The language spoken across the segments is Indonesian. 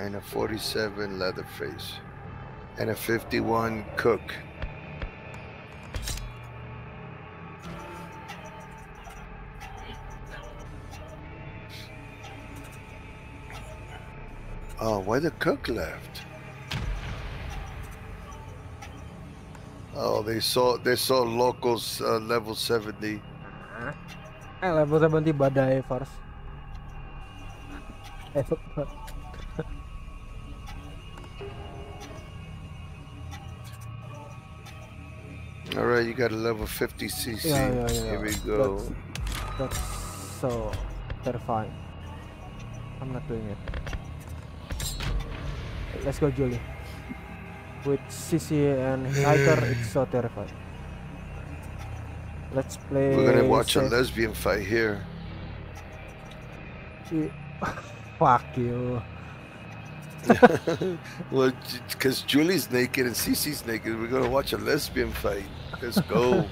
and a 47 Leatherface and a 51 Cook. Oh, why the Cook left? Oh, they saw locals level 70. Level 70 badai first. All right, you got a level 50 CC. Yeah. Here we go. That's so terrifying. I'm not doing it. Let's go, Julie. With CC and Hiker, it's so terrifying. Let's play. We're gonna watch a lesbian fight here. Fuck you. Well, because Julie's naked and CC's naked, we're gonna watch a lesbian fight. Let's go.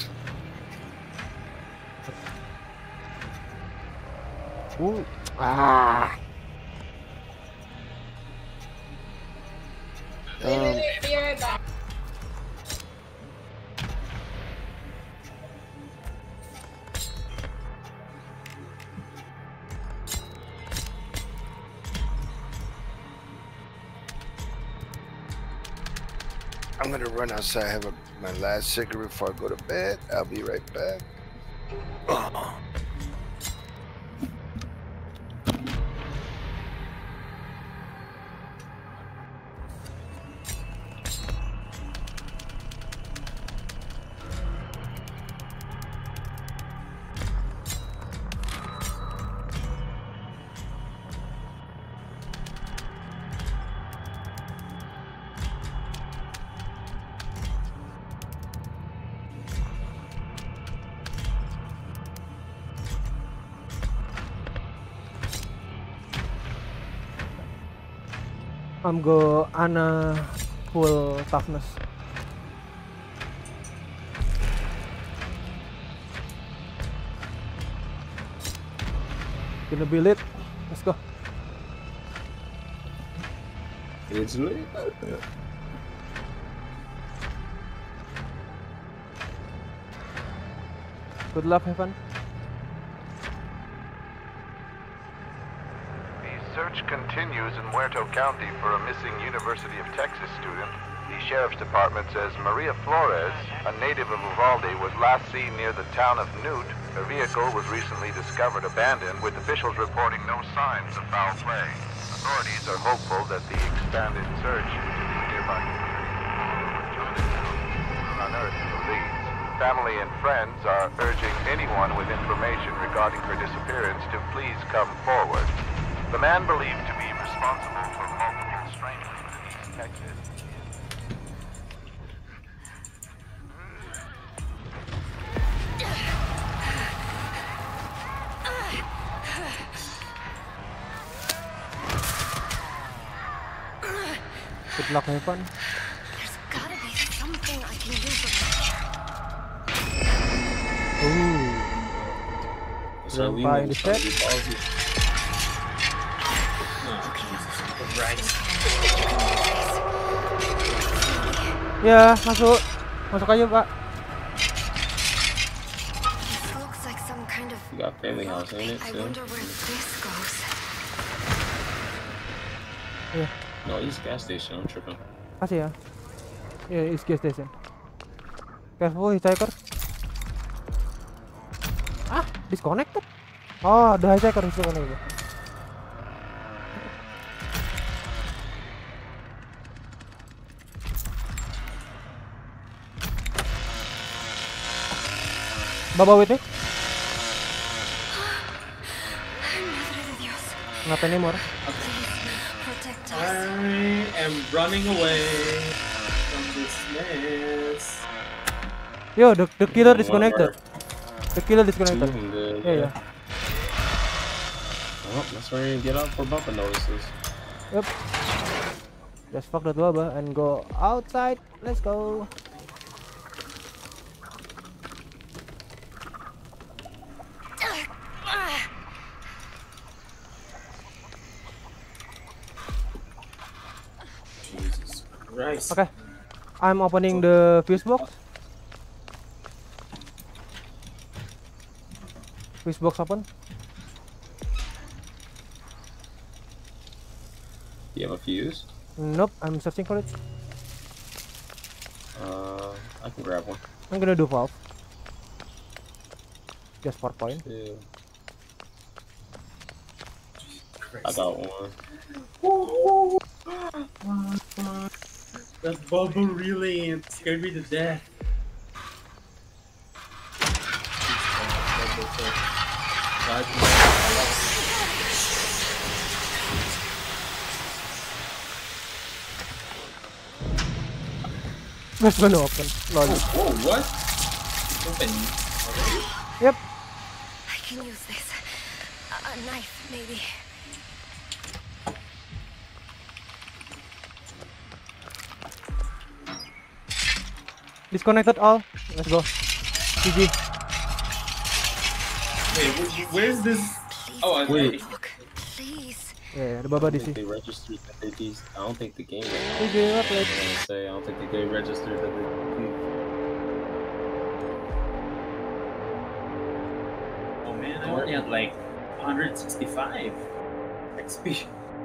Ooh. Ah. Be right back. I'm gonna run outside, have my last cigarette before I go to bed. I'll be right back. I'm go Ana full toughness. Gonna be lit. Let's go. It's lit. Good luck, Evan. Search continues in Muerto County for a missing University of Texas student. The Sheriff's Department says Maria Flores, a native of Uvalde, was last seen near the town of Newt. Her vehicle was recently discovered abandoned, with officials reporting no signs of foul play. Authorities are hopeful that the expanded search into the nearby community will unearth the leads. Family and friends are urging anyone with information regarding her disappearance to please come forward. The man believed to be responsible for multiple strangulings in East Texas. Good luck, Evan. There's gotta be something I can use. Ooh. So we Buy the set. Ya, masuk. Masuk aja, Pak. This looks like some kind of You got family house in it I too. wonder where this goes. Yeah. No, East gas station. I'm tripping. Kasih ya. Yeah, it's gas station. Careful, hijacker. Ah, disconnected. Oh, the hijacker disconnected. Bawa wit nih. Ngapain nih, Mor? Protect us. I am running away from this mess. Yo, the killer disconnected. The killer disconnected. Good. Yeah. Oh, that's where you get out for bumper notices. Yep. Just fuck that wabah and go outside. Let's go. Rice. Okay, I'm opening the fuse box. Fuse box open. You have a fuse? Nope, I'm searching for it. I can grab one. I'm gonna do valve. Just 4 point. Yeah. I got one. That bubble really scared me to death. Just gonna open. Lol. Oh, what? Open. Yep. I can use this. A knife, maybe. Disconnected all. Let's go. GG. Wait, where's this? Oh, I Wait. Look, please. Yeah, the I Baba don't think DC. they registered that they these. I don't think the game. GG, well played. I was gonna say I don't think the game registered that they. Oh man, I only had like 165 XP.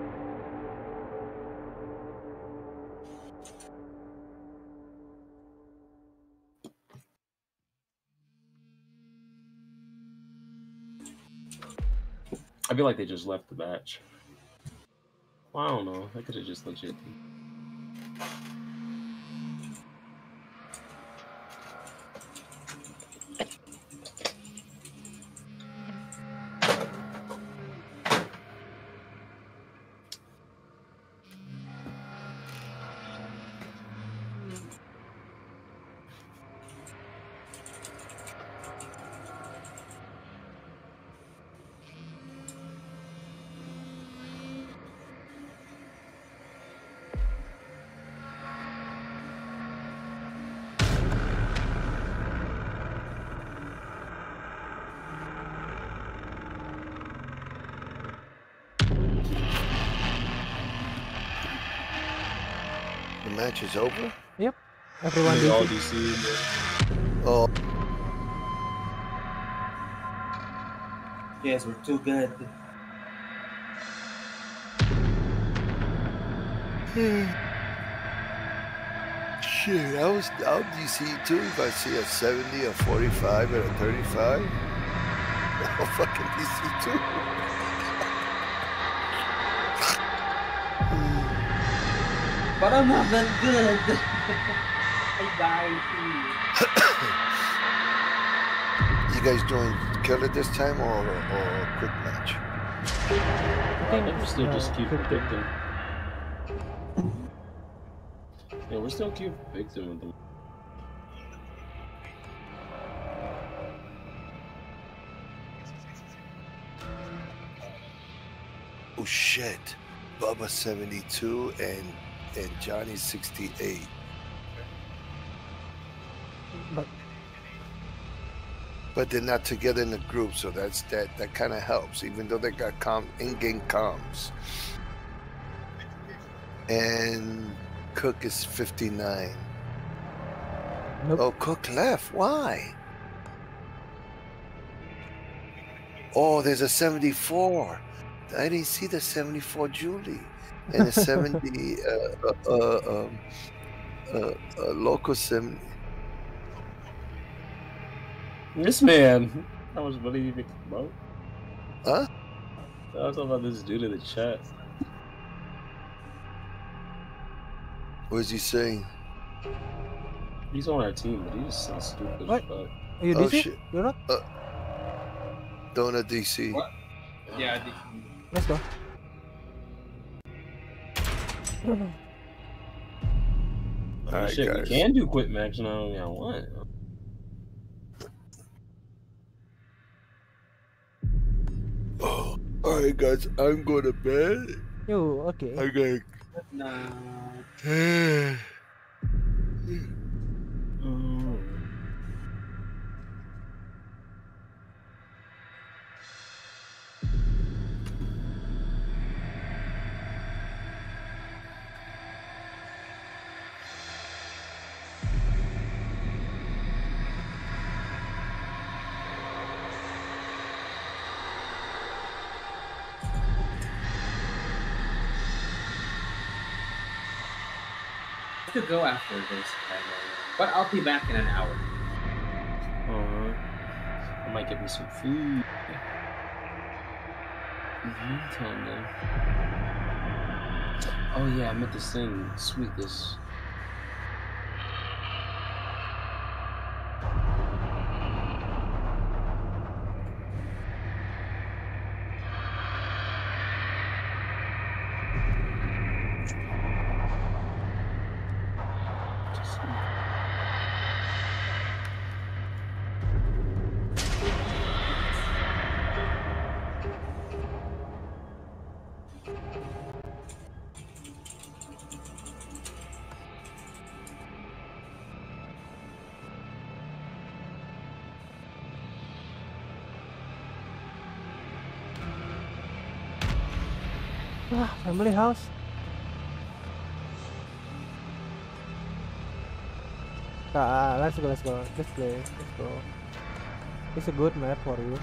I feel like they just left the match. Well, I don't know. They could have just legit. The match is over? Yep. Everyone They all DC. DC. Oh, Yes, we're too good. shit. I'll DC too if I see a 70, a 45, and a 35. I'll fucking DC too. But I'm not that good. I died You guys doing killer this time or quick match? I think We're still just keep 50. predicting. Yeah, we're still keep predicting with them. Oh shit. Bubba 72 and Johnny 68. But they're not together in the group, so that kind of helps, even though they got in-game comms. And Cook is 59. Nope. Oh, Cook left. Why? Oh, there's a 74. I didn't see the 74 Julie. And a 70 local 70. This man. How much money you make, bro? Huh? I was talking about this dude in the chat. What is he saying? He's on our team, but he's so stupid as What? fuck. Are you Oh, DC? shit. You're not? Donut DC. What? Yeah, Let's go. Alright, Shit, guys. we can do quick match now. I want. Oh, alright, guys. I'm going to bed. Yo, okay. I got. nah. To go after this, but I'll be back in an hour. Alright. I might get me some food. Tell them. Oh yeah, I meant to sing Sweetest. Family house. Let's go. Let's play. Let's go. It's a good map for you.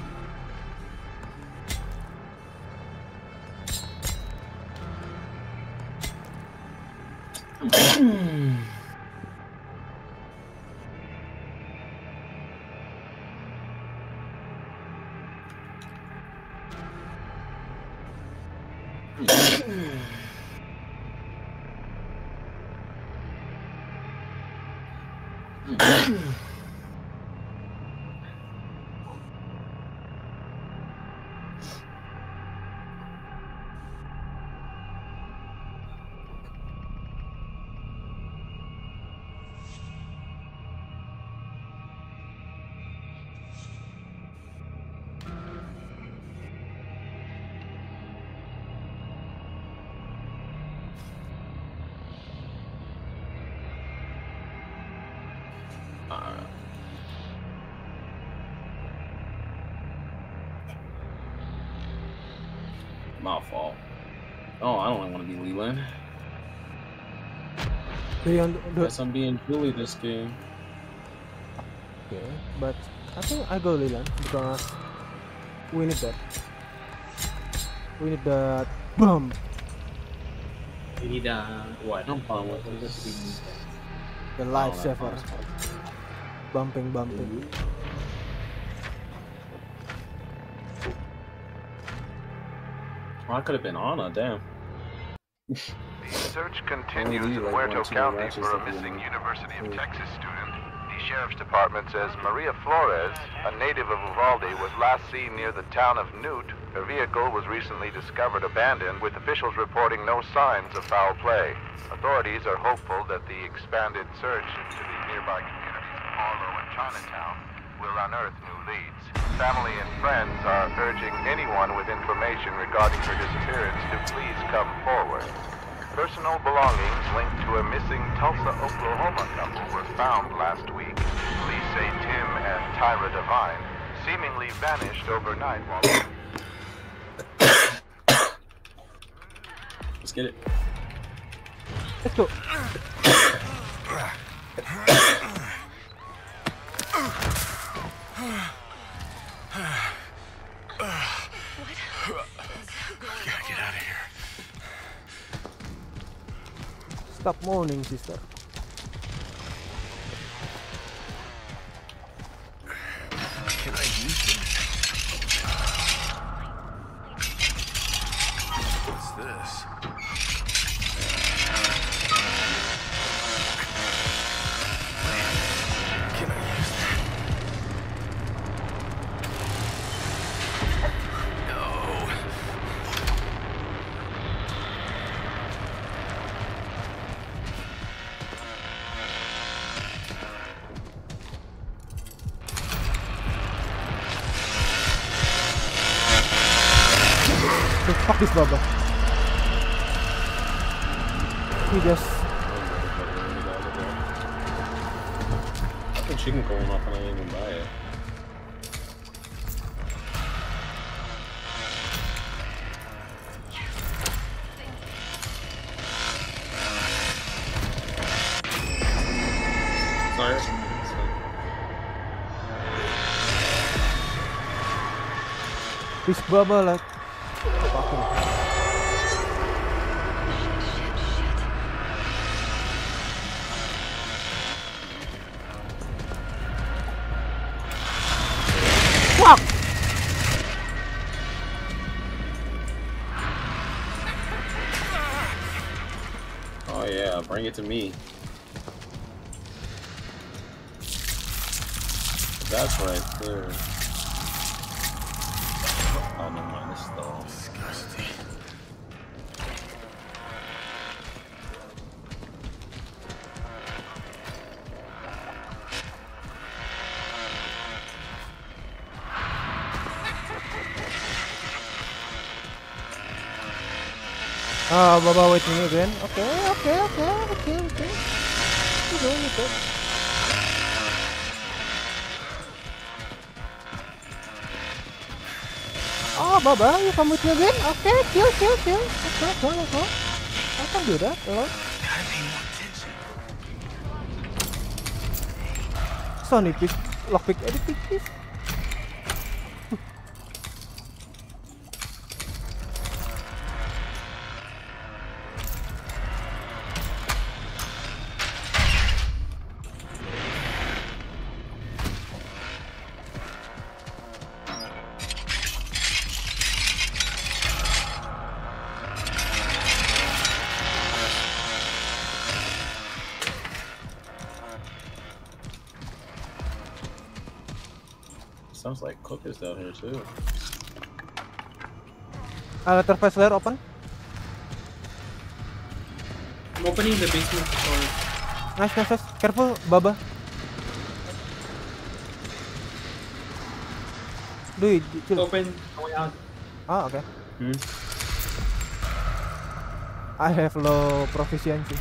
My fault. Oh, I don't want to be Leland. Guess I'm being Julie this game. Okay, but I think I go Leland because we need that. We need that bump. We need what? I'm fine with this. The lifesaver. Bumping. I could have been Anna, damn. The search continues in Huerto County for a missing University of Texas student. The Sheriff's Department says Maria Flores, a native of Uvalde, was last seen near the town of Newt. Her vehicle was recently discovered abandoned, with officials reporting no signs of foul play. Authorities are hopeful that the expanded search into the nearby communities of Harlow and Chinatown will unearth new leads. Family and friends are urging anyone with information regarding her disappearance to please come forward. Personal belongings linked to a missing Tulsa, Oklahoma couple were found last week. Police say Tim and Tyra Devine seemingly vanished overnight while... Let's get it. Let's go. Gotta get out of here. Stop moaning, sister. Can I use this? What's this? Can I use that? No. Fuck this Baba. He just... I think she can go off and I ain't even buy it. Sorry. This Baba like... Fucking... Oh yeah, bring it to me. That's right there. Oh, never mind, this stall. Disgusting. Baba waiting again. Okay. You good. Oh, Baba, you come with me again? Okay, kill. Let's go. I can do that, alone. Gotta pay more attention. Sony, please. Lockpick edit, please. Sounds like Cook is down here too. Letter layer open. I'm opening the basement door. Nice. Careful, Baba. Do it. Chill. Open, going out. Ah, okay. Hmm? I have low proficiency.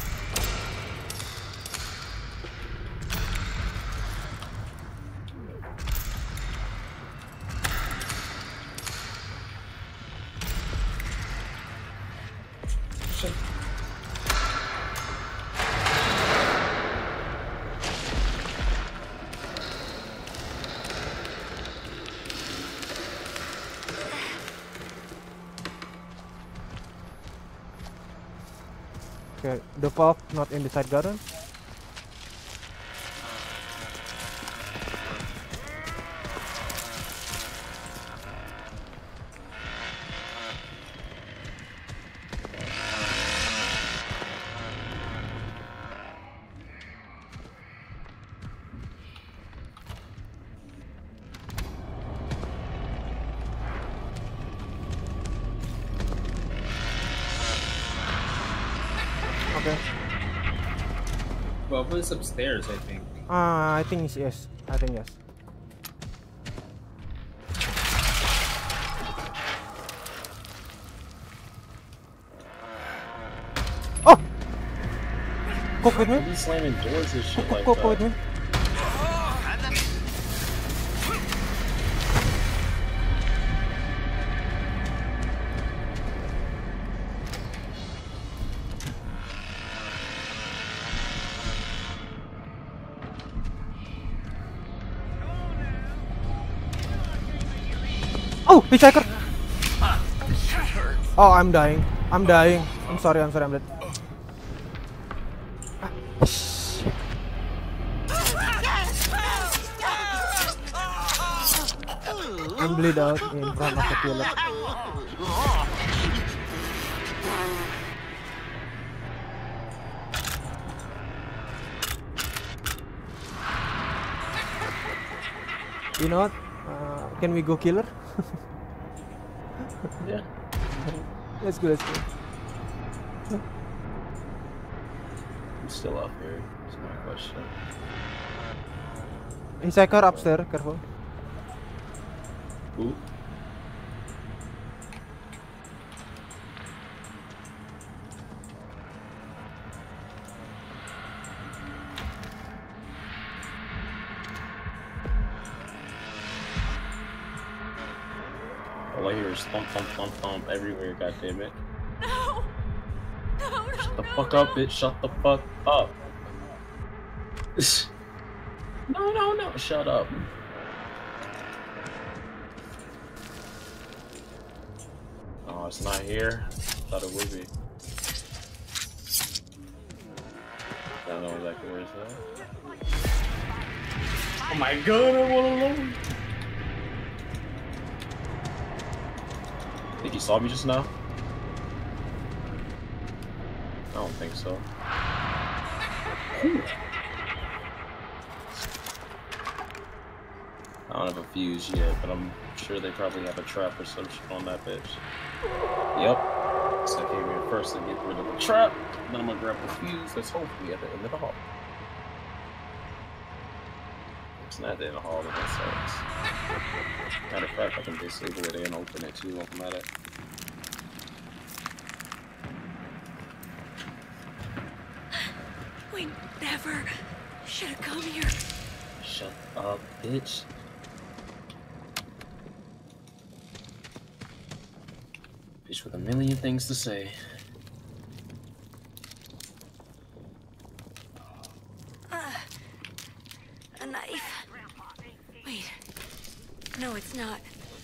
Okay, the valve not in the side garden. Okay. Bubba is upstairs, I think. I think yes. Oh! Cook with me. He's slamming doors and shit like Cook with that. me. Oh, hitchhiker! Oh, I'm dying. I'm sorry, I'm dead. I'm bleed out in front of the killer. You know what? Can we go killer? Yeah. Let's go. I'm still up here. That's my question. Hitchhiker upstairs, careful. Ooh. All I hear is thump everywhere, goddammit. No! Shut the fuck up, bitch. Shut the fuck up. No. Shut up. Oh, it's not here. Thought it would be. I don't know exactly where it's at. Oh my god, I'm all alone. Think you saw me just now? I don't think so. I don't have a fuse yet, but I'm sure they probably have a trap or some shit on that bitch. Yep. So I came here first to get rid of the trap, then I'm gonna grab the fuse that's hopefully at the end of the hall. It's not at the end of the hall, then that sucks. Matter of fact, I can disable it and open it too while I'm at it. We never should have come here. Shut up, bitch. Bitch with a million things to say. A knife. Wait. No, it's not.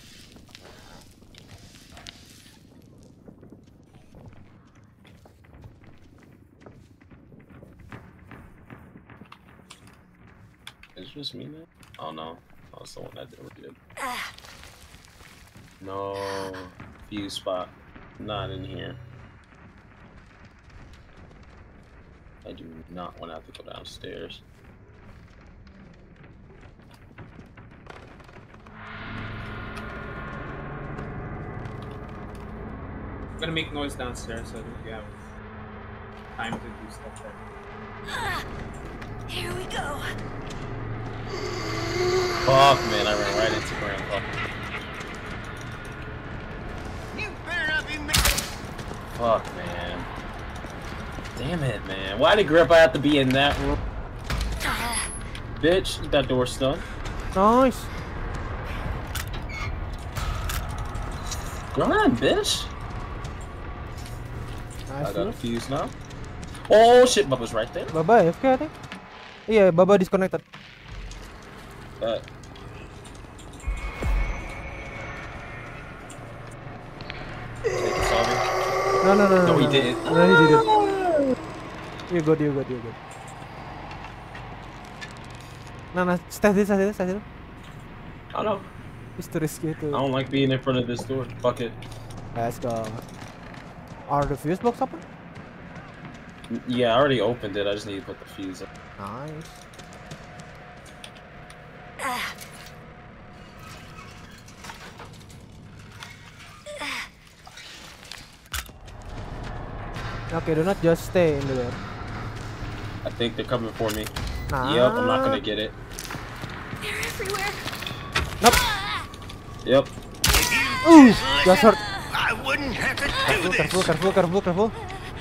Is it just me now? Oh no. Oh, it's the one that did. No. Fuse spot. Not in here. I do not want to have to go downstairs. I'm gonna make noise downstairs so that we have time to do stuff there. Here we go. Fuck, man, I ran right into Grandpa. You better not be Fuck, man. Damn it, man. Why did Grandpa have to be in that room? Bitch, that door's stunned. Nice. Go on, bitch. Nice. I got a fuse now. Oh shit, Bubba's right there. Baba AFK I think. Iya, Baba disconnected. But No, he didn't. No, he didn't. You good. No, stay still. I know. It's too risky I to. don't like being in front of this door. Fuck it. Let's go. Are the fuse box open? Yeah, I already opened it. I just need to put the fuse in. Nice. Okay, do not just stay in there. I think they're coming for me. Nah. Yep, I'm not gonna get it. They're everywhere. Nope. Yep. Ooh, just hurt. I wouldn't have to do this. Careful.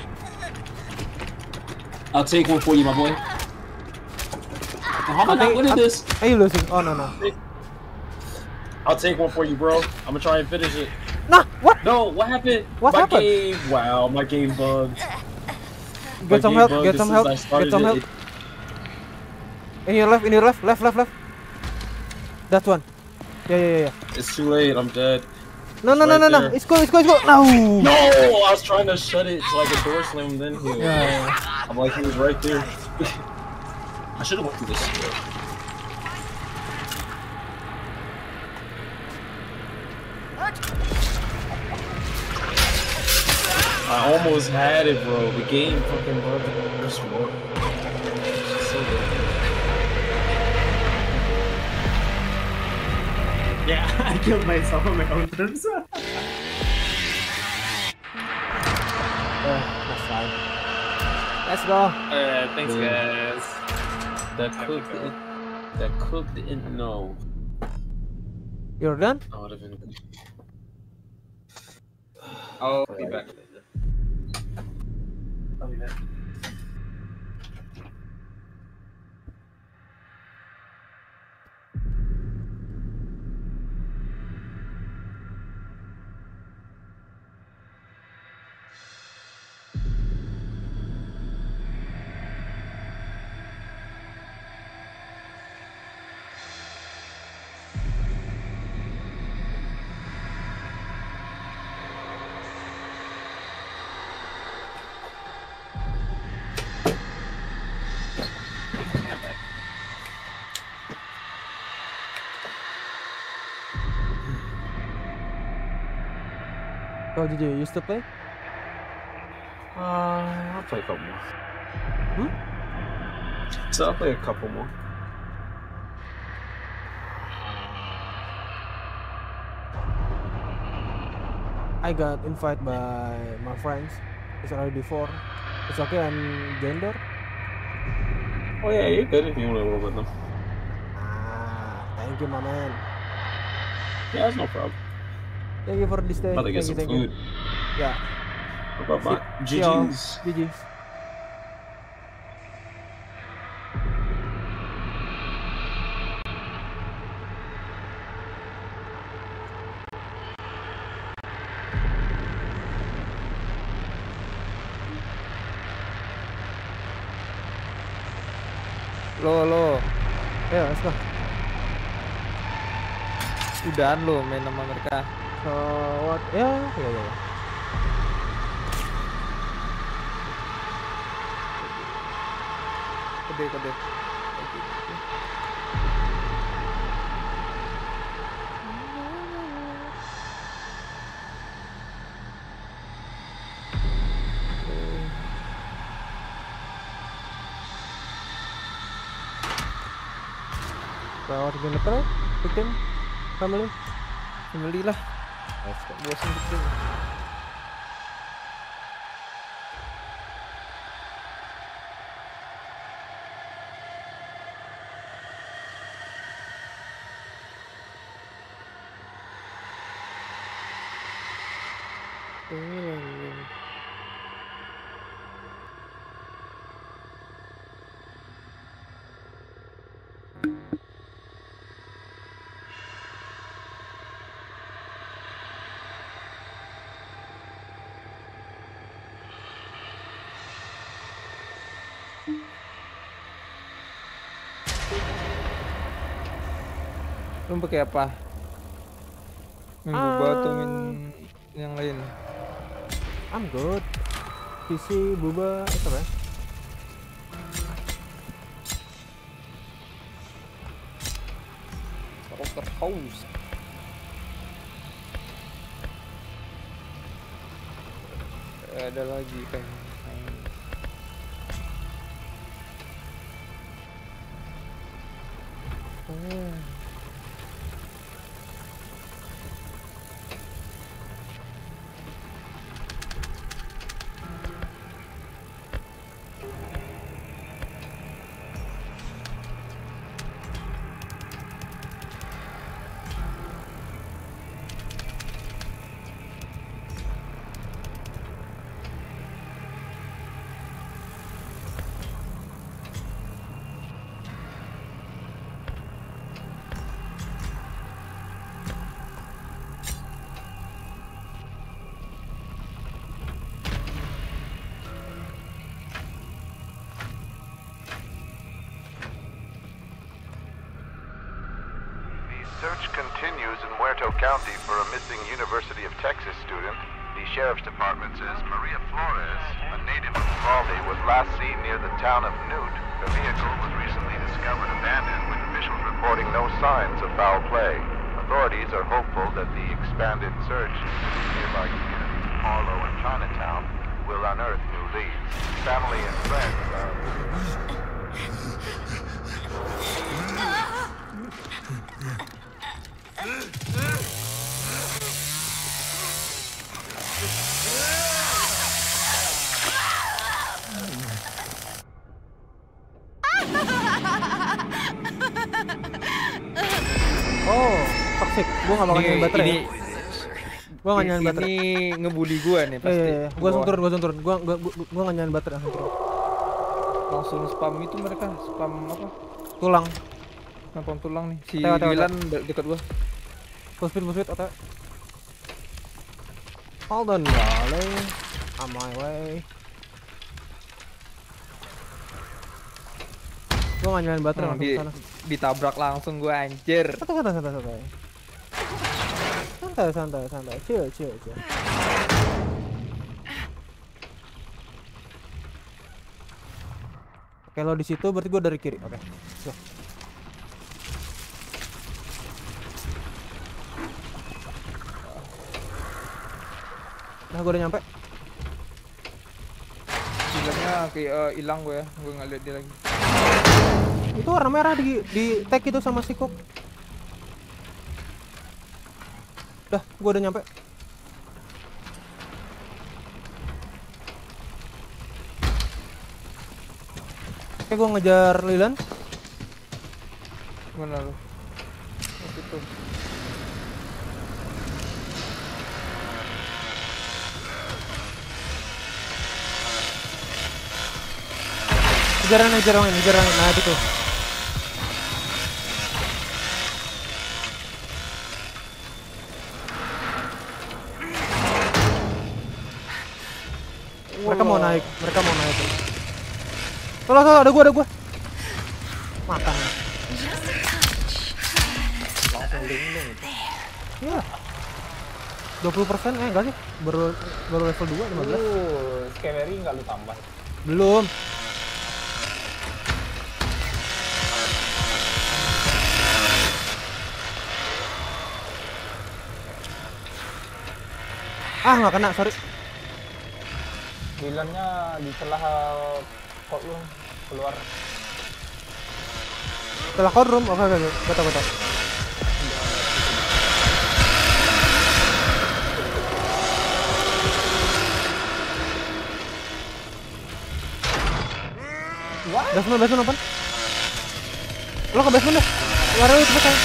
I'll take one for you, my boy. How am I not winning this? Are you losing? Oh no. I'll take one for you, bro. I'm gonna try and finish it. Nah, what? No, what happened? What my happened? Game, wow, my game bugged. Get some help. Get some help. In your left. Left. That one. Yeah. It's too late. I'm dead. No. Right It's cool. No. No, I was trying to shut it so I could door slam then heal. Yeah. I'm like, he was right there. I should have went through this shit. I almost had it, bro. The game fucking bugged the first one. So good. Yeah, I killed myself on my own terms. That's fine. Let's go. Thanks, guys. That cook didn't know. You're done? I would have been good. I'll be back. I'll be back. Oh, did you used to play? I'll play a couple more. So I'll play a couple more. I got invited by my friends. It's already 4. It's okay, I'm gender. Oh yeah, you're good if you want to roll with them. Thank you, my man. Yeah, that's no problem. Thank you for this day. About to get some food. Yeah. Bye-bye. GG's. GG's. Lo. Ya, let's go. Udahan lo main sama mereka. So what? Ya. Kode. Rawat generator, victim, family lah. Bosan victim. Lu pakai apa? Main boba atau main yang lain? I'm good. PC, boba, itu apa? Rocker House. Ada lagi kan? Search continues in Muerto County for a missing University of Texas student. The Sheriff's Department says Maria Flores, a native of Uvalde, was last seen near the town of Newt. The vehicle was recently discovered abandoned, with officials reporting no signs of foul play. Authorities are hopeful that the expanded search in nearby communities Harlow and Chinatown will unearth new leads. Family and friends are... Oh, toxic. Gua gak bakal nyalain baterai. Gua gak nyalain baterai. Ini ngebully gua nih pasti. Iya. Gua langsung turun. Gua gak nyalain baterai, langsung turun. Langsung spam itu mereka, spam apa? Tulang. Spam tulang nih. Si Wilan dekat gua. Full speed, otak. Hold on, darling. On my way. Gua gak nyalain baterai, langsung sana. Ditabrak langsung gua, anjir. Santai. Chill. Oke, lo di situ berarti gua dari kiri. Oke. Go. Nah, gua udah nyampe. Lihatnya kayak hilang gue ya, gue nggak lihat dia lagi. Itu warna merah di tag itu sama si Cook. Dah, gue udah nyampe. Oke, gue ngejar Lilan. Mana lu? Oh, situ. Ngejar angin. Nah, itu tuh. Mereka mau naik. Tolong, ada gua. Makan. Langsung lindung. Iya. 20% enggak sih? Baru level 2 15. Scavery enggak lu tambah? Belum. Nggak kena, sorry. Dilannya di celah kok lu keluar. Setelah room, oke. Betul. Basement apa? Lo ke basement deh. Lari cepet aja.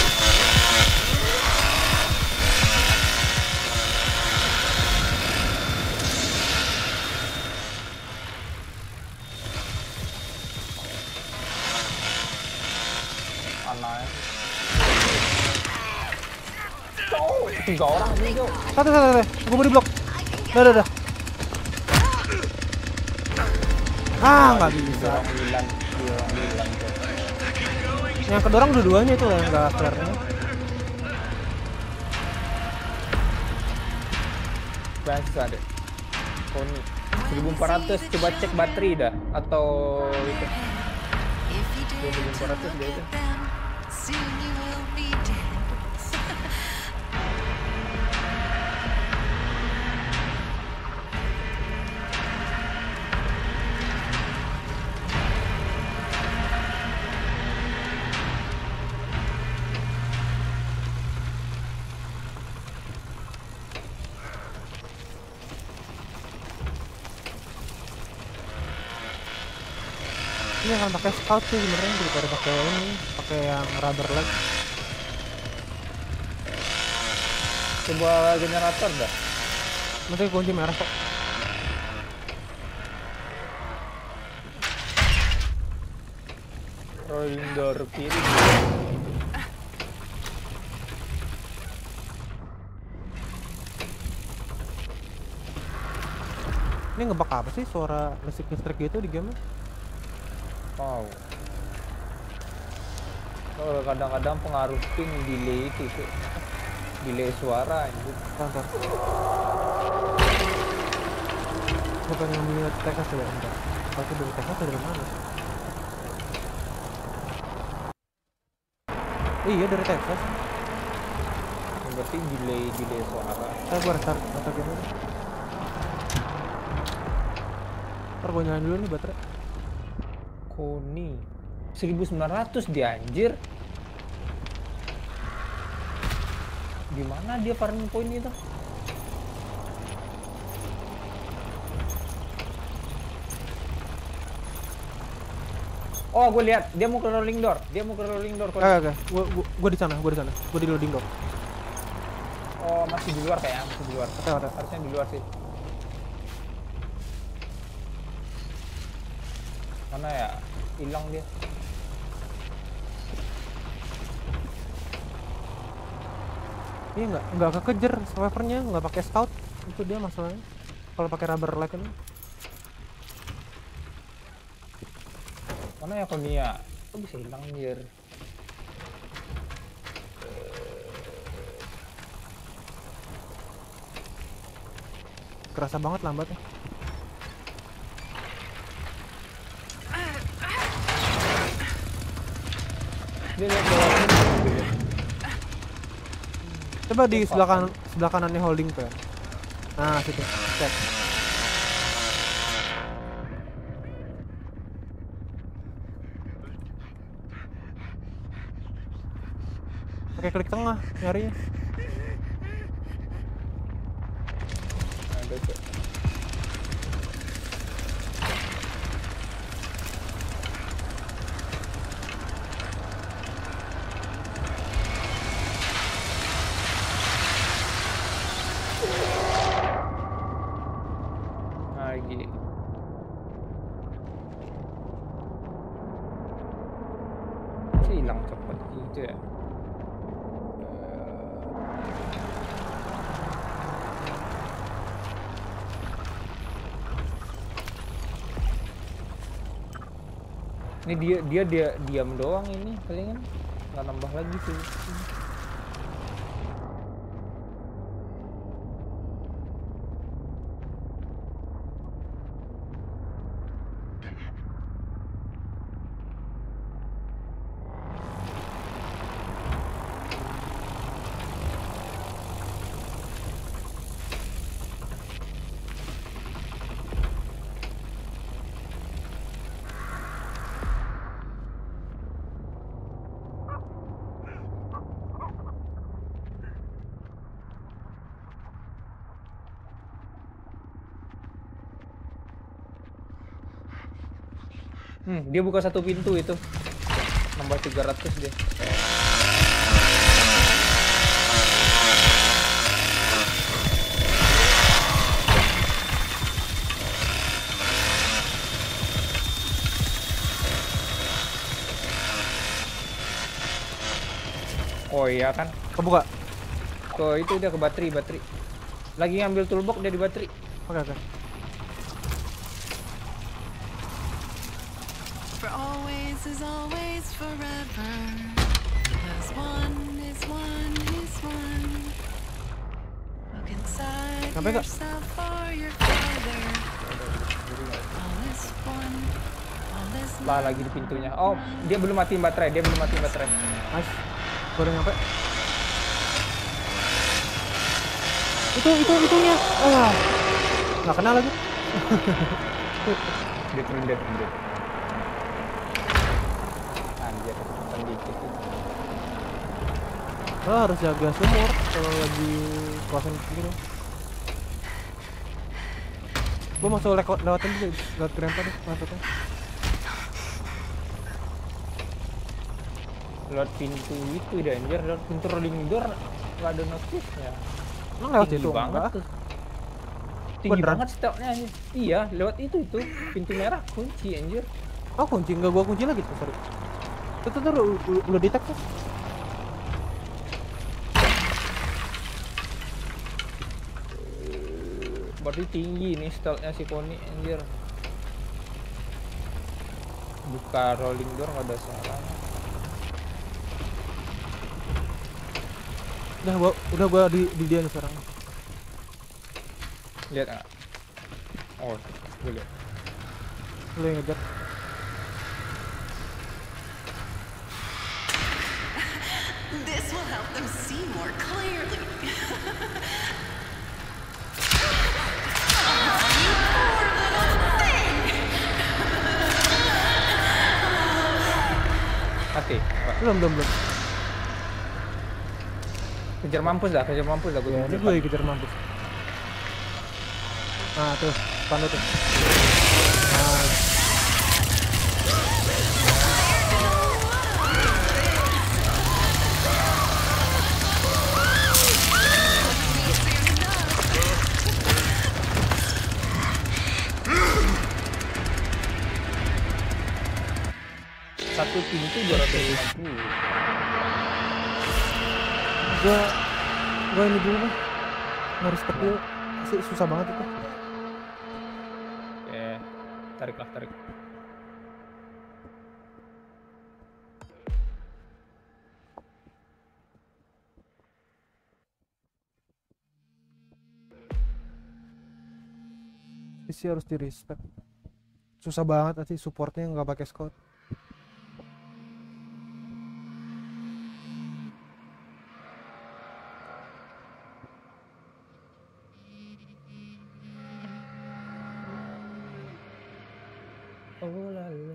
Aneh. Tiga orang ini, Jo. Satu. Gue mau diblok. Dah. Nggak bisa. Yang kedorong dua-duanya itu yang nggak kelarnya. Berapa ada? Koni 1400, coba cek baterai dah atau itu 2400 dia itu. Ini akan pakai scout sih sebenarnya daripada pakai yang rubber leg. Coba generator dah. Nanti kunci merah kok. Rolling door kiri. Ini ngebak apa sih suara listrik gitu di game? Wow. Kalau kadang-kadang pengaruh ping delay itu sih. Delay suara anjir. Bentar. Gue pengen lihat Texas coba bentar. Kalau itu dari Texas dari mana? Iya dari Texas. Berarti delay suara. Gue restart atau gimana? Ntar gue nyalain dulu nih baterai. Koni 1900 dia anjir. Gimana dia farming point itu? Oh, gue lihat dia mau ke rolling door. Oke. Gue di sana. Gue di loading door. Oh, masih di luar kayaknya, Oke. Harusnya di luar sih. Mana ya? Hilang dia. Iya nggak kekejar survivornya, nggak pakai scout. Itu dia masalahnya. Kalau pakai rubber leg ini. Mana ya Konia? Kok bisa hilang anjir? Kerasa banget lambatnya. Dia lihat bawah ini. Coba di sebelah kanannya holding tuh ya. Nah, situ. Cek. Pakai klik tengah nyarinya. Ada tuh. Lagi. Hilang cepet gitu ya. Ini dia diam doang ini palingan nggak nambah lagi sih. Dia buka satu pintu itu. Nambah 300 dia. Oh iya kan, Kebuka. itu udah ke bateri. Lagi ngambil toolbox dia di bateri. Oke. For always is always forever. Because one is one is one. Look inside yourself or your father. All is one. All is Lah lagi di pintunya. Oh, dia belum matiin baterai. Nice. Gua udah nyampe. Itunya. Nggak kena lagi. Dia turun. Anjir, kecepatan dikit. Harus jaga sumur kalau lagi crossing gitu. Gua masuk lewatin dulu, lewat grandpa deh masuknya. Lewat pintu itu dia anjir, lewat pintu rolling door nggak ada notifnya. Emang lewat Tinggi situ banget tuh. Tinggi Beneran? banget stepnya anjir. Iya, lewat itu pintu merah kunci anjir. Oh kunci, nggak gua kunci lagi tuh, sorry. Tuh, udah detect tuh. Berarti tinggi nih stealth-nya si Pony anjir. Buka rolling door nggak ada salahnya. Udah gua di dia nih sekarang. Lihat nggak? Oh, gue lihat. Lu yang ngejar. This will help them see more clearly. Mati. Belum. Kejar mampus dah gue. Ya, ini gue kejar mampus. Nah tuh, pandu tuh. Nah. Satu pintu 250. Gua ini dulu nih. Harus dulu. Susah banget itu. Oke, tarik. Sisi harus di respect. Susah banget sih supportnya nggak pakai scout. Oh lalu.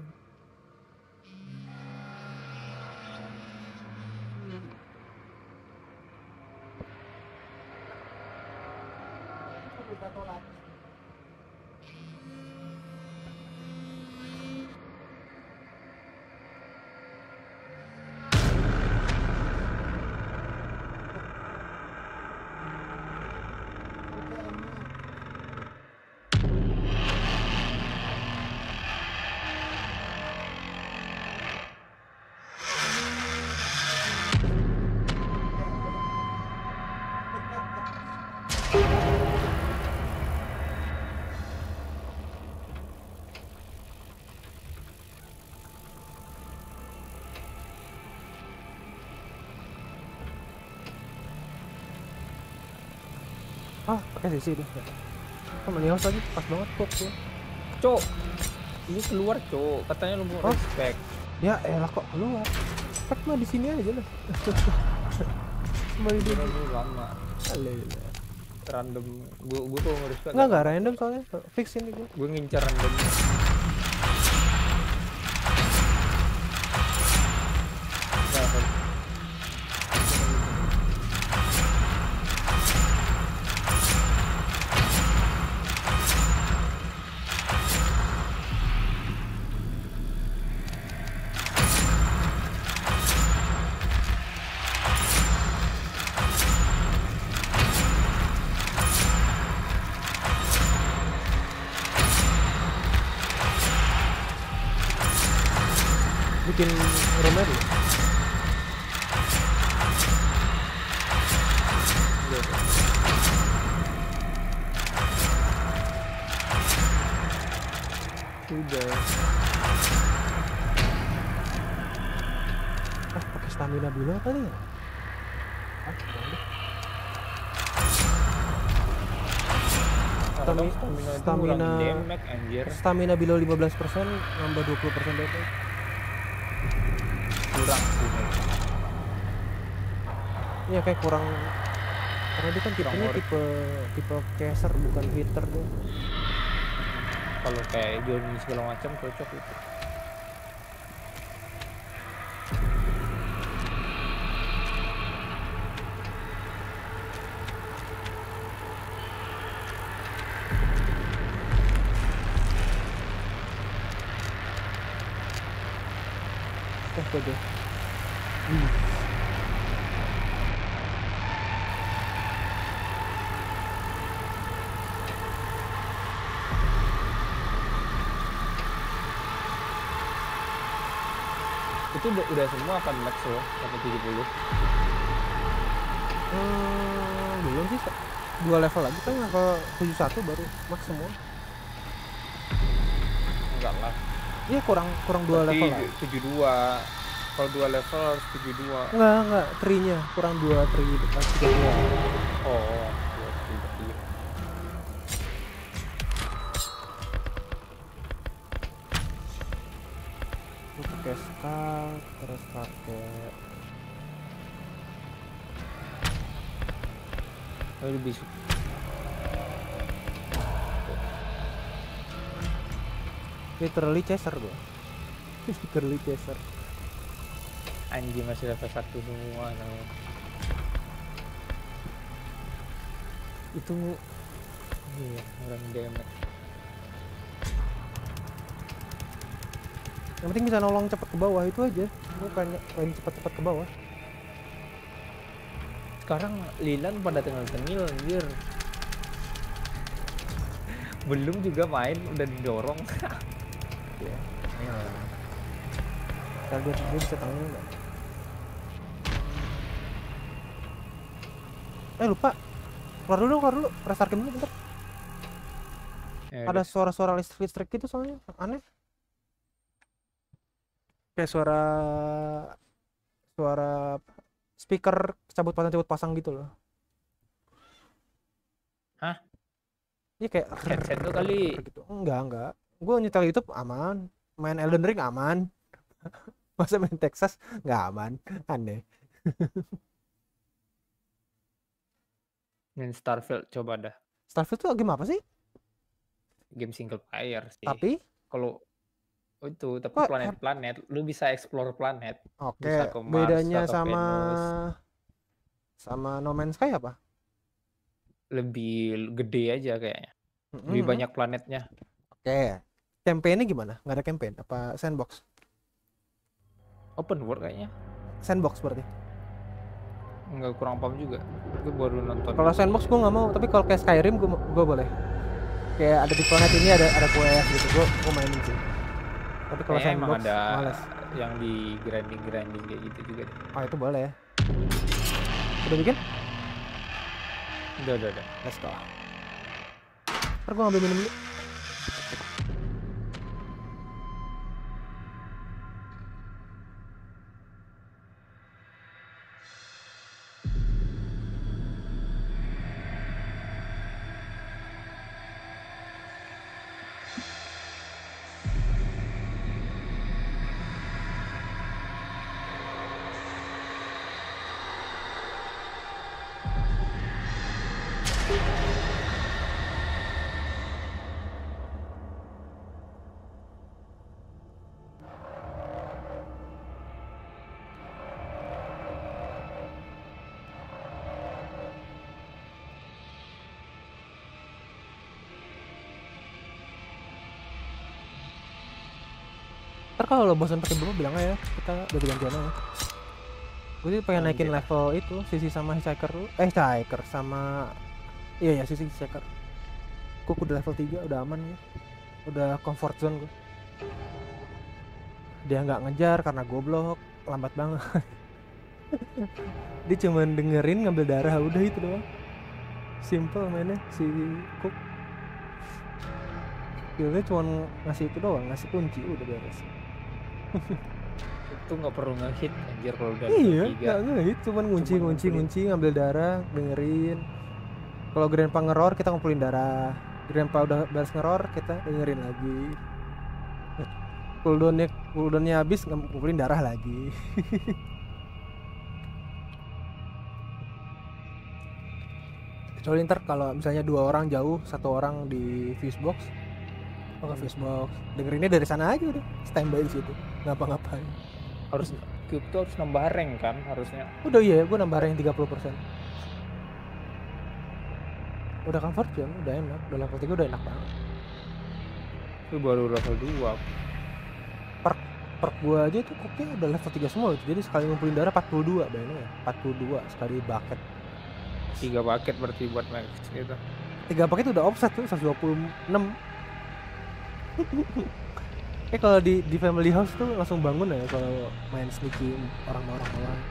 Ah, pakai sisi dia. Sama Nios lagi pas banget kok tuh. Cok, ini keluar cok, katanya lu mau respect. Ya elah kok keluar. Respect mah di sini aja lah. Kembali dia lama. Alhamdulillah. Random, gua tuh respect. Enggak random soalnya, fix ini gua. Gua ngincar random. Bikin Romero. Sudah. Pakai stamina dulu kali ya? Stamina below 15% nambah 20% damage. Kurang sih. Iya kayak kurang, karena dia kan tipenya tipe caster bukan hitter deh. Kalau kayak Johnny segala macam cocok itu. Aja. Itu udah semua kan max lo sampai 70. Belum sih, 2 level lagi kan, level 71 baru max semua. Enggak lah. Iya kurang 2 level lah. 72. Kalau 2 level harus 72. Enggak, tri-nya kurang 2 tri 32. Oh, pakai scout, terus pakai lebih literally chaser gua. Literally chaser. Anjing masih level 1 semua namanya. Itu iya, orang damage. Yang penting bisa nolong cepet ke bawah itu aja. Bukan main cepet-cepet ke bawah. Sekarang Lilan pada tengil-tengil anjir. Belum juga main udah didorong. Ya. Kita lihat dia bisa tanggung enggak? Lupa. Keluar dulu. Restart game dulu bentar. Ada suara-suara listrik gitu soalnya aneh. Kayak suara speaker cabut pasang gitu loh. Hah? Iya kayak headset tuh kali. Gitu. Enggak. Gue nyetel YouTube aman, main Elden Ring aman. Masa main Texas nggak aman, aneh. Main Starfield coba dah. Starfield tuh game apa sih? Game single player sih. Tapi kalau itu planet-planet, lu bisa explore planet. Oke. Bisa ke Mars, bedanya Venus. sama No Man's Sky apa? Lebih gede aja kayaknya. Lebih banyak planetnya. Oke. Campaign-nya gimana? Nggak ada campaign? Apa sandbox? Open world kayaknya. Sandbox berarti? Nggak, kurang paham juga. Gue baru nonton. Kalau sandbox gue nggak mau, tapi kalau kayak Skyrim gue boleh. Kayak ada di planet ini ada quest gitu, gue mainin sih. Tapi kalau sandbox ada males. Yang di grinding kayak gitu juga deh. Oh itu boleh ya. Udah bikin? Udah. Let's go. Ntar gue ngambil minum dulu. Ntar kalau lo bosan pakai bumbu bilang aja, kita ganti-gantian aja. Gue sih pengen naikin level itu, Sisi sama Hitchhiker lu. Hitchhiker sama iya Sisi Hitchhiker. Gue udah level 3, udah aman ya. Udah comfort zone gue. Dia nggak ngejar karena goblok, lambat banget. Dia cuma dengerin ngambil darah, udah itu doang. Simple mainnya si Cook. Skillnya cuma ngasih itu doang, ngasih kunci udah beres. Itu nggak perlu ngehit anjir kalau udah Iya, 3. nggak ngehit, cuman ngunci, ngambil darah, dengerin. Kalau Grandpa ngeror kita ngumpulin darah. Grandpa udah beres ngeror kita dengerin lagi. Cooldownnya habis ngumpulin darah lagi. Kecuali ntar kalau misalnya 2 orang jauh, 1 orang di Fusebox. Fusebox, dengerinnya dari sana aja udah, standby di situ, ngapa-ngapain. Harus cube tuh harus nambah rank kan harusnya. Udah iya, gue nambah rank 30%. Udah comfort zone, udah enak, udah level 3 udah enak banget. Itu baru level 2. Perk gue aja tuh Cooknya udah level 3 semua gitu. Jadi sekali ngumpulin darah 42, bayangin ya, 42 sekali bucket. 3 paket berarti buat max gitu. 3 paket udah offset tuh 126. Kalau di family house tuh langsung bangun ya kalau main sneaky orang-orang.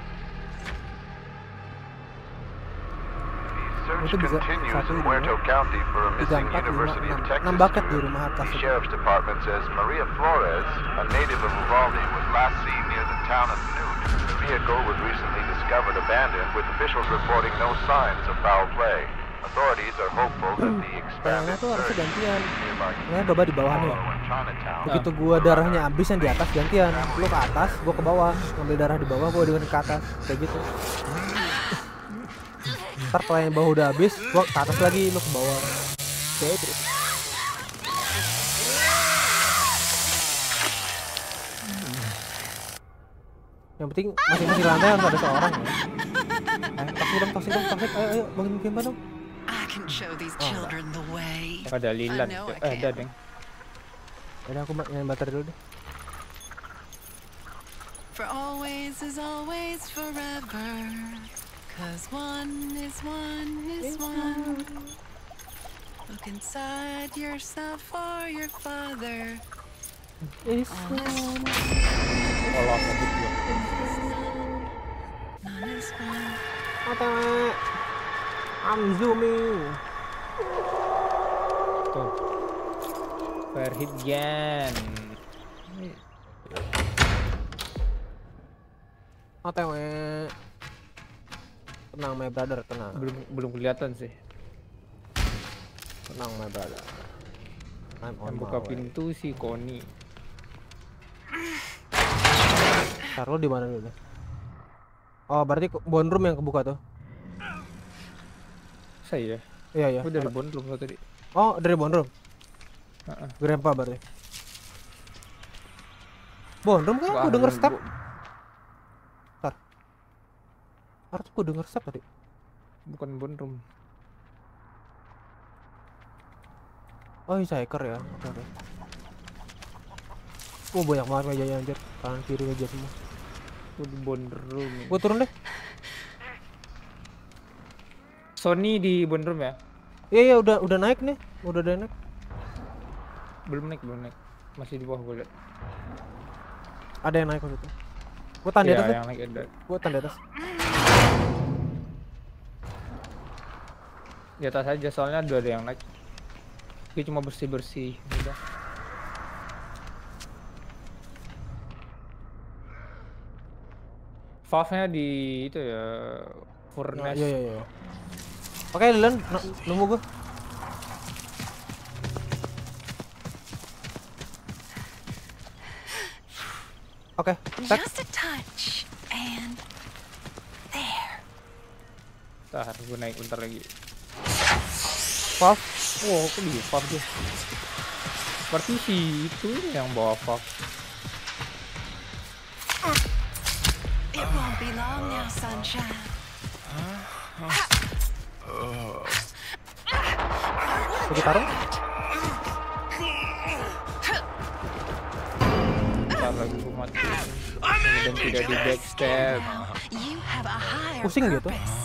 Itu bisa 1, 2, 3, 4, 5, 6 bucket di rumah atas. The Sheriff's Department says Maria Flores, a native of Uvalde, was last seen near the town of Newt. The vehicle was recently discovered abandoned, with officials reporting no signs of foul play. Authorities are hopeful that the expanded tuh harusnya gantian. nearby Coba di bawah nih. Chinatown. Begitu gua darahnya habis yang di atas gantian. Lu ke atas, gua ke bawah. Ngambil darah di bawah, gua dengan ke atas. Kayak gitu. Ntar kalau yang bawah udah habis, gua ke atas lagi, lu ke bawah. Kayak gitu. Yang penting masing-masing lantai harus ada seorang ya. Toksik dong. Ayo, bangun game dong. I can show these children the way. Ada Lilan. Ada deng. Udah aku main baterai dulu deh. For always is always forever. 'Cause one is one. Look inside yourself for your father. Is one. Olah sakit gua. None is one. I'm zooming. Tuh. Fire hit gun. OTW. Tenang my brother, tenang. Belum kelihatan sih. Tenang my brother. Yang buka pintu si Koni. Taruh di mana dulu? Oh, berarti ballroom yang kebuka tuh. Saya. Iya. Aku dari ballroom tadi. Oh, dari ballroom. Grandpa berarti. Ballroom kan aku denger step. Ntar. Harus aku denger step tadi. Bukan ballroom. Oh, Hitchhiker ya. Oke. Oh, banyak banget mejanya anjir. Kanan kiri meja semua. Di ballroom. Gua turun deh. Sony di ballroom ya? Iya, udah naik nih. Udah naik. Belum naik. Masih di bawah gue liat. Ada yang naik maksudnya. Gua tahan di atas deh. Yang naik ada. Gua tahan di atas. Di atas aja soalnya ada yang naik. Gue cuma bersih-bersih udah. Valve-nya di itu ya furnace. Iya. Oke, Lilan, nunggu gua. Oke, Just a touch and there. Ntar gue naik bentar lagi. Valve. Wow, kok di Valve dia? Seperti si itu yang bawa Valve. It won't be long now, sunshine. Lagi taruh? Bentar lagi gue mati. Dan tidak di backstab. You have a higher Pusing gitu. purpose.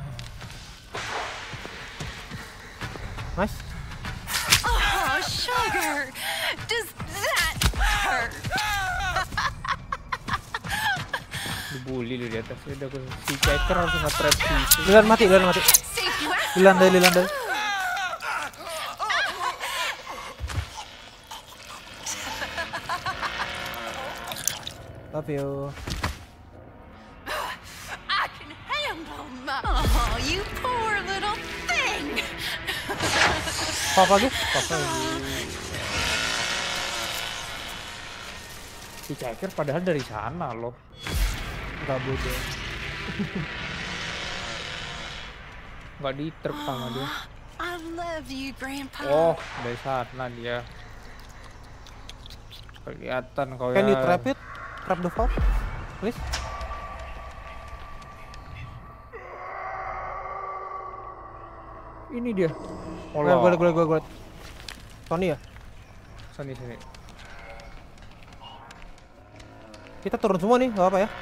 Nice. Oh, sugar. Does that hurt? Dibully lu di atas. Udah si Checker harus nge-trap sih. Dilan mati. Dilandai. Love you. I can handle my. Oh, you poor little thing. Papa lagi? Si Checker padahal dari sana loh. Gak bodoh. Gak di-trap sama dia. I love you, Grandpa. Oh, dari sana dia. Kelihatan kau ya. Can you trap it? Trap the fox, please. Ini dia. Gue. Tony ya? Sini. Kita turun semua nih, gak apa ya?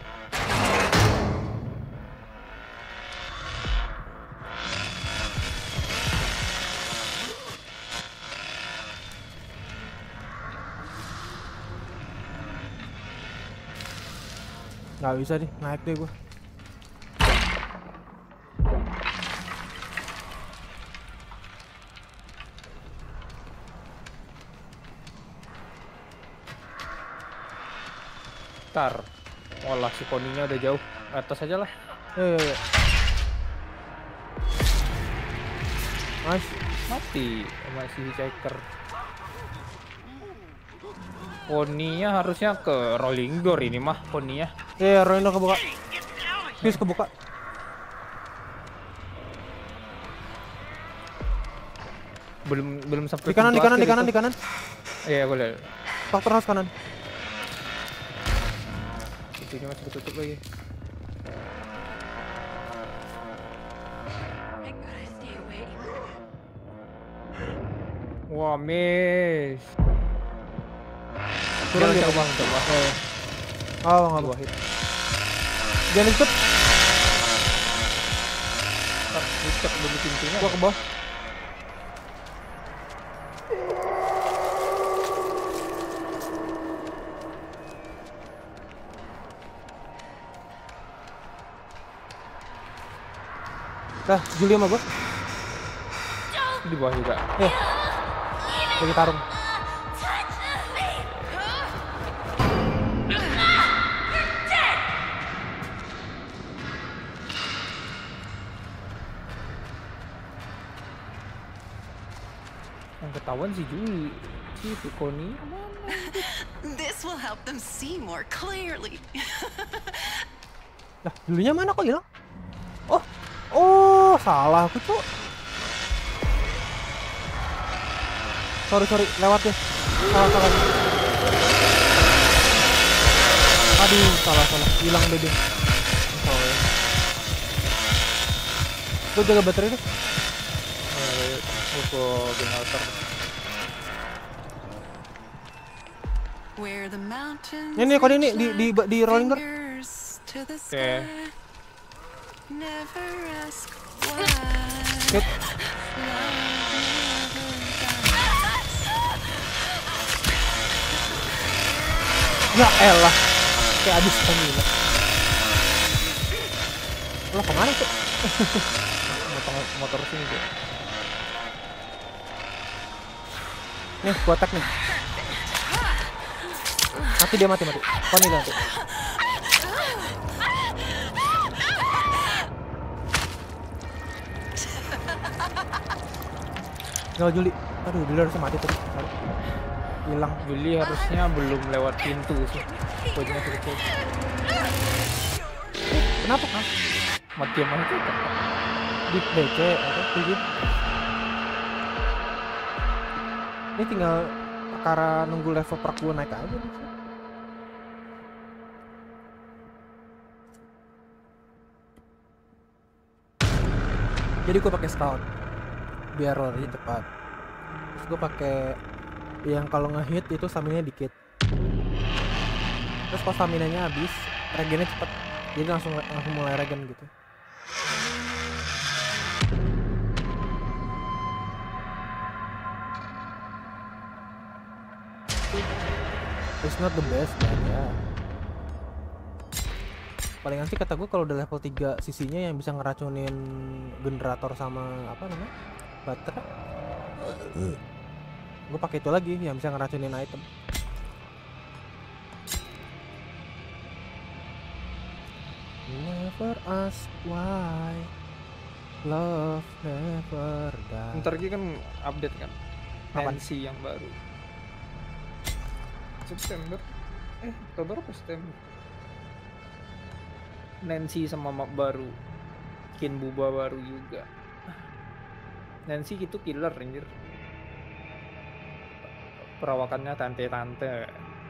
Gak bisa nih, naik deh gue. Ntar. Walah si Poninya udah jauh. Atas aja lah. Iya. Nice. Mati sama si Checker. Poninya harusnya ke rolling door ini mah poninya. Iya, rolling door kebuka. Fuse kebuka. Belum sampai Di kanan. Iya, gue lihat. Faktor house kanan. Itunya masih ditutup lagi. Wah, miss. Turun dia. coba. Oh, nggak buah hit. Jangan ikut. Cek dulu pintunya. Gua ke bawah. Dah, Juli sama gua. Di bawah juga. Lagi tarung. Yang ketahuan si Juli, si Piconi. This will help them see more clearly. Lah, Julinya mana kok hilang? Oh, salah aku tuh. Sorry, lewat ya. Salah. Aduh, salah. Hilang deh dia. Salah. Gue jaga baterai deh. Generator. Where the mountains Ini kode ini di rolling door. Oke. Never ask why. Hit. Ya elah. Kayak abis stamina. Lo kemana tuh? motor sini tuh. Nih, gua attack nih. Mati dia mati. Poni nanti. Nggak Juli. Aduh, Juli harusnya mati tadi. Hilang. Juli harusnya belum lewat pintu sih. Poinnya kecil. Kenapa kan? Mati yang mana tuh? Di DC atau tujuh. Ini tinggal perkara nunggu level perk gue naik aja nih. Jadi gue pakai scout biar larinya cepat. Terus gue pakai yang kalau ngehit itu stamina dikit. Terus pas stamina-nya habis, regennya cepet. Jadi langsung mulai regen gitu. It's not the best, but ya. Palingan sih kata gue kalau udah level 3 sisinya yang bisa ngeracunin generator sama apa namanya? Baterai. Gue pakai itu lagi yang bisa ngeracunin item. Never ask why love never die. Bentar lagi kan update kan Nancy yang baru September Oktober apa September. Nancy sama map baru skin Buba baru juga. Nancy itu killer anjir, perawakannya tante-tante.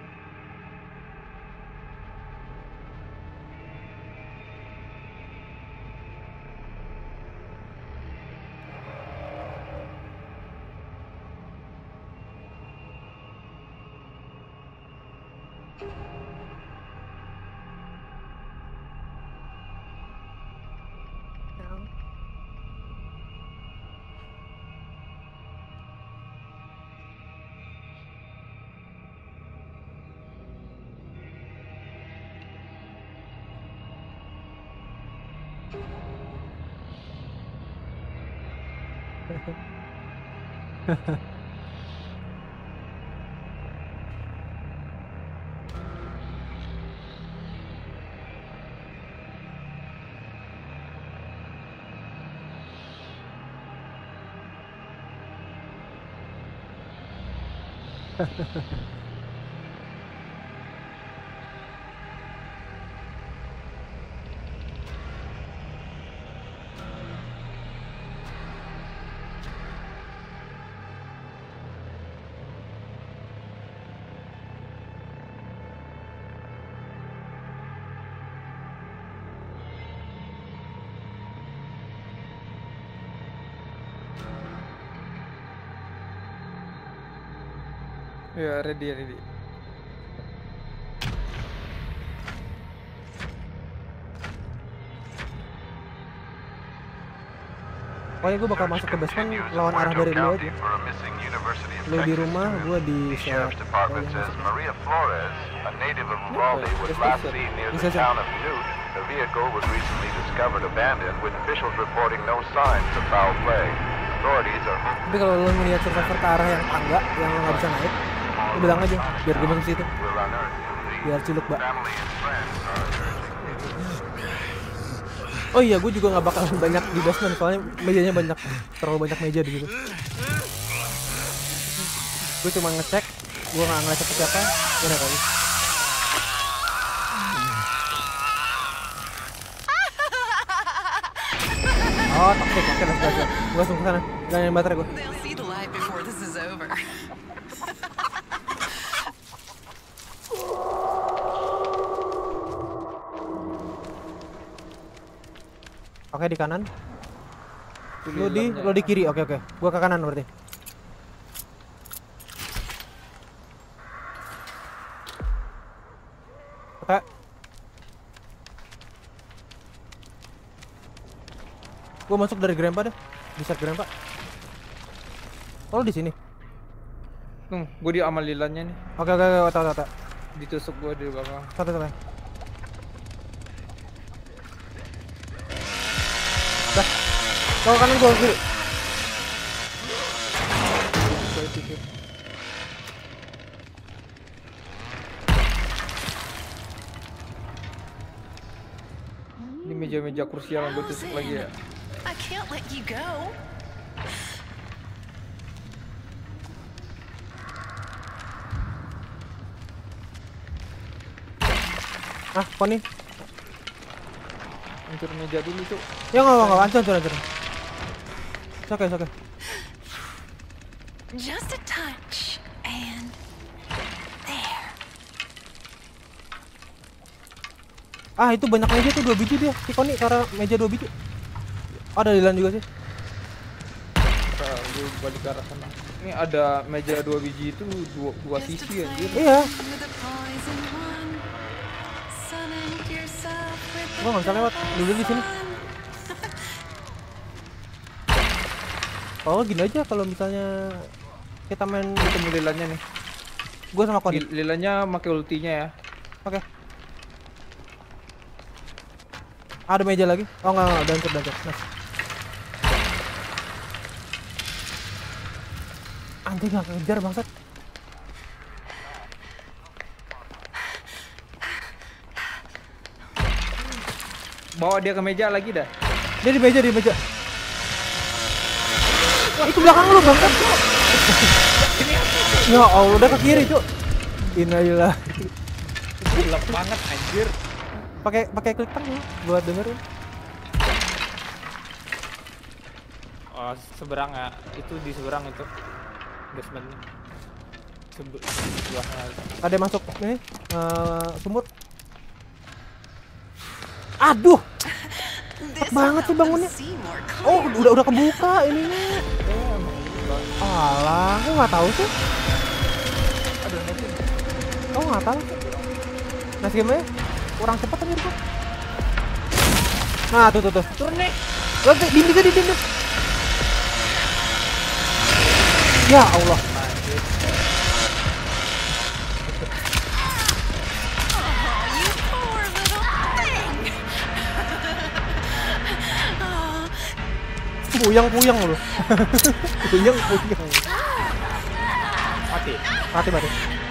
Ya, ready. Pokoknya gue bakal masuk ke basement lawan arah dari lu aja. Lu di rumah, gue di Sheriff's Department says Maria Flores, a native of Uvalde, was last seen near the town of Newt. The vehicle was recently discovered abandoned, with officials reporting no signs of foul play. Authorities are hoping. Tapi kalau lu ngeliat survivor ke arah yang tangga, yang lo nggak bisa naik, lu bilang aja, biar gue masuk situ. Biar ciluk, Mbak. Oh iya, gue juga nggak bakalan banyak di basement, soalnya mejanya banyak, terlalu banyak meja di situ. Gue cuma ngecek, gue nggak ngeliat siapa, udah kali. Oh, toxic, oke, let's go. Gue langsung ke sana, jangan yang baterai gue. Oke, di kanan. Lo di kiri. Oke. Gua ke kanan berarti. Oke. Gua masuk dari Grandpa deh. Bisa Grandpa. Oh, di sini. Gua di amalilannya nih. Oke, tahu. Ditusuk gua di belakang. Satu. Dah, kau kanan gua kiri. Ini meja-meja krusial yang gue tusuk lagi ya. I can't let you go. Poni. Hancur meja dulu, Cuk. Ya enggak, hancur. Oke. Just a touch and there. Itu banyak meja tuh, 2 biji dia. Si Koni cara meja 2 biji. Ada di dalam juga sih. Gue balik ke arah sana. Ini ada meja 2 biji itu dua sisi anjir. Iya. Gua nggak bisa lewat. Dulu di sini. Oh gini aja kalau misalnya kita main ketemu Lilannya nih. Gua sama Koni. Lilannya pakai ultinya ya. Oke. Ada meja lagi? Oh enggak, dancur. Nice. Anjing nggak kejar bangsat. Bawa dia ke meja lagi dah. Dia di meja. Wah, itu belakang lu bangsat. Ya Allah, udah ke kiri, Cuk. Innalillah. Gelap banget anjir. Pakai klik tengah buat dengerin. Oh, seberang ya. Itu di seberang itu. Basementnya. Sebelahnya. Ada yang masuk nih, sumur. Aduh. Banget sih bangunnya. Oh, udah kebuka ininya. Alah, aku nggak tahu sih. Aduh, nanti. Oh, nggak tahu sih. Nah, gimana? Kurang cepat aja itu. Nah, tuh. Turun nih. Dinding. Ya Allah. Puyang lu. Puyang. Mati.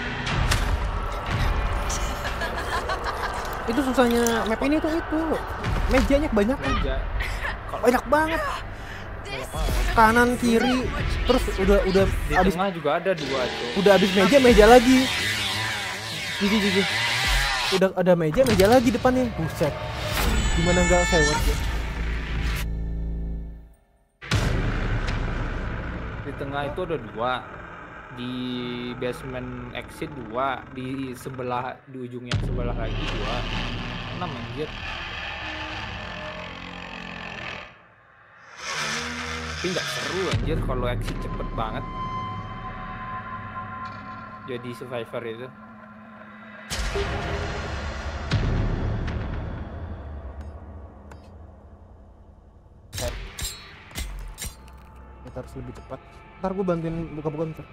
Itu susahnya map ini tuh itu. Mejanya kebanyakan. Banyak banget. Kanan kiri terus udah di habis tengah juga ada 2 tuh. Udah habis meja lagi. Gigi. Udah ada meja lagi depannya. Buset. Gimana enggak sewot ya? Di tengah itu ada 2. Di basement exit 2, di ujung yang sebelah lagi 2. 6 anjir. Tapi nggak seru anjir kalau exit cepet banget. Jadi survivor itu. Kita harus lebih cepat. Ntar gue bantuin buka-buka bentar.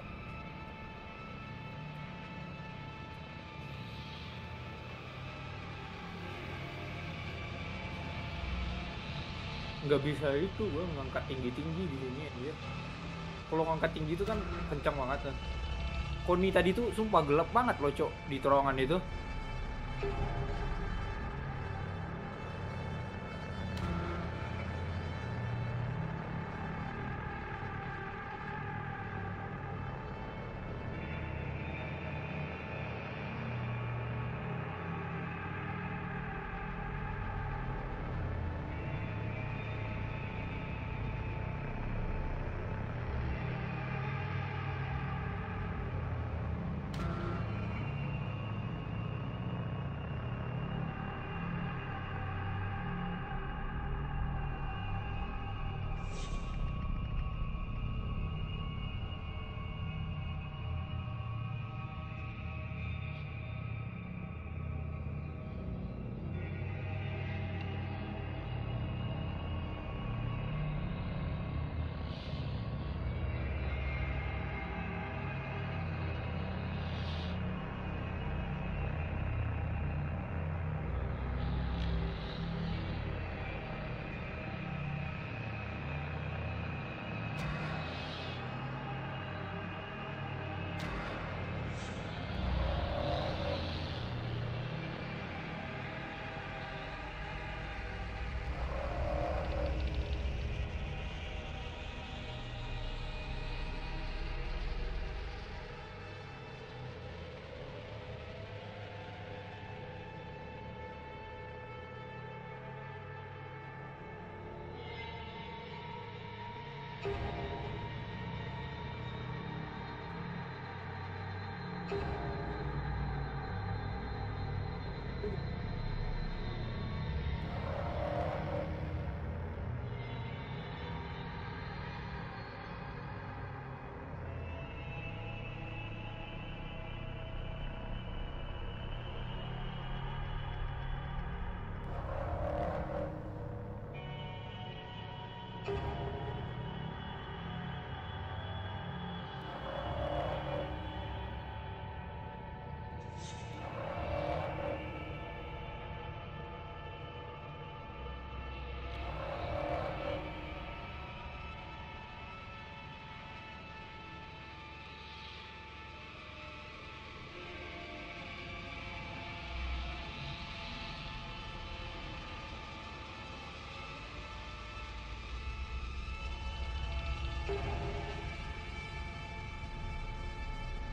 Nggak bisa itu gua ngangkat tinggi di sini ya. Kalau ngangkat tinggi itu kan kencang banget kan. Koni tadi tuh sumpah gelap banget loh, Cok, di terowongan itu.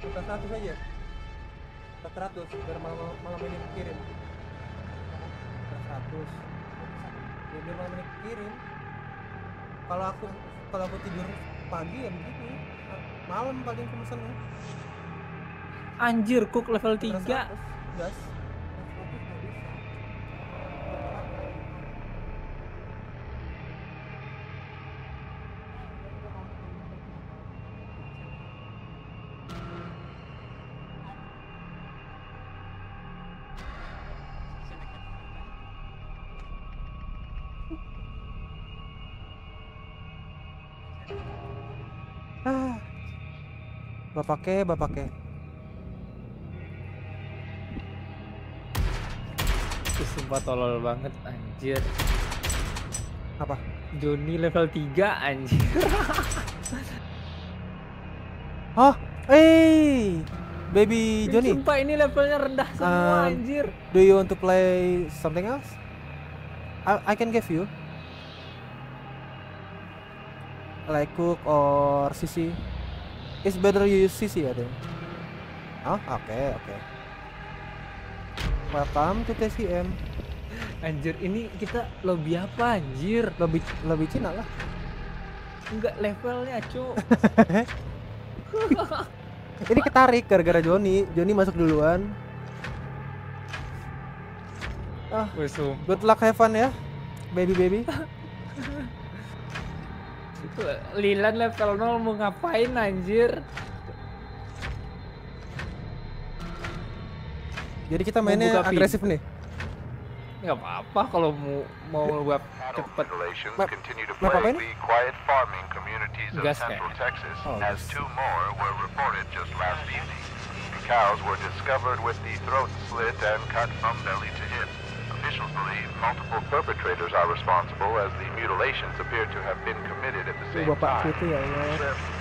Buka 100 aja. 100 biar malam ini kirim. 100. Ya biar malam ini kirim. Kalau aku tidur pagi ya begitu. Malam paling aku mesennya. Anjir, cook level 3. Gas. Bapake. Sumpah tolol banget anjir. Apa? Johnny level 3 anjir. Oh, baby Johnny. Sumpah ini levelnya rendah semua anjir. Do you want to play something else? I can give you. Like cook or CC. It's better you use CC I think. Oh, okay. Welcome to TCM. Anjir, ini kita lobby apa anjir? Lobby Cina lah. Enggak levelnya, Cuk. Ini ketarik gara-gara Johnny masuk duluan. Good luck, have fun ya, baby. Itu Lilan level 0 mau ngapain anjir? Jadi kita mainnya agresif nih. Nggak apa-apa kalau mau buat cepet. Ngapain? Gas Central Texas, as 2 more were reported just last evening. The cows were discovered with the throat slit and cut from belly to hip. Officials believe multiple perpetrators are responsible, as the mutilations appear to have been committed at the same Bapakku time. itu ya Allah.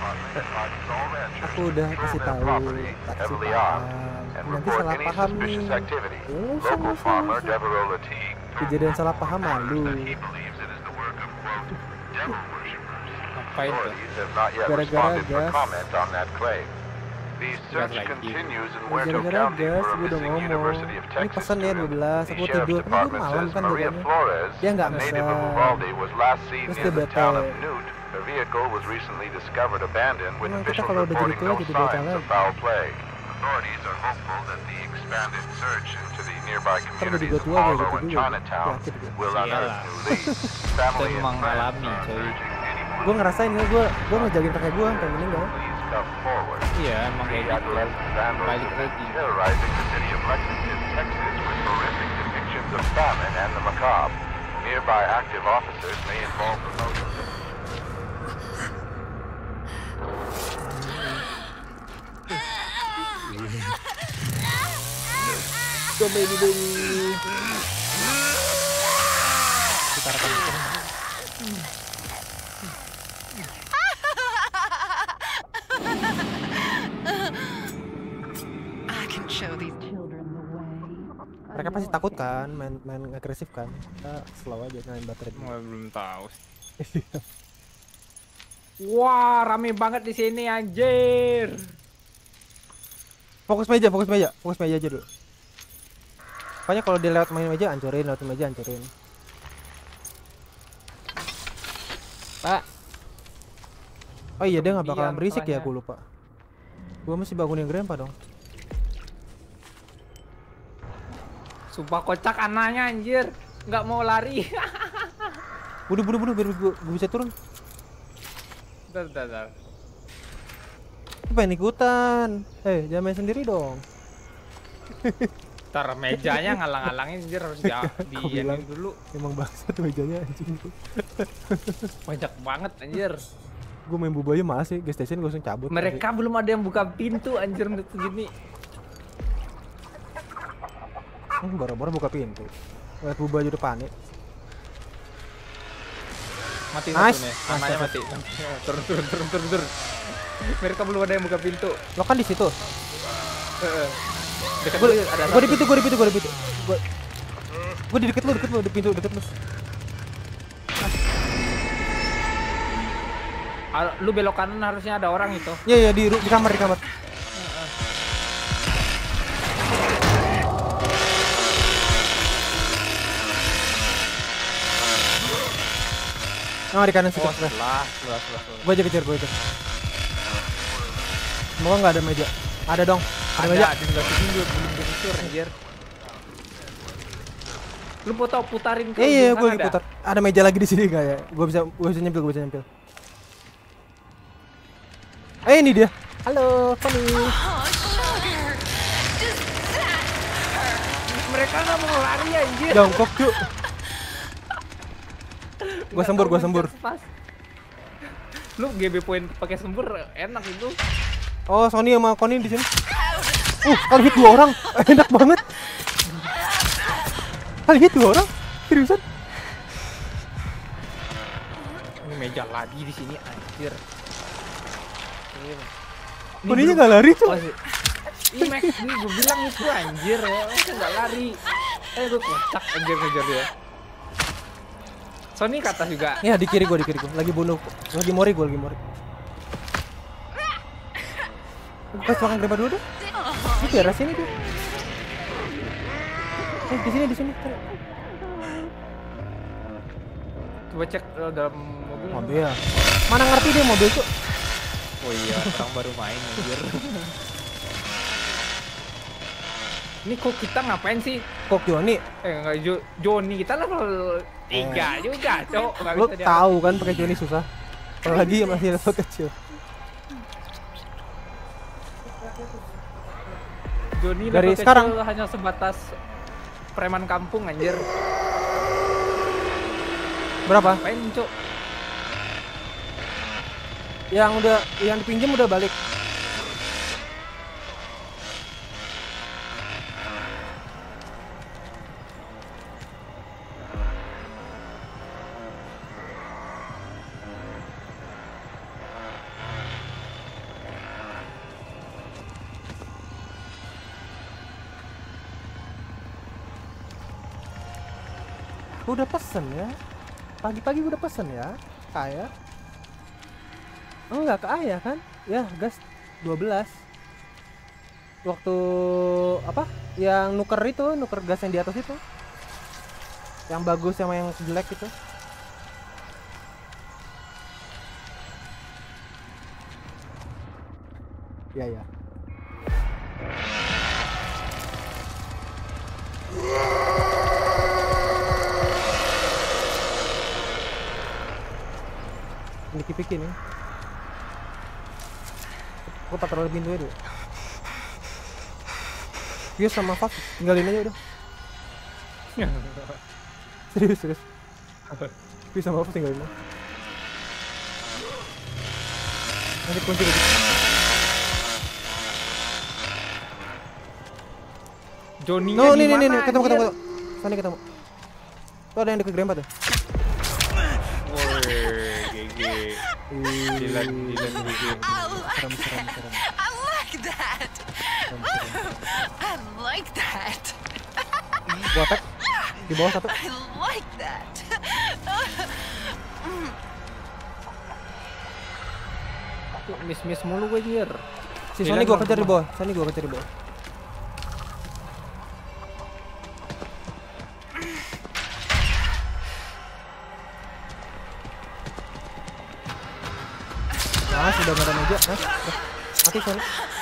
Aku udah kasih tahu, heavily armed, and report any suspicious activity. Local farmer Devereaux Lategue kejadian salah paham malu. Authorities have not yet responded for comment on that claim. The search continues in Huerto County for a missing University of Texas student. The Sheriff's Department says Maria Flores, a native of Uvalde, was last seen near the town of Newt. Her vehicle was recently discovered abandoned, with officials reporting no signs of foul play. Authorities are hopeful that the expanded search into the nearby communities of Harlow and Chinatown will unearth new leads. Family and friends are urging anyone Gue ngerasain ya, gue ngejagain kakek gue sampai meninggal. come forward. Iya, emang kayak gitu. Balik lagi. Terrorizing the city of Lexington, Texas, with horrific depictions of famine and the macabre. Nearby active officers may involve the motive. Go baby. Kita rekam. Mereka pasti takut kan, main agresif kan. Kita slow aja main baterai. Belum tahu. Wah, rame banget di sini anjir. Fokus meja aja dulu. Pokoknya kalau dia lewat main meja hancurin, Pak. Oh iya, dia nggak bakalan berisik ya, aku lupa. Gua mesti bangunin grandpa dong. Sumpah kocak anaknya anjir, nggak mau lari. Bunuh biar gua bisa turun. Bentar. Apa yang ikutan? Jangan main sendiri dong. Ntar mejanya ngalang-ngalangin anjir, harus dianin dulu. Emang bangsat mejanya anjing. Banyak banget anjir. Gue main bubaya masih, gas station gue langsung cabut. Mereka belum ada yang buka pintu anjir menit segini. Baru-baru buka pintu. Lihat bubaya udah panik. Mati satu nih, anaknya mati. Turun. Mereka belum ada yang buka pintu. Lo kan di situ. Gue di pintu. Gue di deket lu, di pintu deket lu. Lu belok kanan harusnya ada orang itu. Iya di kamar. Oh, di kanan situ. Sebelah. Gua aja kejar. Semoga nggak ada meja. Ada dong. Ada meja. Di sebelah sini juga belum dihancur anjir. Lu putarin ke Iya, sana gua ada? putar. Ada meja lagi di sini nggak ya? Gua bisa nyempil. Ini dia. Halo, Tony. Mereka nggak mau lari anjir. Jongkok, Cuk. Gua sembur. Pas. Lu GB point pakai sembur enak itu. Oh, Sony sama Connie di sini. Kali hit 2 orang. Enak banget. Kali hit 2 orang. Seriusan? Ini meja lagi di sini anjir. Connie-nya enggak lari, Cuk. Ini Max, ini gue bilang itu anjir ya, itu nggak lari. Gue kocak anjir ngejar dia. Sony ke atas juga. Ya, di kiri gua. Lagi bunuh. Lagi mori. Pas makan grempa dulu deh. Ini daerah sini tuh. Di sini. Coba cek dalam mobil. Mobil. Mana ngerti dia mobil tuh? Oh iya, orang baru main anjir. Ini kok kita ngapain sih? Kok Joni? Enggak Joni, kita level 3 juga, Cok. Lu tahu kan pakai Joni susah. Apalagi masih level kecil. Joni dari level sekarang kecil hanya sebatas preman kampung anjir. Berapa? Ngapain, Cok? Yang dipinjam udah balik. Udah pesen ya. Pagi-pagi udah pesen ya. Kayak enggak ke Ayah kan? Ya, gas 12. Waktu apa? Yang nuker gas yang di atas itu. Yang bagus sama yang jelek itu. Ya. Pikir nih. Gua patroli pintunya dulu. Pius sama Fak tinggalin aja udah. Serius. Pius sama Fak tinggalin aja. Nanti kunci lagi. Joninya nih, ketemu. Sana ketemu. Tuh ada yang deket grempa tuh. Dilan Serem. I like that. Gua attack di bawah satu. I like that. Miss mulu gue anjir. Si Sony gua kejar di bawah. Sudah nggak ada meja, mati Sony.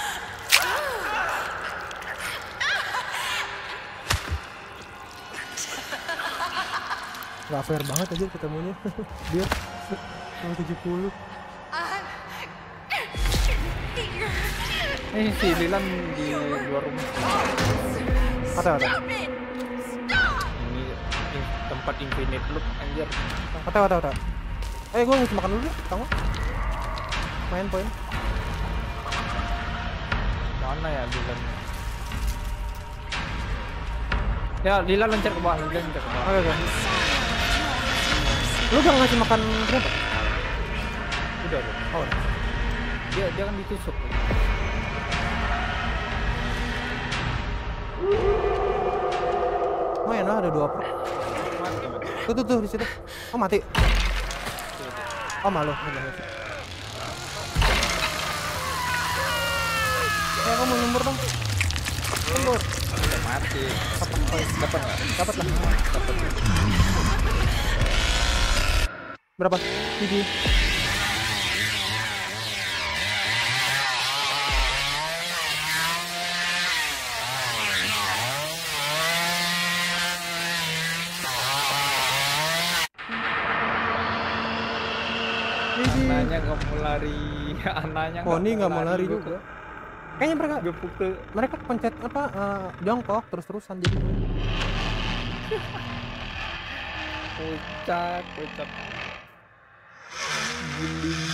Gak fair banget aja ketemunya. Dia 70. Si Lilan di luar rumah. Ada. Ini tempat infinite loop anjir. Ada. Gua ngisi makan dulu deh, tanggung. Main poin. Mana ya Lilan? Ya, Lilan loncat ke bawah, Oke. Lu udah ngasih makan berapa? Udah. Oh. Dia kan ditusuk. Main lah, ada 2 pro. Mati. Tuh di situ. Oh, mati. Oh, malu. Ya, kamu nyembur dong. Nyembur. Udah mati. Dapat lah. Berapa? Gigi. Anaknya nggak mau lari. Anaknya Poni nggak mau lari juga. Kayaknya mereka pencet apa jongkok terus-terusan jadi. Kocak. Giling.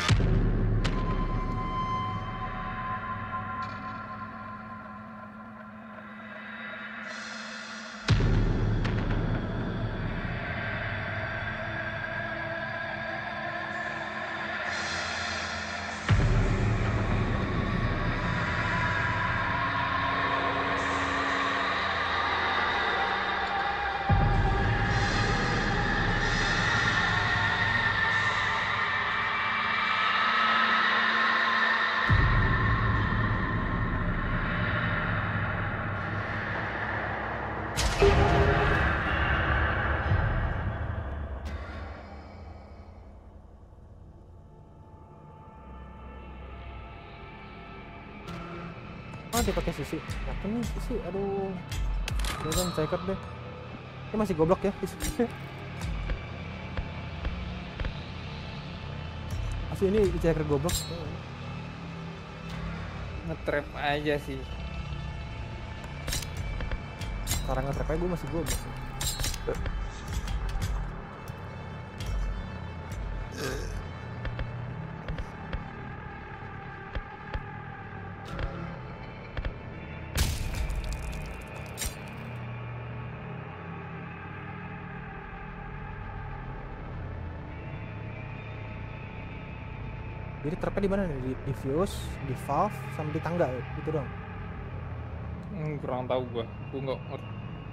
Dia pakai sisi. Apa nih sisi? Aduh. Dia kan ceker deh. Dia masih goblok ya sisi. Asli ini ceker goblok. Nge-trap aja sih. Sekarang nge-trap aja gue masih goblok. Jadi trapnya di mana nih? Di fuse, di valve, sama di tangga ya? Gitu dong. Kurang tahu gua nggak ngerti.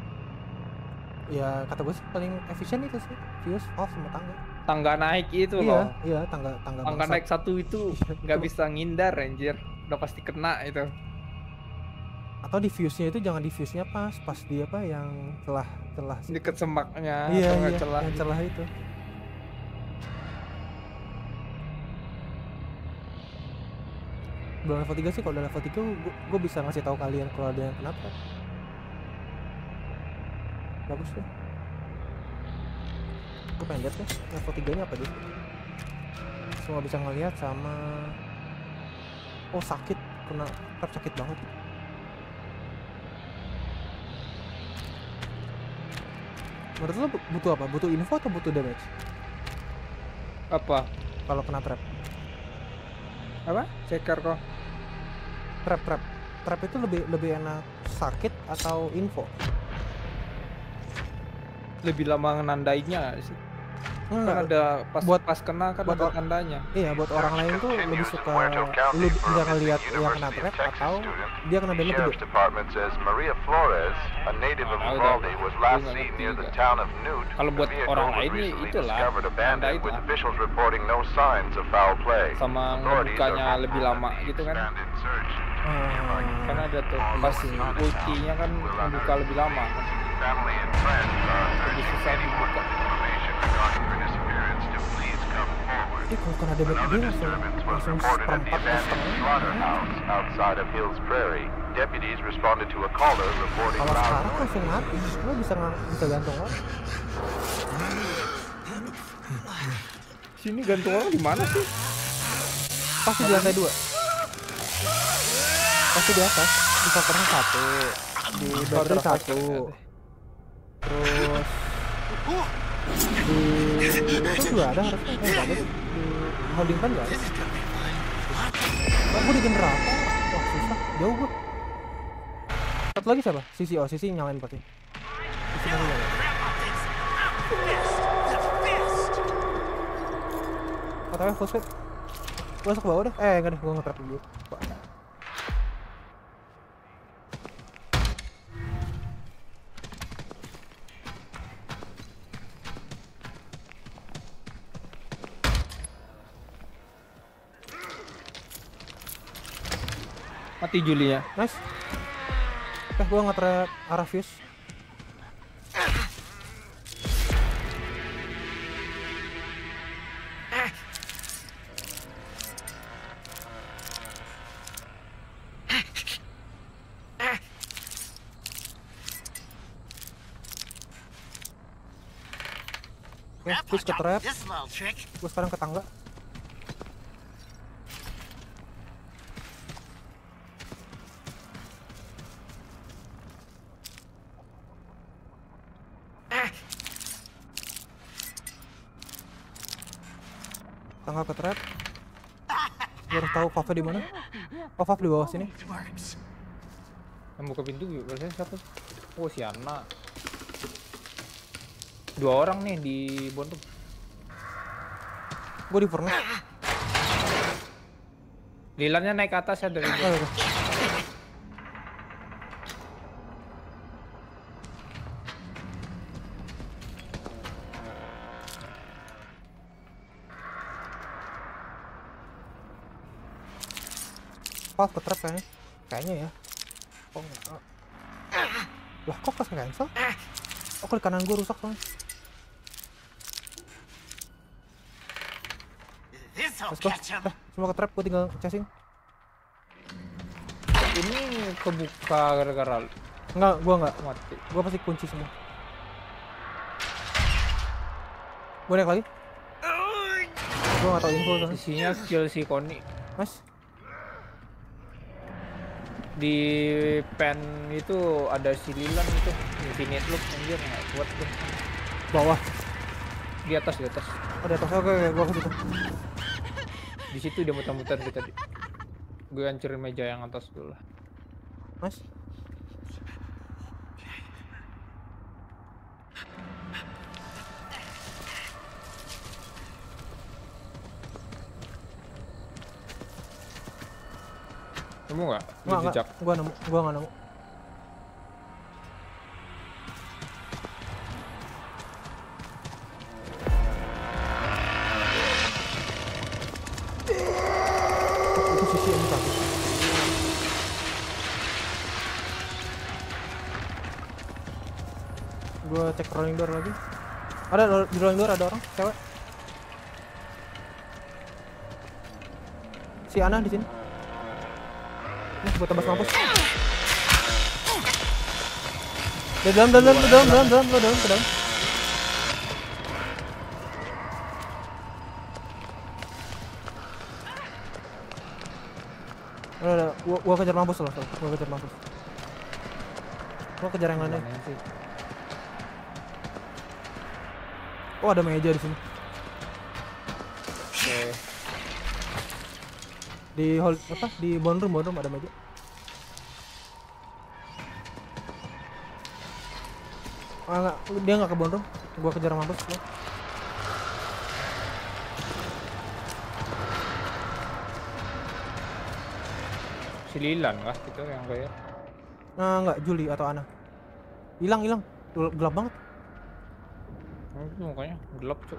Ya kata gue sih paling efisien itu sih, fuse, valve sama tangga. Tangga naik itu loh. Iya, tangga naik satu itu nggak bisa ngindar anjir. Udah pasti kena itu. Atau di fuse-nya itu jangan di fuse-nya pas di apa yang celah deket semaknya. Iya, celah yang celah itu. Belum level 3 sih, kalau udah level 3 gue bisa ngasih tahu kalian kalau ada yang kenapa. Bagus deh. Gue pengen lihat deh level 3 nya apa deh. Semua bisa ngeliat sama. Oh sakit, kena trap sakit banget. Menurut lo butuh apa? Butuh info atau butuh damage? Apa? Kalau kena trap. Apa? Ceker kok. Trap itu lebih enak sakit atau info? Lebih lama nandainya sih. Kan ada pas kena kan ada tandanya. Iya, buat orang lain tuh lebih suka lu bisa ngelihat yang kena trap atau dia kena damage Sheriff's Department says Maria Flores, a native of Uvalde, was last seen near the town of Newt. Kalau buat orang lain itulah tanda itu. With officials reporting no signs of foul play. Sama ngebukanya lebih lama gitu kan. Karena ada tuh pas ultinya kan membuka lebih lama. Lebih susah dibuka. Kalau kena damage dia langsung seperempat outside of Hills Prairie. Deputies responded to a caller reporting kalau sekarang langsung mati, lo bisa gantung orang. Sini gantung orang di mana sih? Pasti di lantai 2. Pasti di atas. Di covernya 1, di battery 1. Terus itu juga ada harusnya ada di holding pan juga ada. Gue di generator, wah susah, jauh gue. Satu lagi siapa? Sisi nyalain pasti. Sisi masih nyalain. Otw full speed. Gue masuk ke bawah deh. Enggak deh, gue nge-trap dulu. Mati Julia. Nice. Gue nge-trap arah fuse. Switch ke trap. Gue sekarang ke tangga. Tangga ke trap. Gue harus tahu Fav di mana. Oh, Fav di bawah sini. Yang buka pintu biasanya siapa? Oh, si Ana. 2 orang nih di bottom. Gue di furnace. Lilannya naik ke atas ya dari bawah. Fav ke trap kayaknya. Kayaknya ya. Oh enggak. Lah kok pas cancel? Oh, klik kanan gue rusak soalnya. Let's go. Semua ke trap, gue tinggal chasing. Ini kebuka gara-gara Enggak, gue enggak. mati. Gue pasti kunci semua. Gue naik lagi. Gue gak tau info kan. Isinya skill si Koni. Mas, Di pen itu ada si Lilan itu infinite loop anjir nggak kuat tuh. bawah. Di atas. Oh, di atas. Oke, gue ke situ. Di situ dia muter-muter di tadi. Gue hancurin meja yang atas dulu lah. Mas. Nemu nggak? Nggak, Jejak. gue nggak nemu. Itu sisi yang satu. Gue cek rolling door lagi. Ada di rolling door ada orang, cewek. Si Ana di sini. Nih, buat tebas mampus. Ke dalam. Udah, gua kejar mampus loh. Gua kejar mampus. Gua kejar yang lainnya. Oh, ada meja di sini. Oke. Di hall apa? Di ballroom ada meja. Ah, enggak, dia enggak ke ballroom. Gua kejar mampus loh. Si Lilan kah itu yang kayak? Nah, enggak, Juli atau Ana. Hilang. Gelap banget. Itu mukanya gelap, Cuk.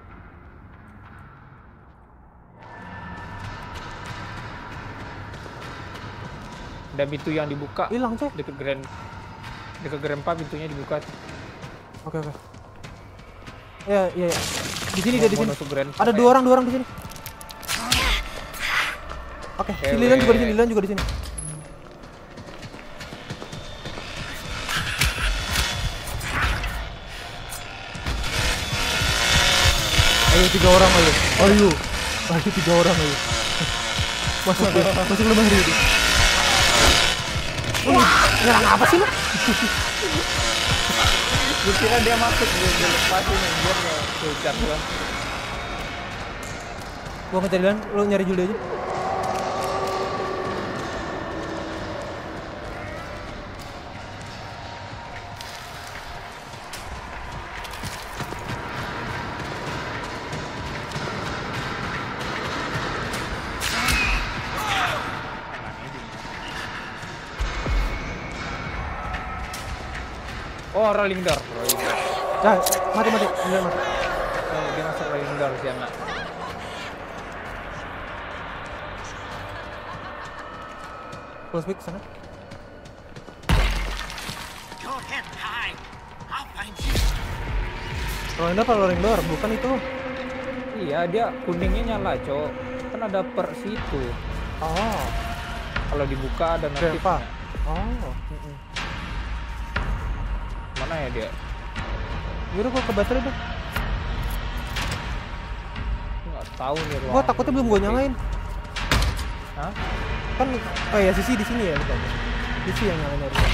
Ada pintu yang dibuka. Hilang, Cek. Deket Grand 4 pintunya dibuka. Oke. Ya. Di sini dia di sini. Ada 2 orang di sini. Oke, si Lilan juga di sini. Ayo 3 orang ayo. Ayo 3 orang ayo. Masuk lemah dia. Nyerang apa sih lu? Gue kira dia masuk, gue lepasin anjir ya. Tucat gua. Gua ngejar Lilan, lu nyari Juli aja. Oh, rolling door. Nah, mati. Lilan mati. Dia masuk rolling door si anak. Full speed sana. Go ahead, hide. I'll find you. Rolling door, bukan itu. Iya, dia kuningnya nyala, Cok. Kan ada per situ. Oh, Kalau dibuka ada notif. Grandpa. Oh. Mana ya dia? Yaudah gua ke baterai deh. tahu nih ruangan. Gua takutnya belum gua nyalain. Hah? Kan oh ya Sisi di sini ya bukan. Sisi yang nyalain harusnya.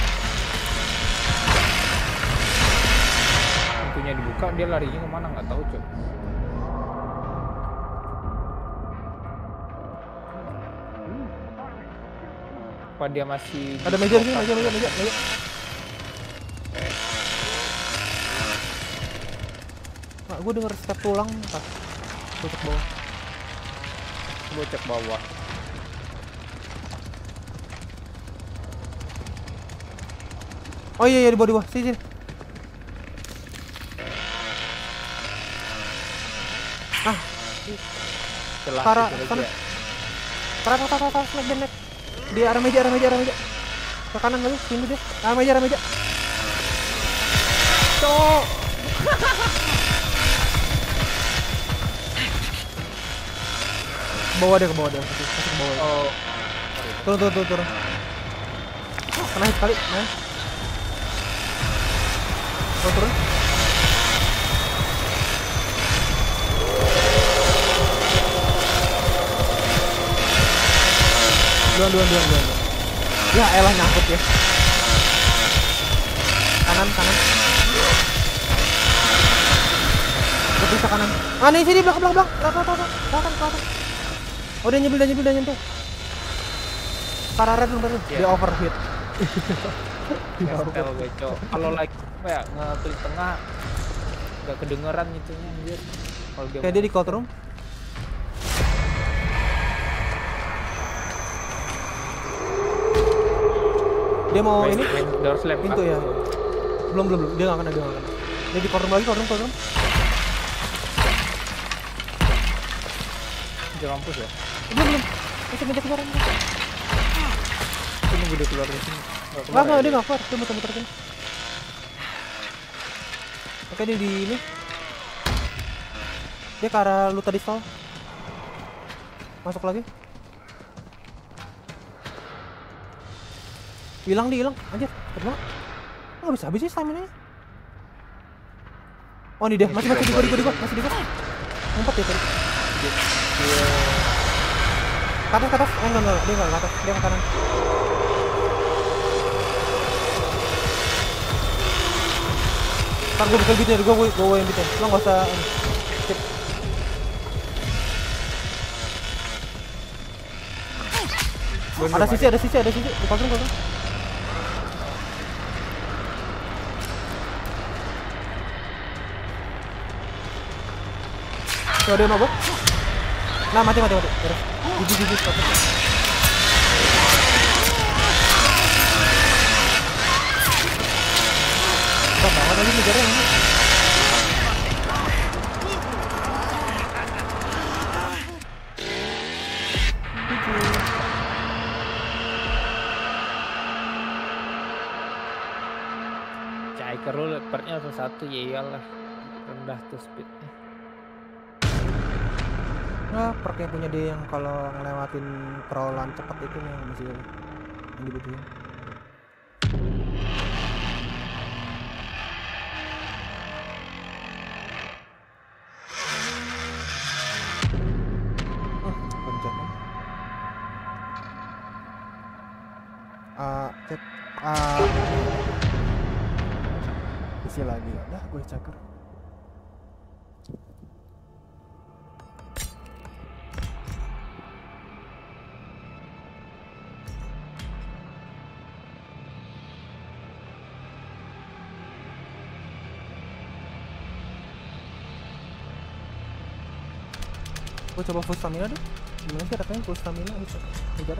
Pintunya dibuka, dia larinya kemana nggak tahu coy. Apa dia masih ada meja di sini, meja. Nah, gue denger step tulang entah. Gue cek bawah. Gue cek bawah. Oh iya di bawah. Sini. Ah. Para sana. Para snack. Di arah meja. Ke kanan lalu, sini deh. Arah meja. Cok. Ke bawah deh. Masih ke bawah. Oh. Turun. Kena hit kali, nah. Turun. Duluan. Ya elah nyangkut ya. Kanan. Gue bisa kanan. Ah nih sini belakang. Kelihatan. Oh dia nyempil. Para red belum dia overheat. Hotel beco. Kalau like apa ya ngeklik tengah nggak kedengeran itunya anjir. Kalau Kayak dia di cold room. Dia mau ini door slam pintu ya. Belum. Dia nggak kena. Dia di cold room lagi. Di kampus ya? Belum. Masih keluar. Nunggu dia keluar dari sini. Enggak, dia nggak keluar. Dia muter-muter sini. Oke, dia di ini. Dia ke arah lu tadi stall. Masuk lagi. Hilang. Anjir, kenapa? Nggak bisa habis sih stamina-nya. Oh, ini dia. Masih di gua. Ngumpet ya tadi. Ke atas. Enggak. Dia nggak ke atas. Dia ke kanan. Ntar gue buka gitu ya, gue yang bikin. Lo nggak usah skip. Ada sisi. Dipasang. Tuh ada yang mabok. Nah mati. Terus. Gigi. Banget lagi negara ini. Caiker lu lepernya langsung 1 ya iyalah. Rendah tuh speednya. Nah, perk yang punya dia yang kalau ngelewatin crawlan cepat itu yang masih yang dibutuhin. Cek isi lagi udah gue caker. Gue coba full stamina deh. Gimana sih rasanya full stamina bisa negara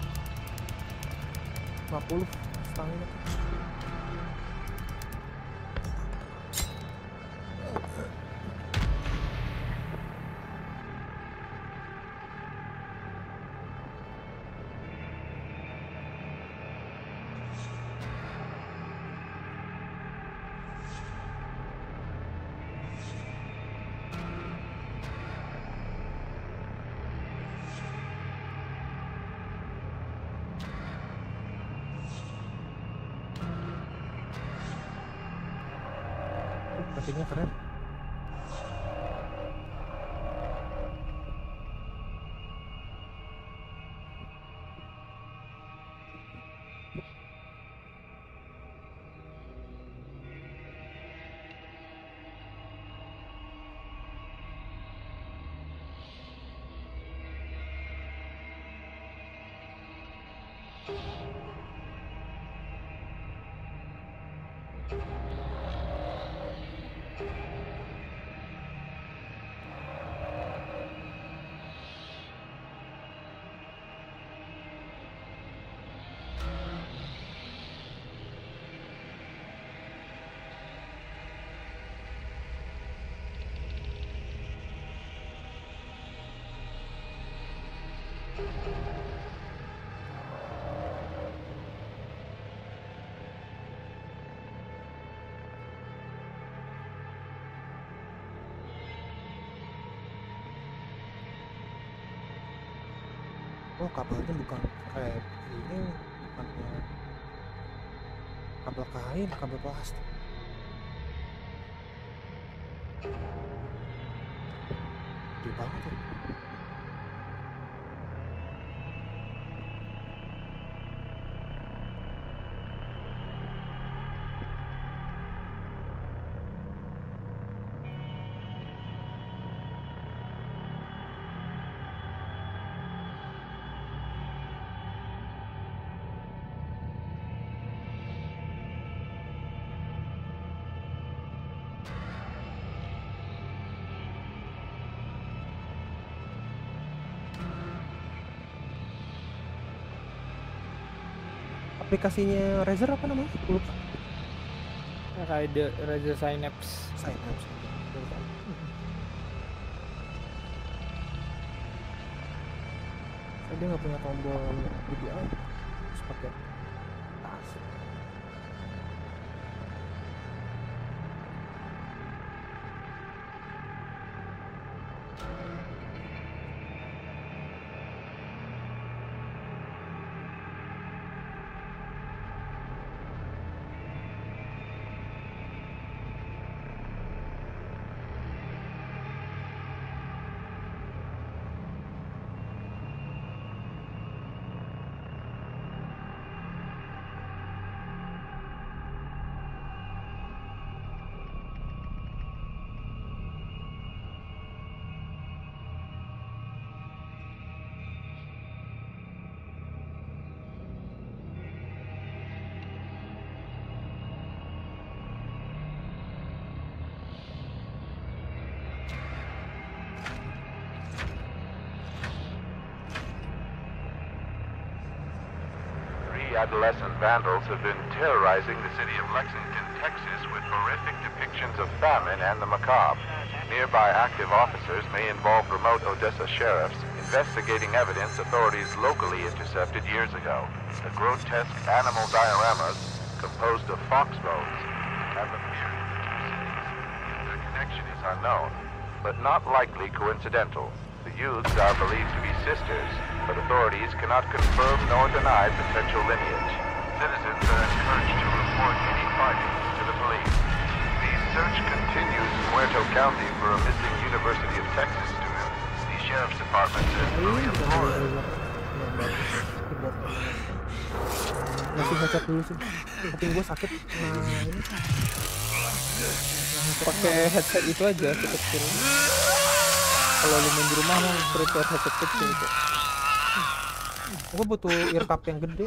50 stamina. Pastinya keren. Oh, kabelnya bukan kayak ini, bukannya kabel kain, kabel plastik. Gede banget ya. Aplikasinya Razer apa namanya? Lupa. Razer Synapse. Synapse. Dia nggak punya tombol DPI, terus pakai tas. Adolescent vandals have been terrorizing the city of Lexington, Texas with horrific depictions of famine and the macabre. Nearby active officers may involve remote Odessa sheriffs investigating evidence authorities locally intercepted years ago. The grotesque animal dioramas composed of fox bones have appeared in the two cities. Their connection is unknown, but not likely coincidental. The youths are believed to be sisters, but authorities cannot confirm nor deny potential lineage. Citizens are encouraged to report any findings to the police. The search continues in Muerto County for a missing University of Texas student. The Sheriff's Department says Maria Flores. Masih headset dulu sih. Kuping gue sakit. Nah ini. Pakai headset itu aja kecil. Kalau lu main di rumah mau prepare headset kecil itu. Gue butuh earcup yang gede.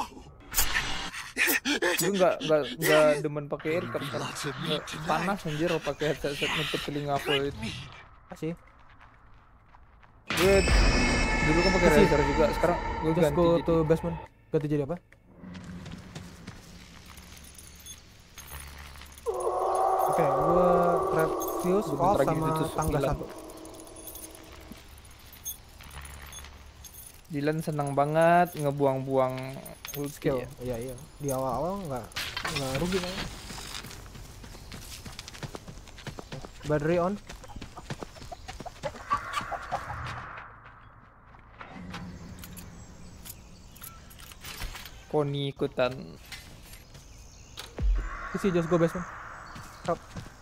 Gue nggak demen pakai earcup kan. Panas anjir kalau pakai headset nutup telinga full itu. Masih. Gue dulu kan pakai Razer juga, sekarang gue Just ganti go jadi to basement. Ganti jadi apa? Oke, gue trap fuse off sama tangga 1. Dylan senang banget ngebuang-buang skill. Iya. Di awal-awal nggak rugi kan. Battery on. Koni ikutan. Isi just go basement. Stop.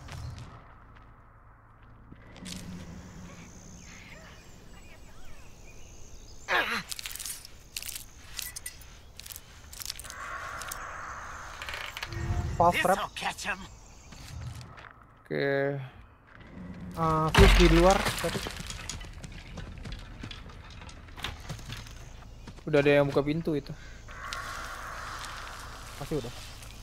Pulse trap. Oke. Fuse di luar tadi. Udah ada yang buka pintu itu. Pasti udah.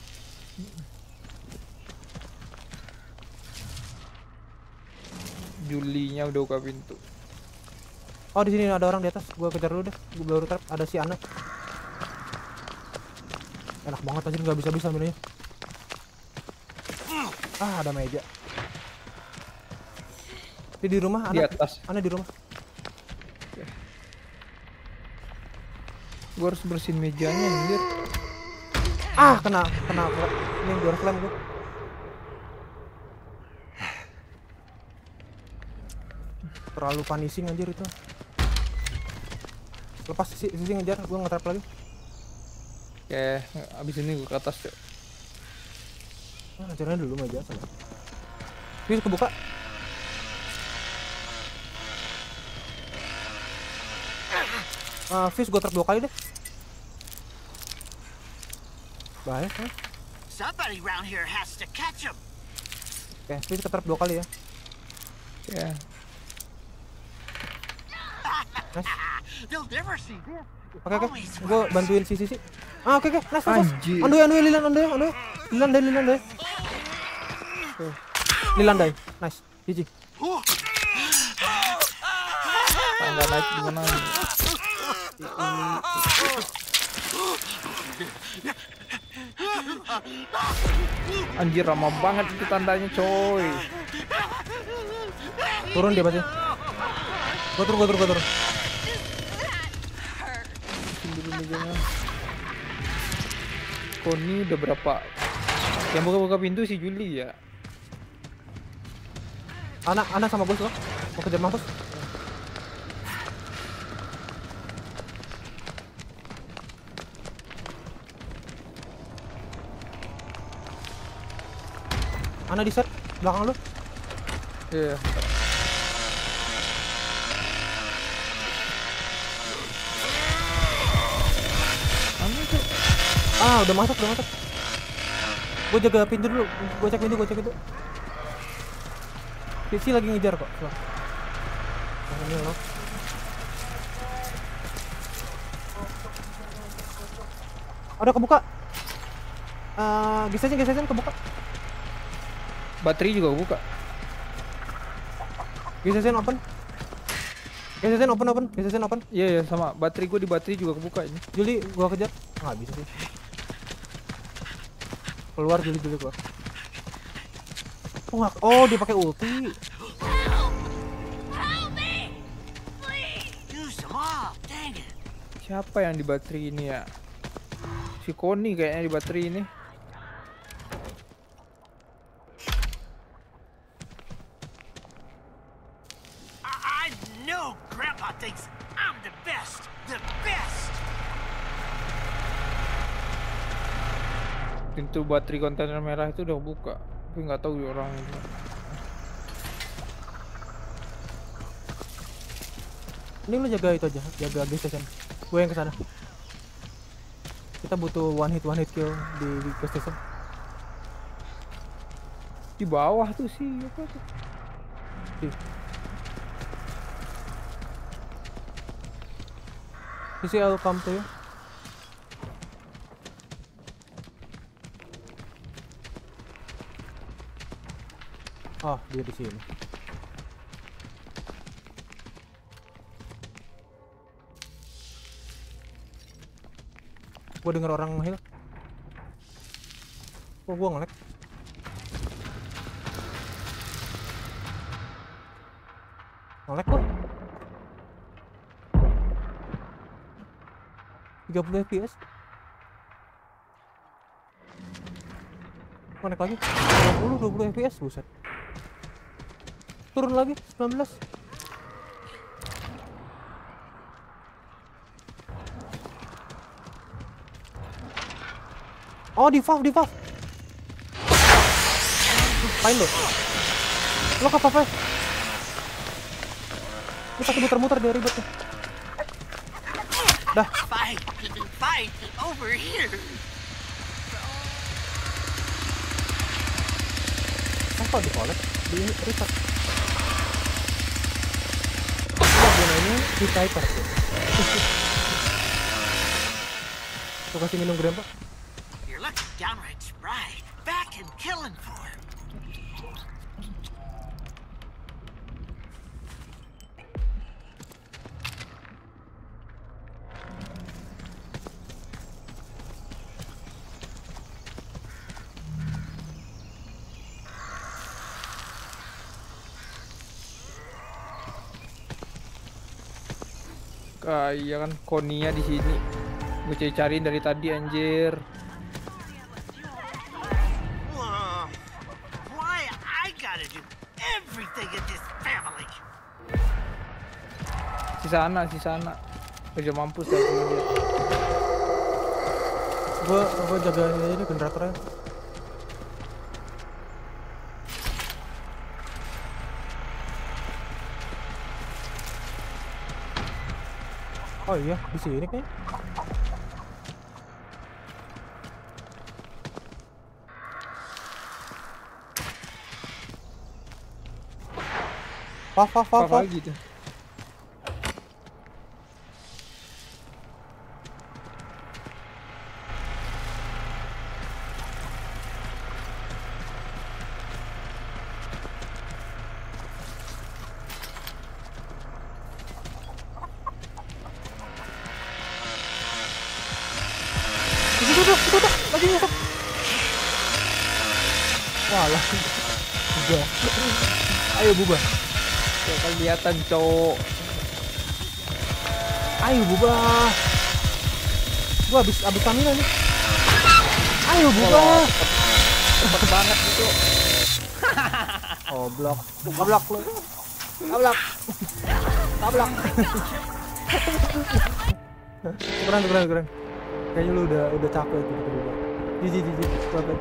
Julinya udah buka pintu. Oh, di sini ada orang di atas. Gua kejar dulu deh. Gua baru trap. Ada si Ana. Enak banget anjir, nggak bisa-bisa minumnya. Ah, ada meja. Dia di rumah, Di Ana. atas. Ana di rumah. Gua harus bersihin mejanya anjir. Ah, kena. Ini gua flame gua. Terlalu punishing anjir itu. Lepas sisi ngejar, gua nge-trap lagi. Oke, abis ini gua ke atas tuh. Nah, ngejarnya dulu meja sama. Fis kebuka. Fis gua trap 2 kali deh. Bahaya kan? Somebody round here has to catch him. Oke, Fis ke trap 2 kali ya. Ya. Nice. They'll never see this. Oke, gue bantuin si. Ah, oke, nice. Anjir. Andoy, Lilan deh. Lilan deh, nice. GG. Tangga naik gimana? Anjir, lama banget itu tandanya, coy. Turun dia pasti. Gua turun. Dulu mejanya. Koni udah berapa? Yang buka pintu si Juli ya. Ana sama gue loh. Mau kejar mampus. Ana di set belakang lu. Iya. Ah, udah masuk. Gue jaga pintu dulu. Gue cek pintu. Sisi lagi ngejar kok. Ini loh. Ada kebuka. Gesesin kebuka. Bateri juga buka. Gesesin open. Iya, sama. Bateri gue di bateri juga kebuka ini. Juli, gua kejar. Nggak bisa sih. Keluar Juli keluar. Oh, dia pakai ulti. Siapa yang di bateri ini ya? Si Koni kayaknya di bateri ini. I know Grandpa thinks I'm the best. Pintu bateri kontainer merah itu udah buka, tapi nggak tahu orang itu. Ini lu jaga itu aja, jaga gas station. Gue yang kesana. Kita butuh one hit kill di gas station. Di bawah tuh sih, apa tuh? Sisi I'll come to you. Oh, dia di sini. Gua denger orang heal. Oh, gua nge-lag. Nge-lag gua. 30 fps. Connect lagi 20 fps, buset. Turun lagi 19. Oh, di valve. Pain lo ke apa? Lu pakai muter-muter dia ribet tuh. Dah. Fight over here. Apa di collect? Di reset. Ini di sniper tuh. Tuh kasih minum grandpa. You're lucky downright spry. Back and killing for him. Iya kan Konia di sini. Gue cari-cariin dari tadi anjir. Why I gotta do everything in this family? Si sana. Udah mampus dah sama dia. Gua jaga ini generatornya. Oh iya, di sini kayaknya. Apa gitu. Lagi nyesek. Walah. Bubar. Ayo bubar. Ya kelihatan cowok. Ayo bubar. Gua habis stamina nih. Ayo bubar. Cepet banget itu. Oh, blok lu. Tablak. Keren. Kayaknya lu udah capek gitu berdua. Jiji. Kuat.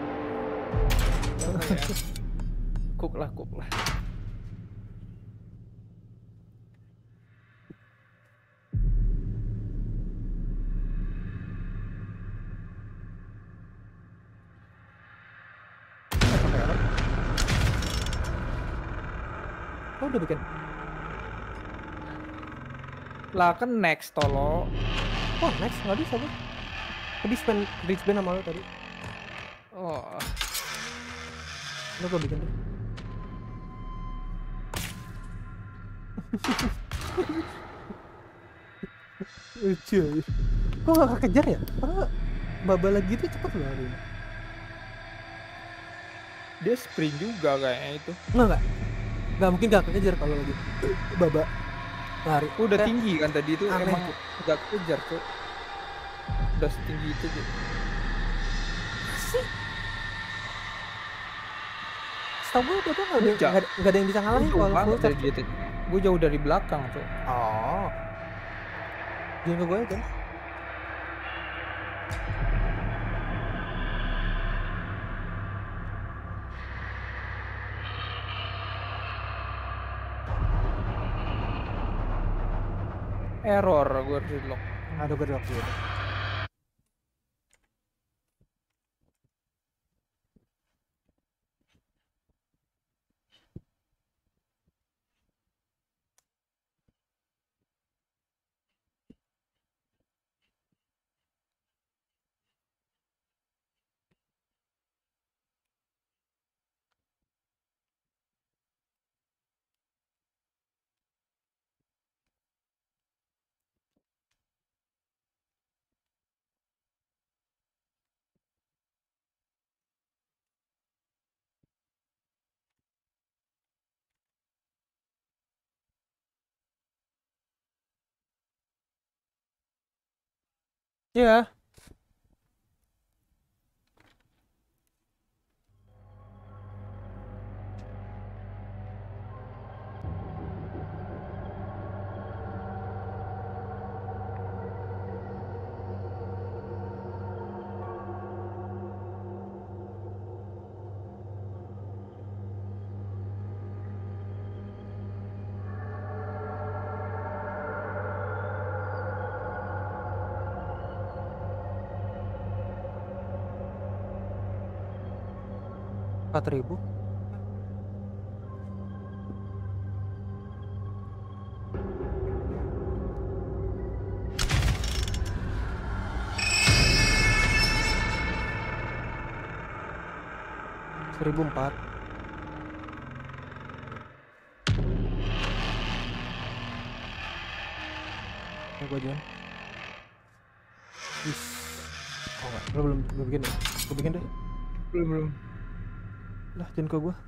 Cook lah. Oh, udah bikin. Lah kan next tolo. Oh, next nggak bisa bang. Tadi spend sama lo tadi. Oh. Lo gue bikin deh. Lucu. Kok gak kekejar ya? Karena babala gitu cepet loh hari ini. Dia sprint juga kayaknya itu. Nggak mungkin gak kekejar kalau lagi baba lari. Udah tinggi kan tadi itu aneh. Emang gak kekejar tuh. Udah setinggi itu tuh. Setahu gue baba nggak ada yang bisa ngalahin kalau full charge. Gue jauh dari belakang tuh. Oh. Jangan ke gue kan? Error gue deadlock. Ada deadlock gitu. Iya. Rp4.000. 2004. Ya gua aja. Wis. Oh enggak, belum bikin ya? Gua bikin deh. Belum. Lah, jangan ke gua.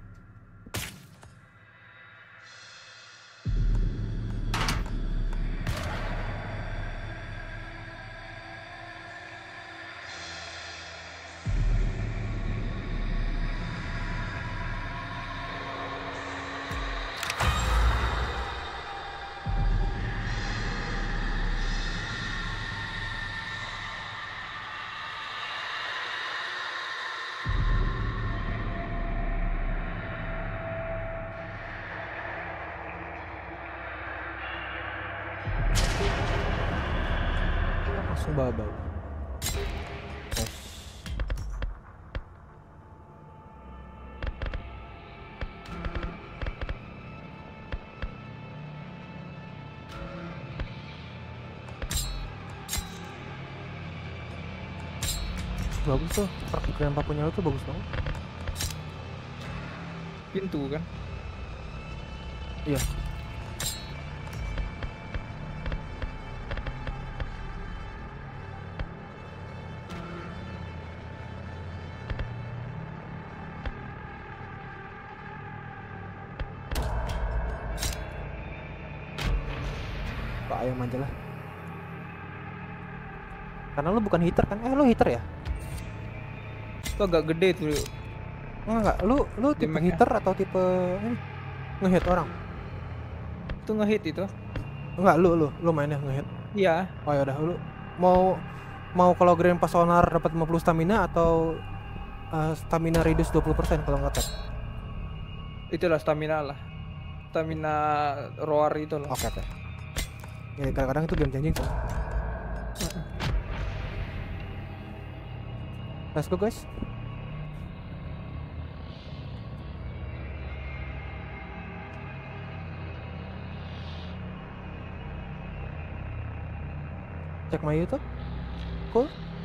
Langsung babau. Bagus tuh, Grandpa punya lu tuh bagus banget. Pintu kan? Iya. Pak ayam aja lah. Karena lu bukan hitter kan? Lu hitter ya? Itu agak gede tuh. Enggak, lu tipe Damage-nya. hitter atau tipe nge-hit orang? Itu nge-hit itu. Enggak, lu mainnya nge-hit. Iya. Oh ya udah, lu mau kalau Grandpa Sonar dapat 50 stamina atau stamina reduce 20% kalau nggak tag? Itulah stamina lah. Stamina roar itu loh. Oke. Ya kadang-kadang itu game changing tuh. Let's go guys. Cek my YouTube. Cool.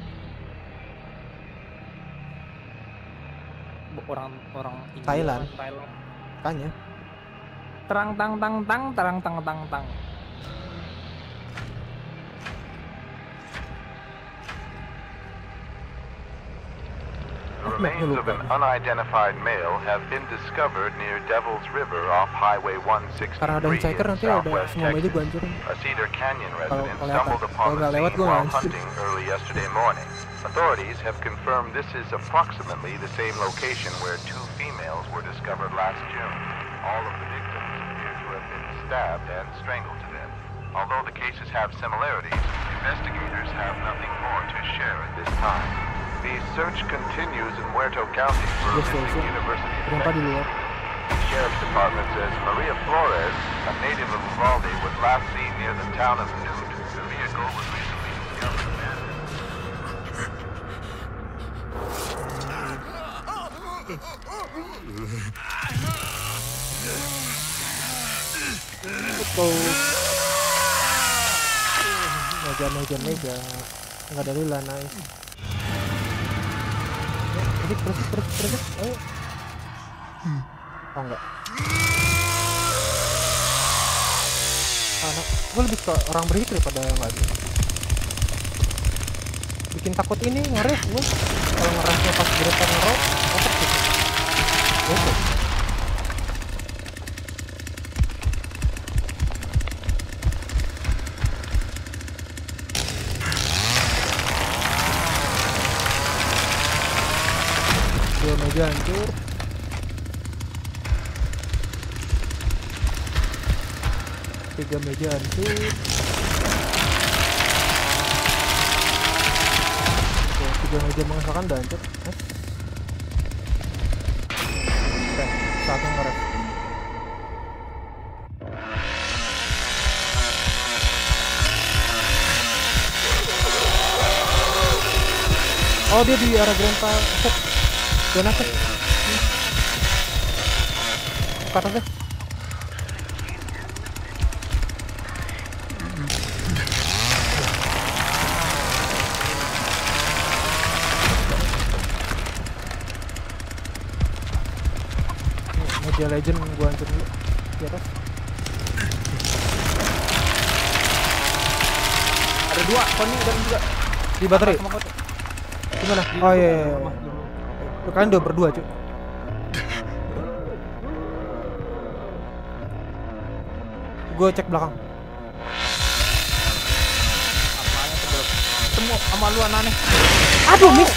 Orang India, Thailand. Thailand. Tanya. Terang tang tang tang terang tang tang tang. The remains of an unidentified male have been discovered near Devil's River off Highway Karena ada 163 hitchhiker in nanti ada southwest semua meja Texas. gua hancurin. A Cedar Canyon Kalau resident kelihatan. stumbled Kalau upon the nggak lewat scene gua while hancurin. hunting early yesterday morning. Authorities have confirmed this is approximately the same location where 2 females were discovered last June. All of the victims appear to have been stabbed and strangled to death. Although the cases have similarities, investigators have nothing more to share at this time. The search continues in Muerto County for a missing University of Grandpa di Texas. luar. The Sheriff's Department says Maria Flores, a native of Uvalde, was last seen near the town of Newt. The vehicle was recently discovered abandoned. Meja nggak ada lila, nice. Terus ayo. Oh enggak. Anak gue lebih ke orang berisik daripada nggak ada. Bikin takut ini ngeres gue. Kalau ngeresnya pas geretan ngerok, otak gitu. Oke. Dua meja hancur. Tiga meja hancur. Oke, 3 meja menghasilkan udah hancur. Oke, saatnya ngeref. Oh, dia di arah Grandpa. Jangan apa? Ke atas deh. Dia legend gua hancur dulu. Di atas. Ada 2, Koni dan juga Di baterai. Gimana? Oh iya. Kalian 2 berdua, cuy. Gue cek belakang. Apanya tebel. Semua sama lu aneh. Aduh, miss.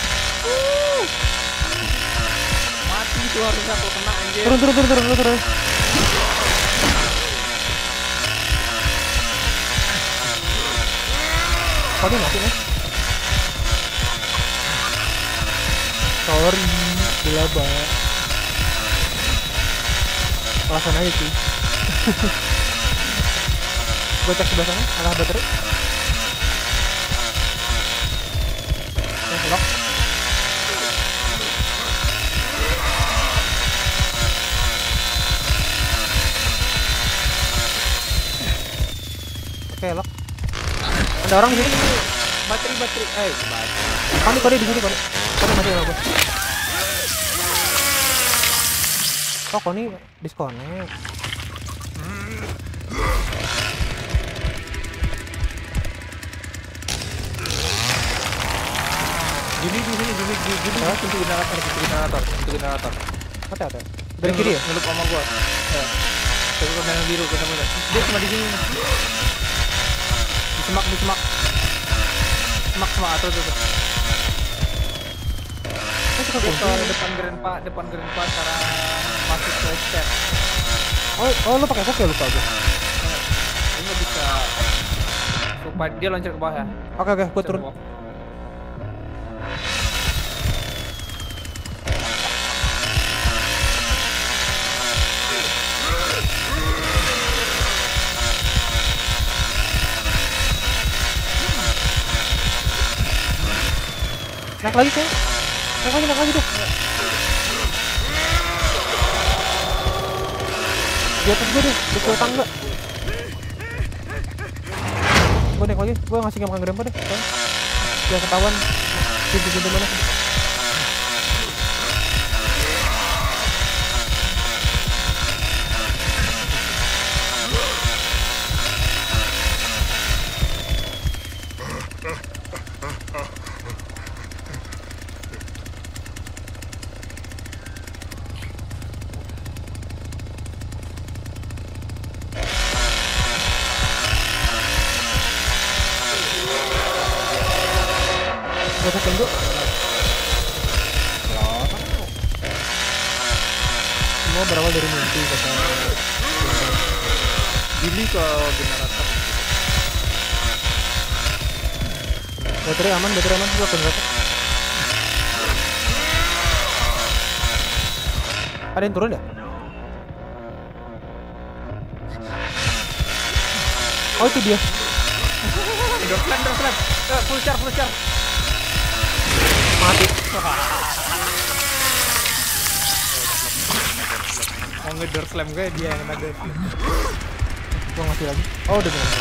Mati itu harusnya kalau kena anjir. Turun. Kok dia mati nih? Sorry, dilaba. Alasan aja sih. Gue cek sebelah sana, arah baterai. Lock. Oke, lock. Ada orang di sini. Baterai. Koni di sini, Koni mati sama gue. Oh, Koni disconnect. Di pintu generator. Hati. Dari kiri ya? Ngelup sama gua. Ya. Tapi kok yang biru benar-benar. Dia cuma di sini. Di semak. Semak atau tuh. Dia ke depan Grandpa cara masuk ke chat. Oh, lu pakai fokus ya, lupa gue. Ini bisa supaya dia loncat ke bawah ya. Oke, gue turun. Naik lagi tuh. Naik lagi tuh. Di atas gue deh, di ke tangga. Gue naik lagi, gue ngasih ngamakan grandpa deh. Biar ketahuan pintu mana. Gak tunggu. Semua berawal dari mimpi kata. Billy ke generator. Baterai aman, gua ke generator. Ada yang turun ya? Oh, itu dia. Door slam. Full charge. Mati. Mau nge-door slam gue dia yang nge-door slam. Gua ngasih lagi. Oh, udah bener.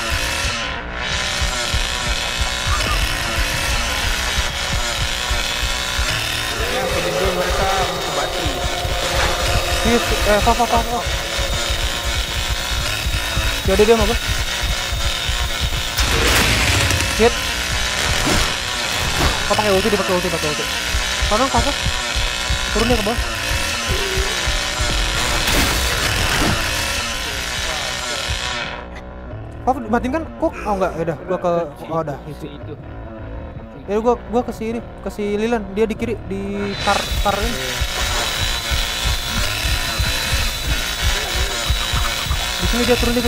Ya, pengen gue mereka ke baterai. Hit, Fa. Ya dia mau gue. Hit. Kau pakai ulti, dia pakai ulti. Tolong pasok. Turun dia ke bawah. Kok matiin kan? Kok? Oh enggak, udah. Gua ke udah itu. Ya gua ke sini, ke si Lilan. Dia di kiri di tar ini. Di sini dia turun.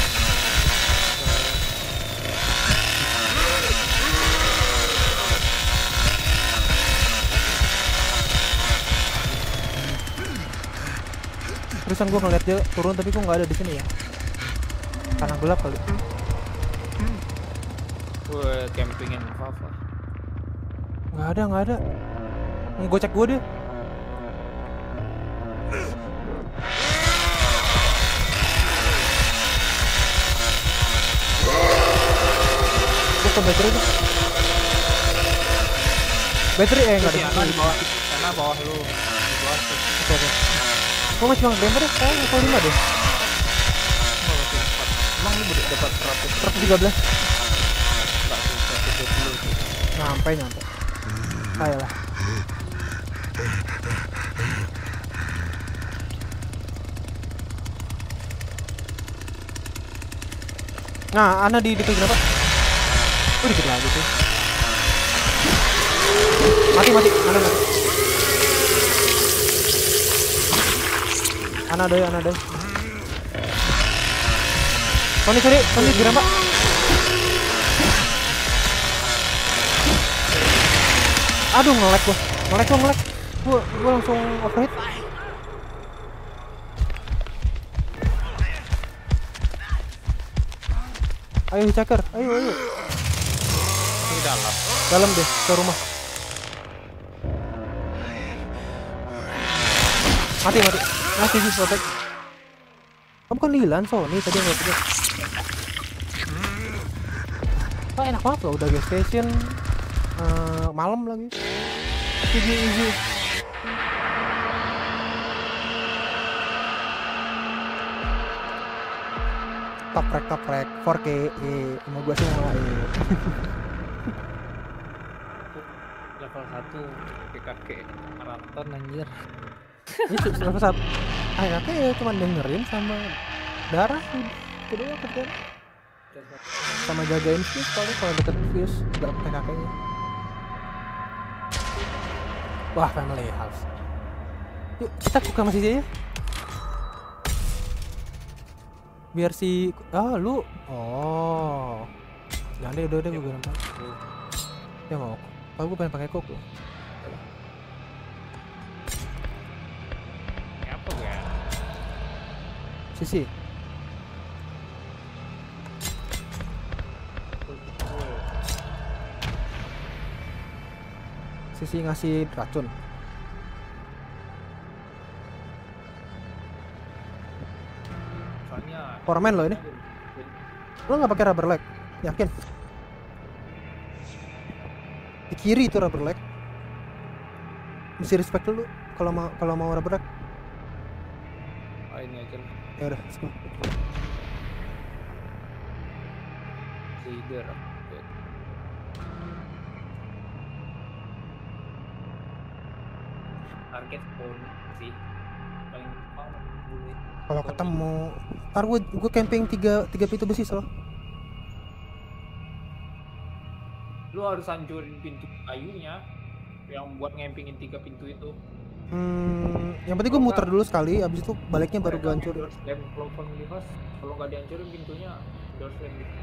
Terusan gue ngeliat dia turun tapi gue nggak ada di sini ya, karena gelap kali. Gue campingin Fafa. Nggak ada. Gue cek gue deh. Gue ke baterai tuh. Baterai nggak ada. Di bawah. Karena bawah lu. Di bawah tuh. Oke. Oh masih bang Denver deh, saya level 5 deh. Emang lu udah dapat 113. Nyampe. Ayolah. Nah, Ana di dekat berapa? Oh, dikit lagi tuh. Mati. Ana mati. Ana deh. Tony berapa? Aduh, nge-lag gua. Gua langsung overheat. Ayo Cakar, ayo. Di Dalam deh, ke rumah. Mati. Sih, protek. Kamu kan Lilan, Sony tadi nggak punya. Enak banget loh, udah gas station. Malam lagi. Easy. Toprek 4K sama gua sih mau level 1 kakek maraton anjir. Itu level 1. Kakek ya cuma dengerin sama darah itu doang kerjaan. Sama jagain fuse kalau deket fuse enggak pakai kakeknya. Wah, family house. Yuk, kita buka masih aja. Biar si lu jangan deh udah gue ganti ya mau gue pengen pakai kok apa ya Sisi ngasih racun. Foreman lo ini. Lo nggak pakai rubber leg, yakin? Di kiri itu rubber leg. Mesti respect dulu kalau mau rubber leg. Ini aja. Ya udah, let's go. Leader. Target pun sih paling mau dulu. Kalau ketemu, ntar gue camping 3 pintu besi soal. Lu harus hancurin pintu kayunya yang buat ngempingin 3 pintu itu. Yang penting gue muter dulu sekali, abis itu baliknya baru gue hancurin. Kalau nggak dihancurin pintunya, door slam gitu.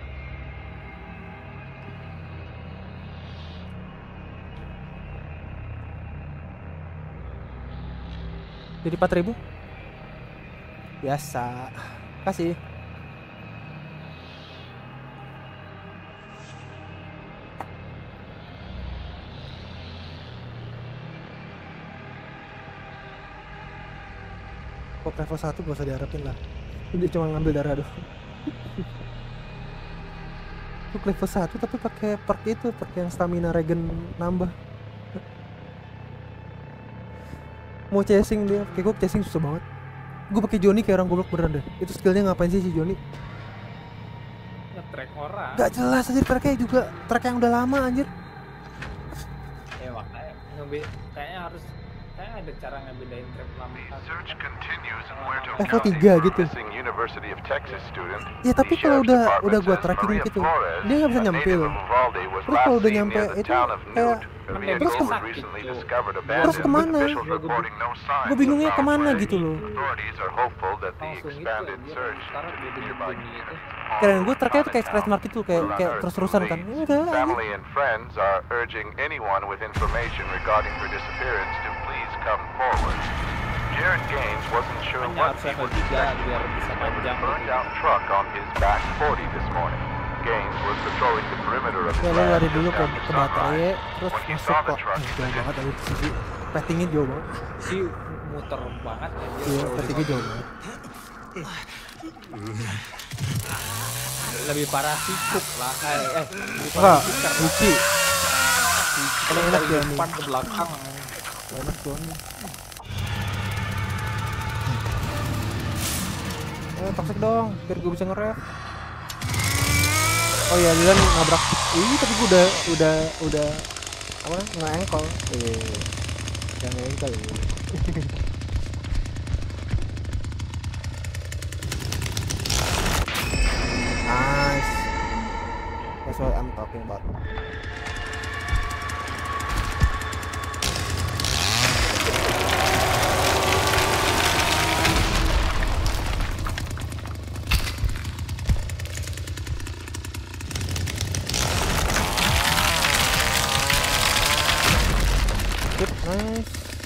Jadi 4.000? Biasa. Kasih. Kok level 1 gak usah diharapin lah. Dia cuma ngambil darah doang. Kok level 1 tapi pakai perk yang stamina regen nambah. Mau chasing dia, kayak gue chasing susah banget. Gue pakai Johnny kayak orang goblok beneran deh. Itu skillnya ngapain sih si Johnny? Nge-track orang. Gak jelas anjir, tracknya juga track yang udah lama anjir. Ya makanya kayaknya ada cara ngebedain trap lama. Level 3 gitu. Ya tapi kalau udah gua tracking gitu, dia nggak bisa nyampe loh. Terus kalau udah nyampe itu kayak terus kemana? Gue bingungnya kemana gitu loh. Keren gue tracknya tuh kayak scratch mark itu kayak terus-terusan kan. Enggak. Come forward. Jared Gaines wasn't sure what he was expecting when he burned out truck on his back 40 this morning. Gaines was patrolling the perimeter of his lari dulu ke baterai, terus masuk kok. Jauh banget dari sisi. Pettingnya jauh banget. Si muter banget ya. Iya, pettingnya jauh banget. Lebih parah si Cook lah. Lucu. Kalau enak dari depan ke belakang. Enak Johnny. toxic dong, biar gue bisa nge-rev. Oh iya, Dylan nabrak. Tapi gue udah apa namanya? Nge-ankle. Jangan nge-ankle. Nice. That's what I'm talking about. Nice.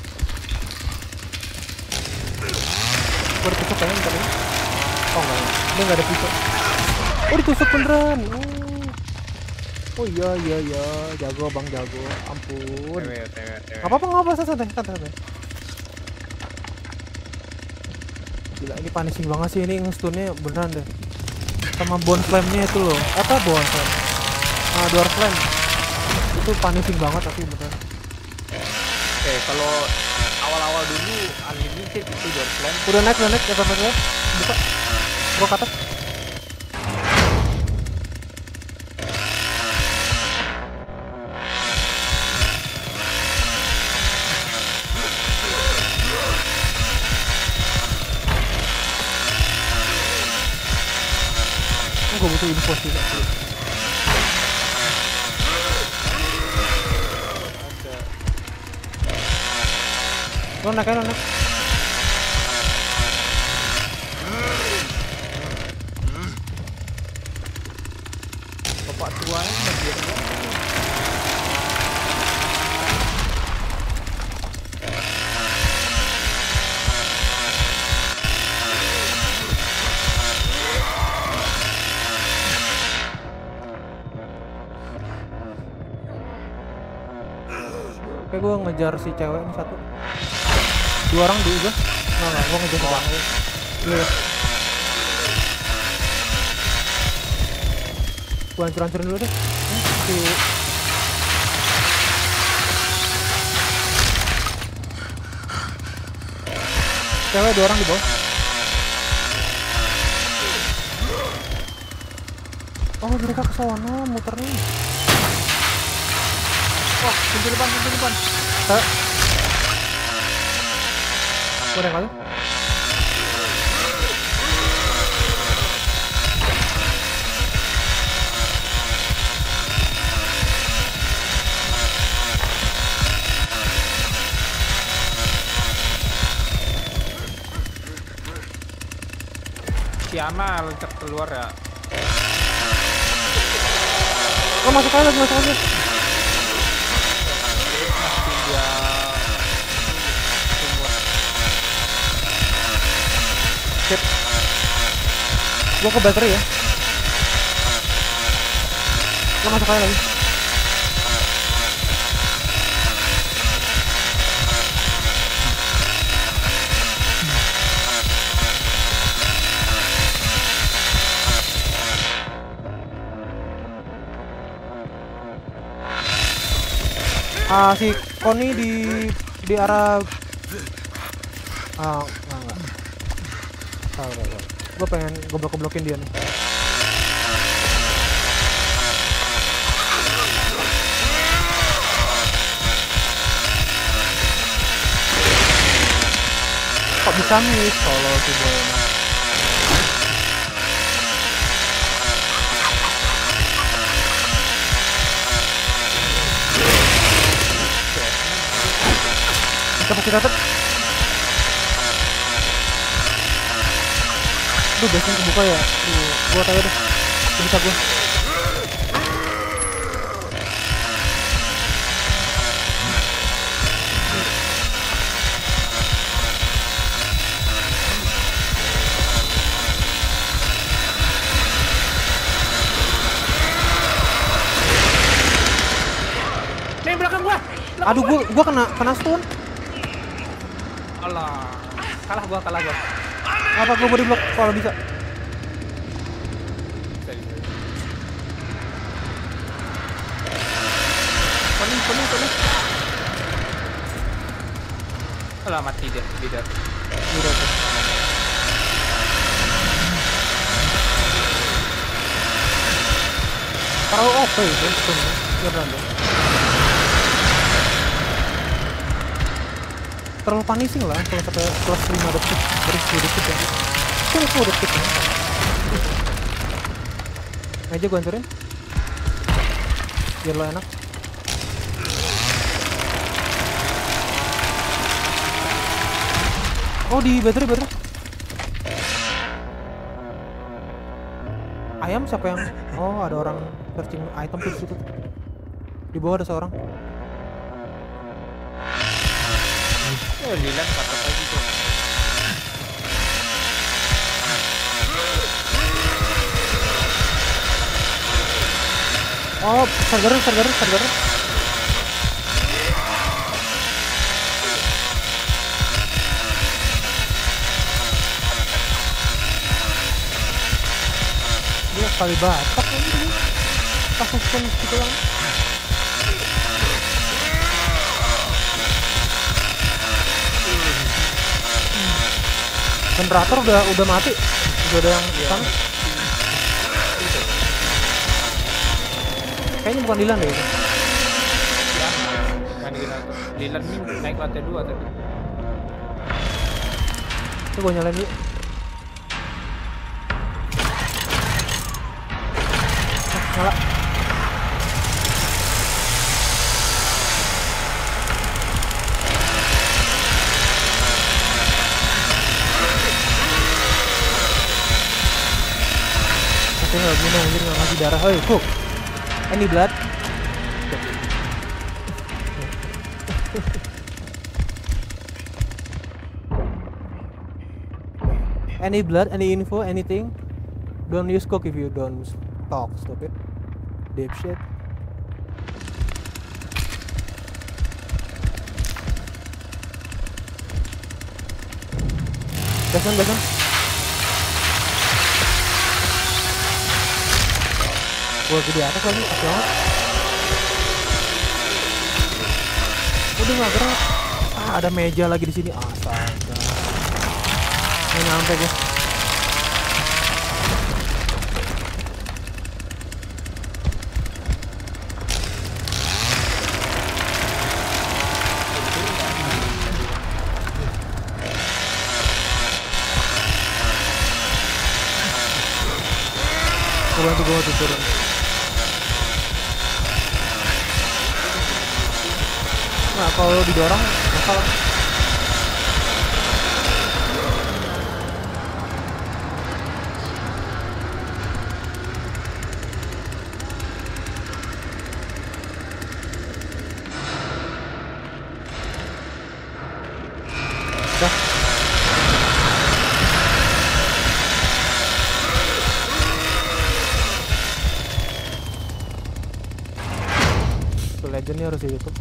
Gue ditusuk kayaknya bentar ini. Oh enggak, dia nggak ada pisau. Oh ditusuk beneran. Oh iya, jago bang, jago. Ampun. Gak apa-apa, santai. Gila, ini punishing banget sih, ini nge-stunnya beneran deh. Sama bone flame-nya itu loh. Apa bone flame? Dwarf flame. Itu punishing banget tapi beneran. Oke, kalau awal-awal dulu unlimited itu dwarf flame. Udah naik, ya buka. Gua ke atas. Gue butuh info sih. Lo naik. Bapak tuanya bagian Oke, gue ngejar si cewek ini satu. 2 orang dulu gue. Nah, gue ngejar si cewek. Iya. Gue hancur-hancurin dulu deh. Cewek 2 orang di bawah. Oh, mereka ke sana muter nih. Wah, pintu depan. Gua ada kali. Kiana loncat keluar ya. Oh, masuk aja. Sip. Gua ke battery ya. Gua masuk aja lagi. Si Connie di arah enggak. Gue pengen goblok-goblokin dia nih. Kok bisa miss kalau si boy. Kita Aduh, biasanya kebuka ya. Gua tahu deh. Bisa gua. Nih belakang gua. Aduh, gua kena stun. Alah, kalah gua. Apa gua mau diblok kalau bisa? Penuh. Alah, mati dia. Beda. apa itu? Beneran deh. Terlalu panising lah kalau sampai plus 5 detik dari 10 detik ya. Itu 10 detik ya. Meja gue hancurin biar lo enak. Oh di baterai. Ayam siapa yang? Oh ada orang searching item tuh di situ. Di bawah ada seorang. Oh Lilan patah lagi tuh. Oh sargar. Dia kali batak ini. Kasus pun gitu lang. Generator udah mati. Udah ada yang sana. Kayaknya bukan Dilan deh itu. Ya, bukan Dilan. Dilan ini naik lantai 2 tadi. Itu gue nyalain dulu. Nyala. Aku nggak guna anjir nggak ngasih darah. Hei, Cook. Any blood? Any blood? Any info? Anything? Don't use Cook if you don't talk. Stop it. Dipshit. Gasan. Gua di atas lagi, pas banget. Udah nggak gerak. Ada meja lagi di sini. Astaga. Nggak nyampe gua. Gua turun. Nah kalau didorong masalah. Dah. Tuh legend harus di YouTube.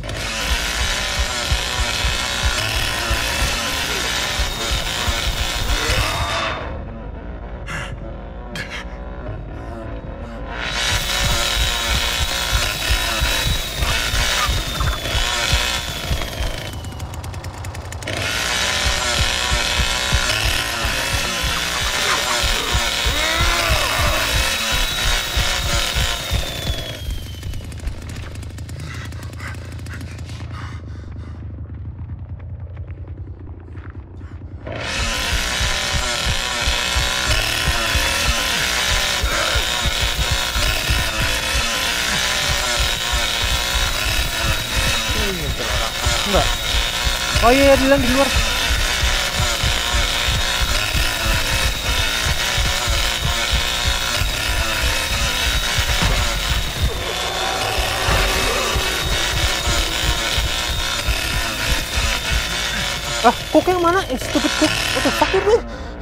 Enggak. Oh iya, Dilan di luar. Cook yang mana? Stupid Cook. What the fuck itu?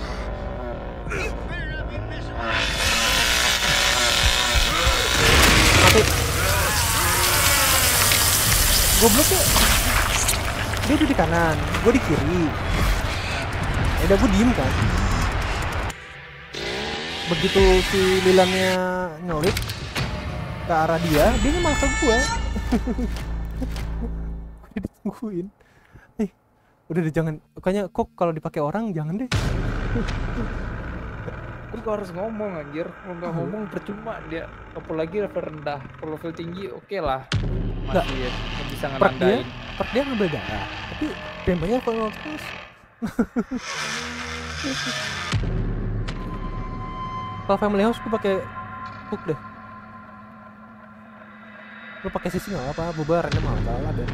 Mati. Goblok ya. Dia di kanan, gue di kiri. Udah gue diem kan. Begitu si Lilannya nyolip ke arah dia malah ke gue. Gue ditungguin. Udah deh jangan, pokoknya kok kalau dipakai orang jangan deh. Tapi gua harus ngomong anjir. Kalau nggak ngomong percuma dia. Apalagi level rendah. Kalau level tinggi oke lah. Masih bisa ngenandain. Perk dia ngambil darah. Tapi temanya kalau terus. Kalau Family House gue pakai hook deh. Lu pakai sisi nggak apa? Bubar random nggak apa ada.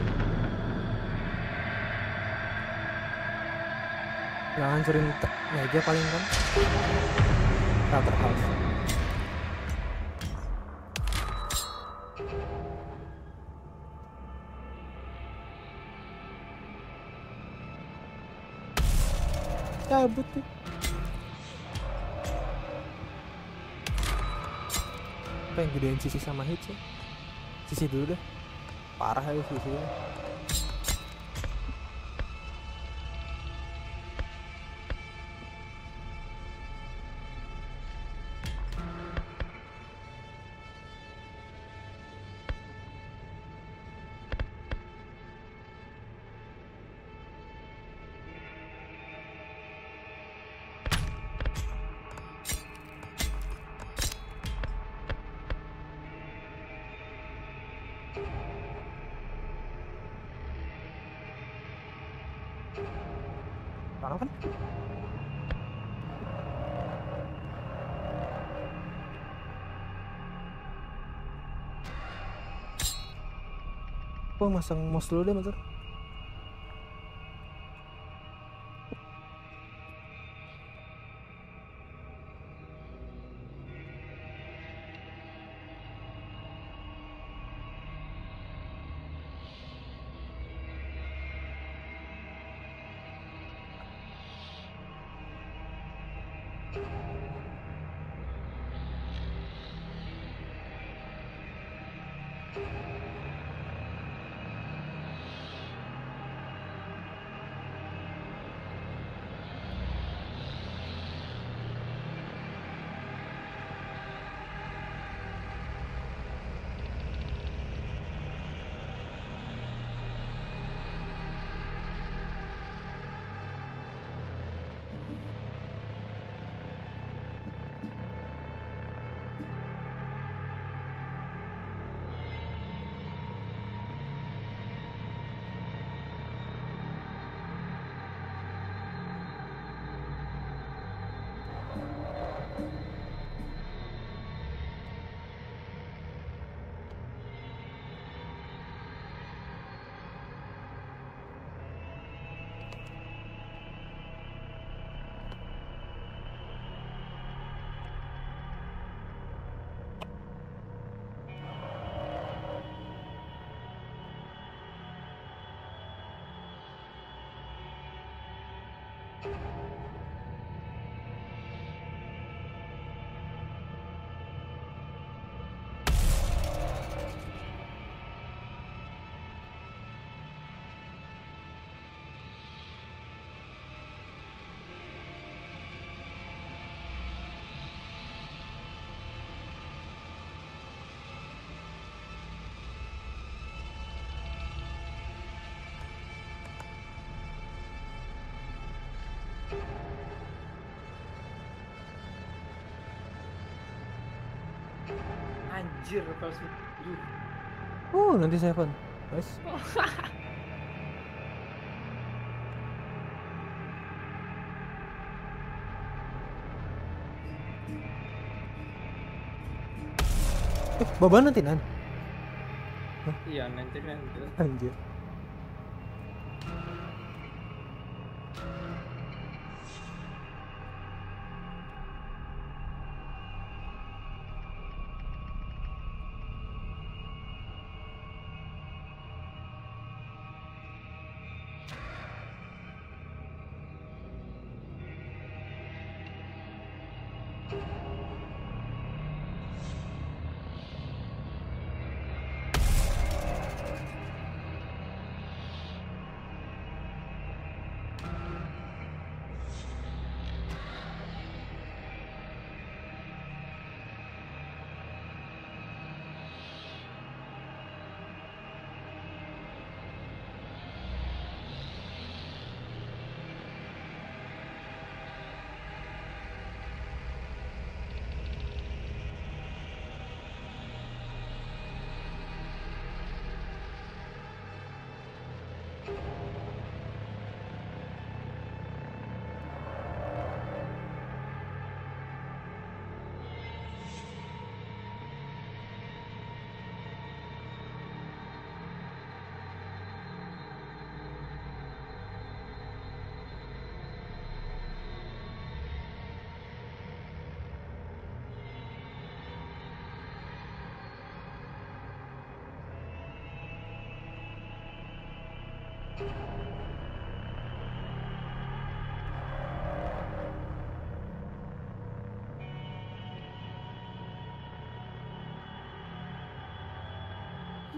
Nggak hancurin meja paling kan. Router house. Cabut tuh. Apa yang gedein sisi sama hit sih? Sisi dulu deh. Parah ya sisi. Parah kan? Gua masang mouse dulu deh bentar. Anjir, pas nanti Seven. Nice. Babak nanti nan. Iya, nanti. Anjir.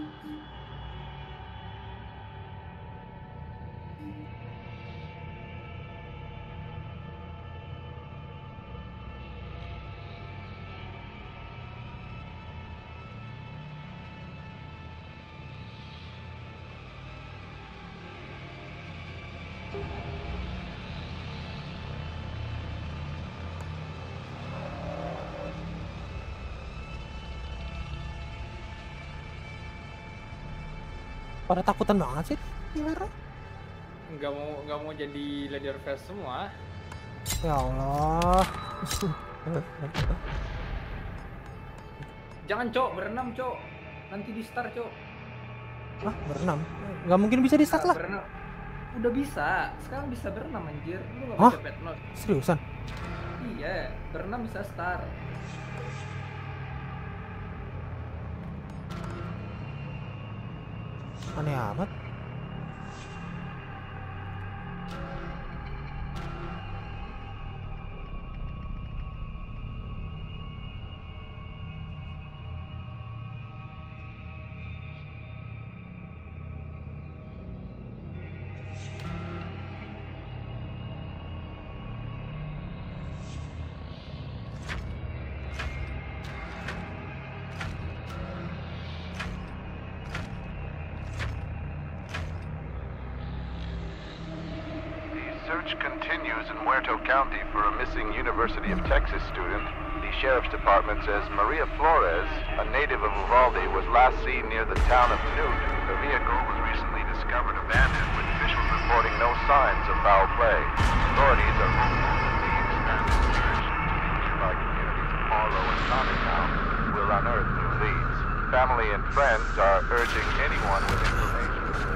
Pada takutan banget sih gimana? Nggak mau jadi Leatherface semua. Ya Allah. Jangan cok, berenam cok. Nanti di start cok. Hah, berenam? Nggak mungkin bisa di start lah. Berenam. Udah bisa, sekarang bisa berenam anjir. Lu nggak Hah? baca pet note. Seriusan? Iya, berenam bisa start. Aneh amat. Search continues in Muerto County for a missing University of Texas student. The Sheriff's Department says Maria Flores, a native of Uvalde, was last seen near the town of Newt. The vehicle was recently discovered abandoned, with officials reporting no signs of foul play. Authorities are hopeful that the expanded search in nearby communities of Marlow and Connectown will unearth new leads. Family and friends are urging anyone with information.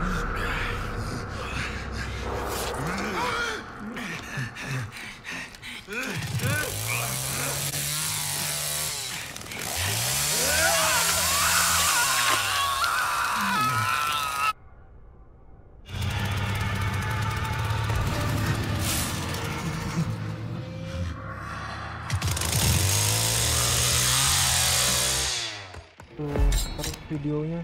Videonya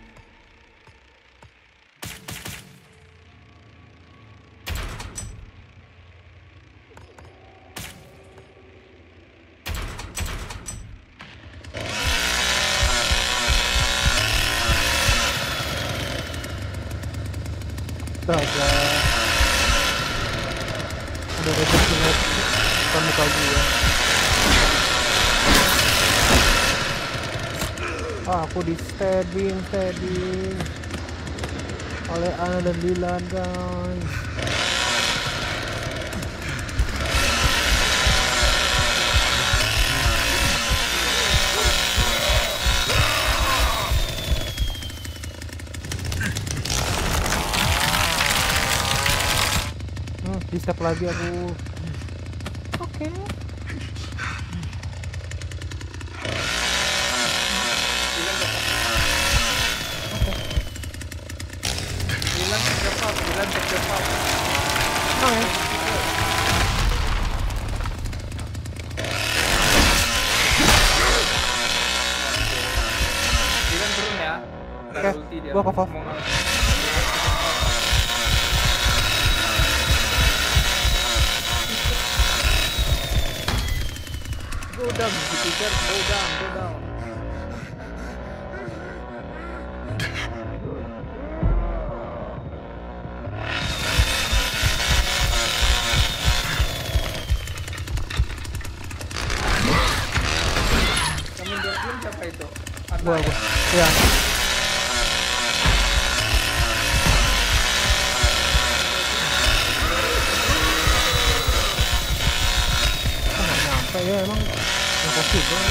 ada rezeki kamu pagi ya. Aku di stabbing oleh Ana dan Dylan guys. Di step lagi aku. Oke. Gua cover. Go down, Jupiter. Go down. Kamu doang siapa itu? Gua. Ya. Ya emang impossible.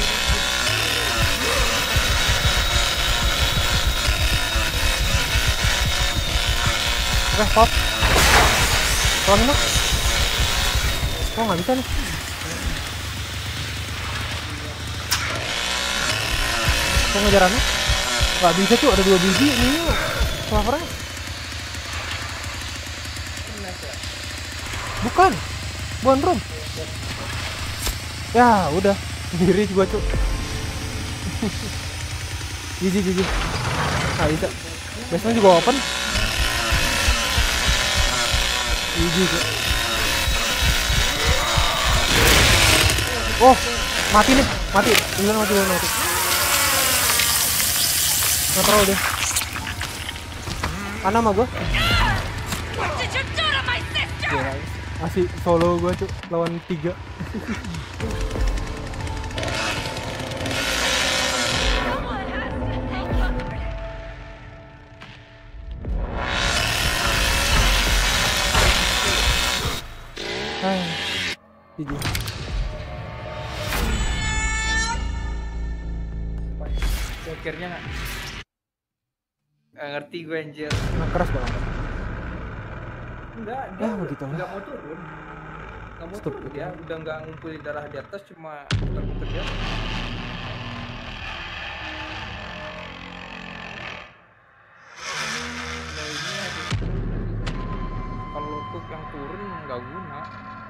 Oke, pop. Tolongin dong. Oh, nggak bisa nih. Kok ngejarannya? Nggak bisa tuh, ada 2 biji nih. Covernya. Bukan room. Ya udah, sendiri gua cuk. Jiji. Nggak bisa. Basement juga open. Gigi tuh. Oh, mati nih, mati. Beneran mati. Nggak terlalu deh. Mana sama gua? Ya, masih solo gua cuy, lawan 3. GG. Akhirnya nggak ngerti gue anjir. Nah, keras banget. Enggak, dia begitu. Nggak mau turun. Nggak mau turun dia, udah nggak ngumpulin darah di atas, cuma muter-muter dia. Nah, ini aja. Kalau untuk yang turun nggak guna.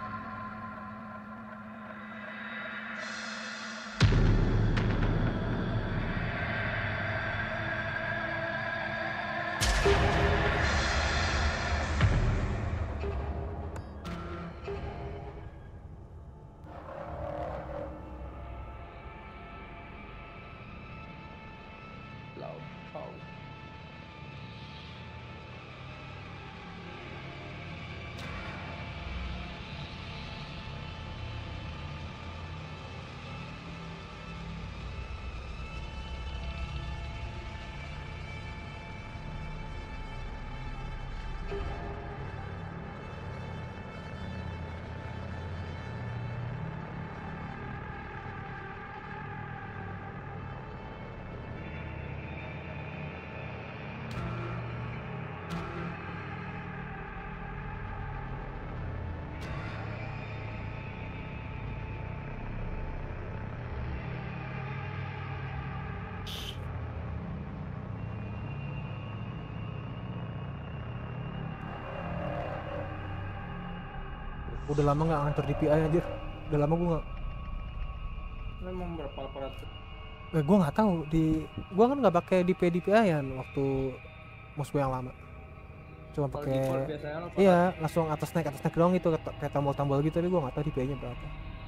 Udah lama nggak ngantor DPI anjir. Udah lama gue nggak. Memang berapa aparatur? Gue nggak tahu gue kan nggak pakai DPI-an waktu musuh yang lama. Cuma pakai. Iya, langsung atas naik doang itu kayak tombol-tombol gitu, tapi gue nggak tahu DPI-nya berapa.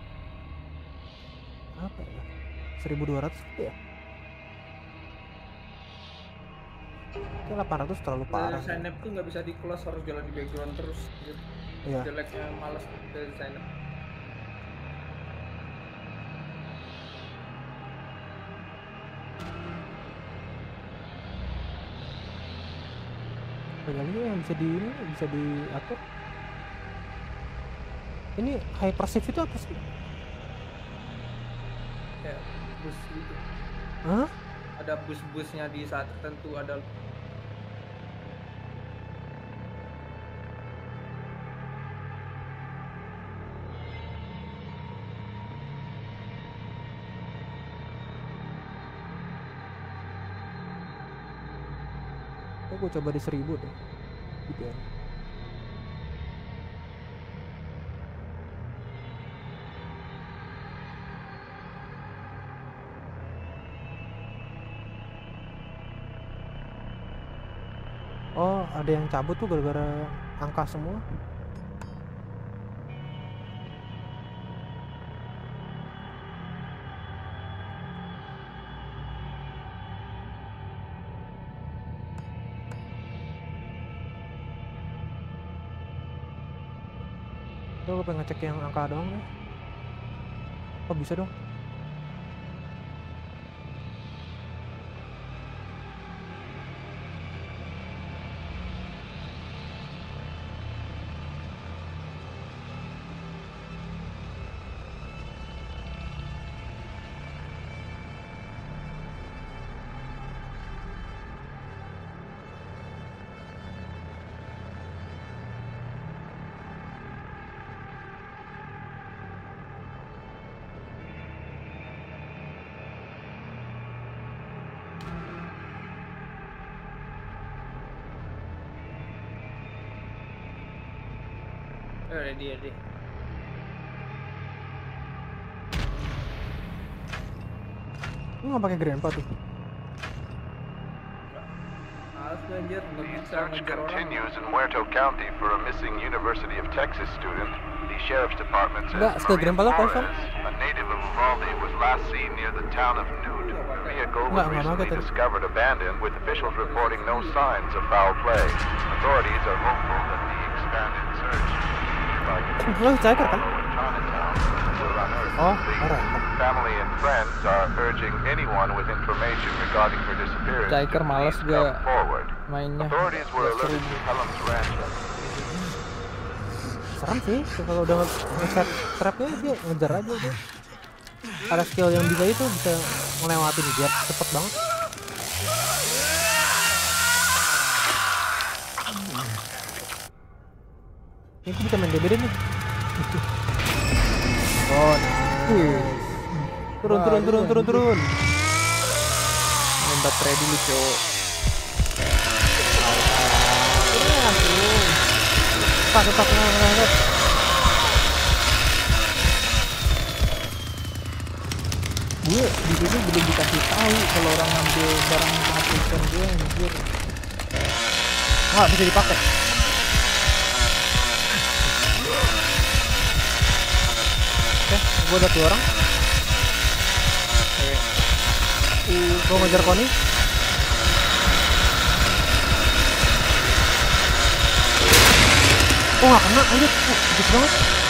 Apa ya? 1200 gitu ya? Kayak 800 terlalu parah. Sign-up tuh nggak bisa di close, harus jalan di background terus gitu. Iya. Jeleknya malas dari sign-up. Lagi yang bisa diatur. Ini hypershift itu apa sih? Kayak bus gitu. Hah? Ada bus-busnya di saat tertentu, ada gue coba di 1000 deh gitu ya. Oh, ada yang cabut tuh gara-gara angka semua. Gue pengen ngecek yang angka doang deh. Oh bisa dong. ready. Lu nggak pakai grandpa tuh? anjir, nggak bisa Search ngejar orang. continues in Muerto County for a missing University of Texas student. The sheriff's department says Enggak, skill Maria grandpa lo kosong. Flores, a native of Uvalde, was last seen near the town of Nude. The vehicle was Enggak recently tadi. discovered abandoned, with officials reporting no signs of foul play. Authorities are hopeful that the expanded search Lo striker kan? Oh, The orang. family and friends are urging anyone with information regarding her disappearance Striker to males please gua come forward. mainnya. Authorities were Nggak seru. alerted to Helms Ranch. Serem sih kalau udah nge-set trapnya dia ngejar aja udah. Ada skill yang bisa itu bisa ngelewatin jet cepet banget. Ini aku bisa main DBD nih. Oh, nice. Turun. Main baterai dulu, cowok. Cepat. Gue di sini belum dikasih tahu kalau orang ngambil barang penghapusan gue anjir. Nggak bisa dipakai. Oke, gue udah 2 orang. Gue ngejar Koni. Oh nggak kena anjir, gede banget.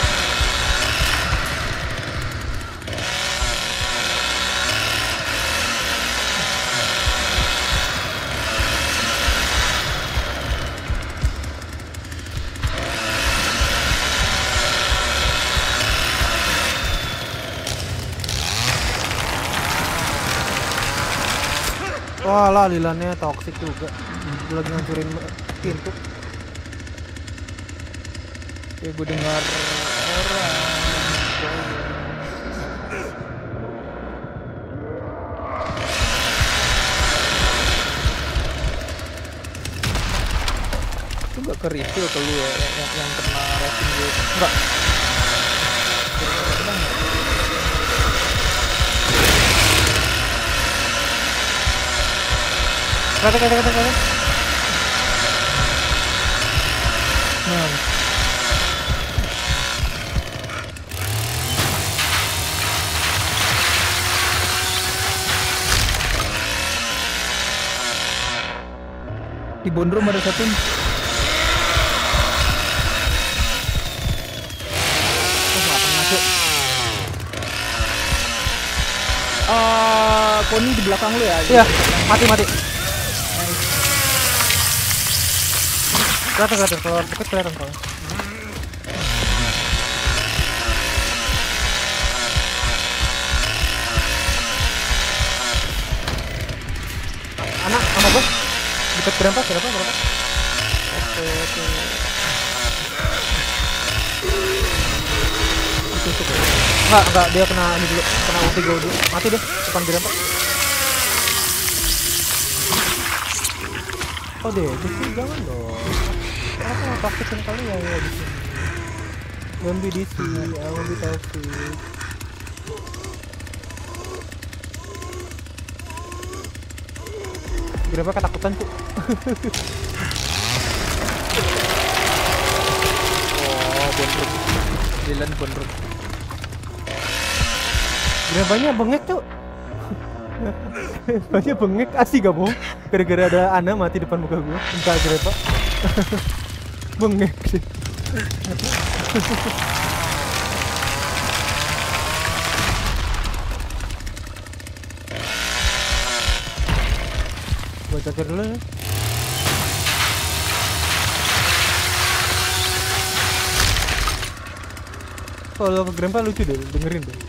Wah lah, lilannya toxic juga. Lagi ngancurin pintu. Ya gue dengar orang. Itu gak ke refill ke lu ya yang kena racing gue. Enggak. Kata. Nah, di bondrom ada satu. Koni di belakang lu ya? Iya, mati. Kelihatan, kalau deket kelihatan soalnya. Anak sama gue deket berapa? Oke. Enggak, dia kena ini dulu, kena ulti gue dulu. Mati deh, depan berapa? Oh deh, justru jangan dong. Kenapa nggak praktekin kali ya di sini? Don't be this way, I won't be toxic. Berapa ketakutan tuh? Oh, bondrom. Jalan bondrom. Berapanya bengek tuh? Banyak bengek asik gak bohong. Gara-gara ada Ana mati depan muka gue. Entah berapa. Bengek sih. Gue cakir dulu ya. Kalau ke grandpa lucu deh, dengerin deh.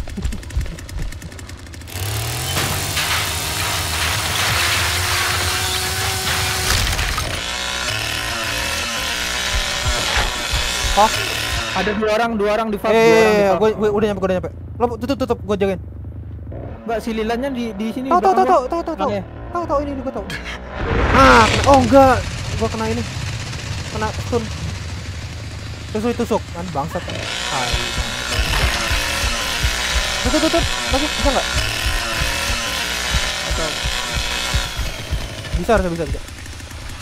Oh, ada dua orang di fab. Gue udah nyampe. Lo tutup, gue jagain. Enggak, si lilannya di sini. Tahu ini gue tahu. Oh enggak, gue kena ini. Kena stun. Terus tusuk kan bangsat. Tutup. Masuk bisa enggak? Atau bisa.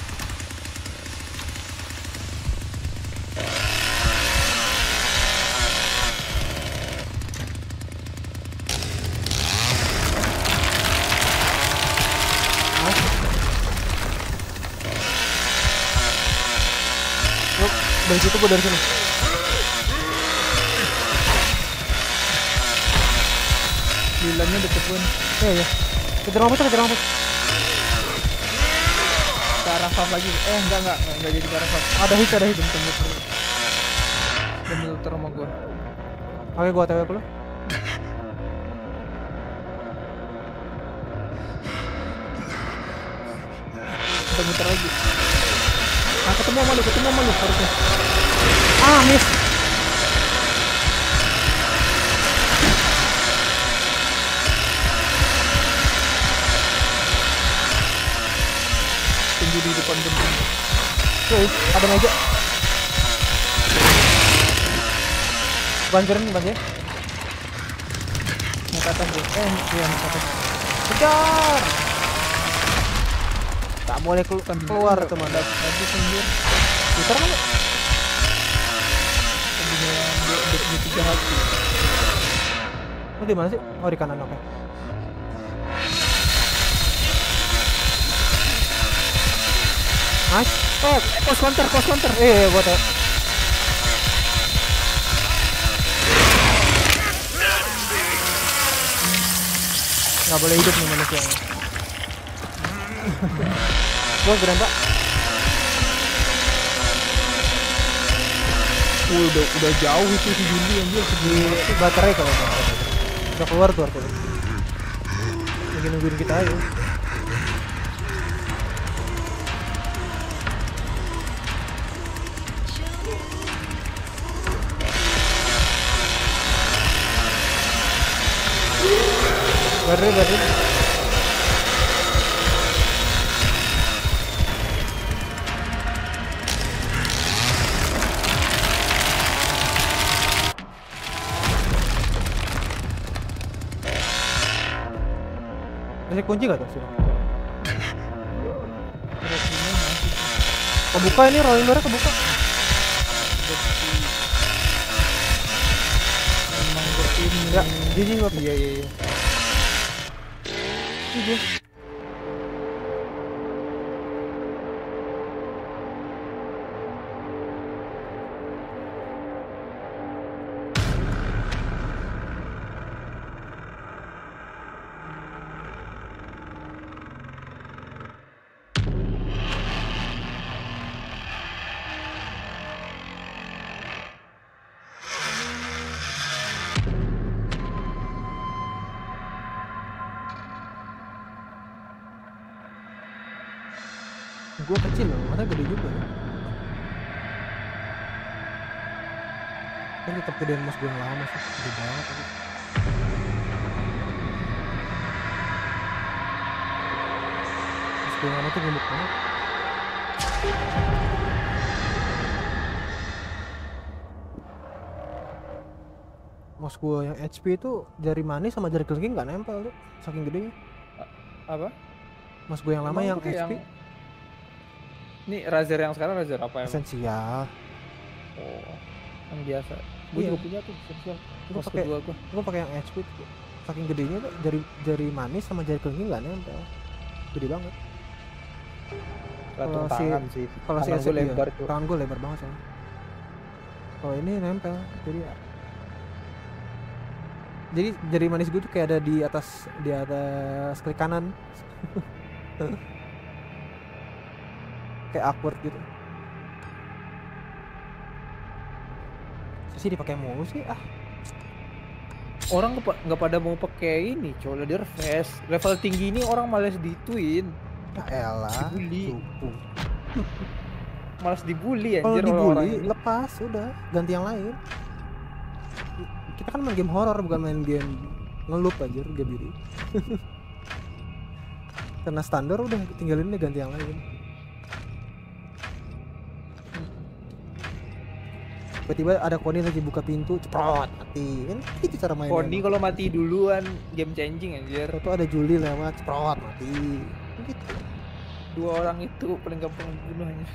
dari situ, gue dari sini. Lilannya deket pun. Iya. Kejar mampus. Ke arah Fab lagi. Enggak jadi ke arah Fab. Ada hit. Dan muter sama gua. Oke, gua TW dulu. Kita muter lagi. Ah, ketemu sama lu harusnya. Ah, miss. Tunggu di depan genteng. Tuh, ada meja. Bantuin ya. Mau ke atas gue. Iya, ke atas. Kejar. Tak boleh keluar teman. Tadi sendiri. Putar kan? Di 3 hati. Oh, di mana sih? Oh, di kanan, oke. Nice. Pos counter. Buat ya. Nggak boleh hidup nih manusia. Gue gerembak. Udah jauh itu si Juli anjir. Di baterai kalau udah keluar tuh artinya. Lagi nungguin kita aja. Baterai. Masih kunci gak tuh sih? Kebuka ini, rolling door kebuka. Emang berpin. Ya, gini Bapak. Iya. Iya. Gua kecil loh, masa gede juga ya. Kan tetap gedean mas gue yang lama sih, gede banget tadi. Mas gue yang lama tuh gemuk banget. Mas gue yang HP itu jari manis sama jari kelingking nggak nempel tuh, saking gedenya. Apa? Mas gue yang lama yang HP. Ini Razer yang sekarang Razer apa ya? Esensial. Oh, yang biasa. Gue juga punya tuh esensial. Gue pakai yang HP tuh. Saking gedenya tuh jari manis sama jari kelingking nggak nempel. Gede banget. Kalau tangan sih. Kalau si gue lebar tuh. Tangan gue lebar banget soalnya. Kalau ini nempel, jadi jari manis gue tuh kayak ada di atas klik kanan. Kayak awkward gitu. Sih dipakai mulu sih Orang nggak pada mau pakai ini, Leather Vest. Level tinggi ini orang malas dituin. Ya elah. Dibully. Malas dibully anjir. Kalau dibully lepas udah ganti yang lain. Kita kan main game horror bukan main game ngelup anjir game ini. Karena standar udah tinggalin deh ganti yang lain. Tiba-tiba ada Koni lagi buka pintu, ceprot, mati. Kan itu cara mainnya. Koni kalau mati duluan game changing anjir. Itu ada Juli lewat, ceprot, mati. Gitu. 2 orang itu paling gampang dibunuh anjir.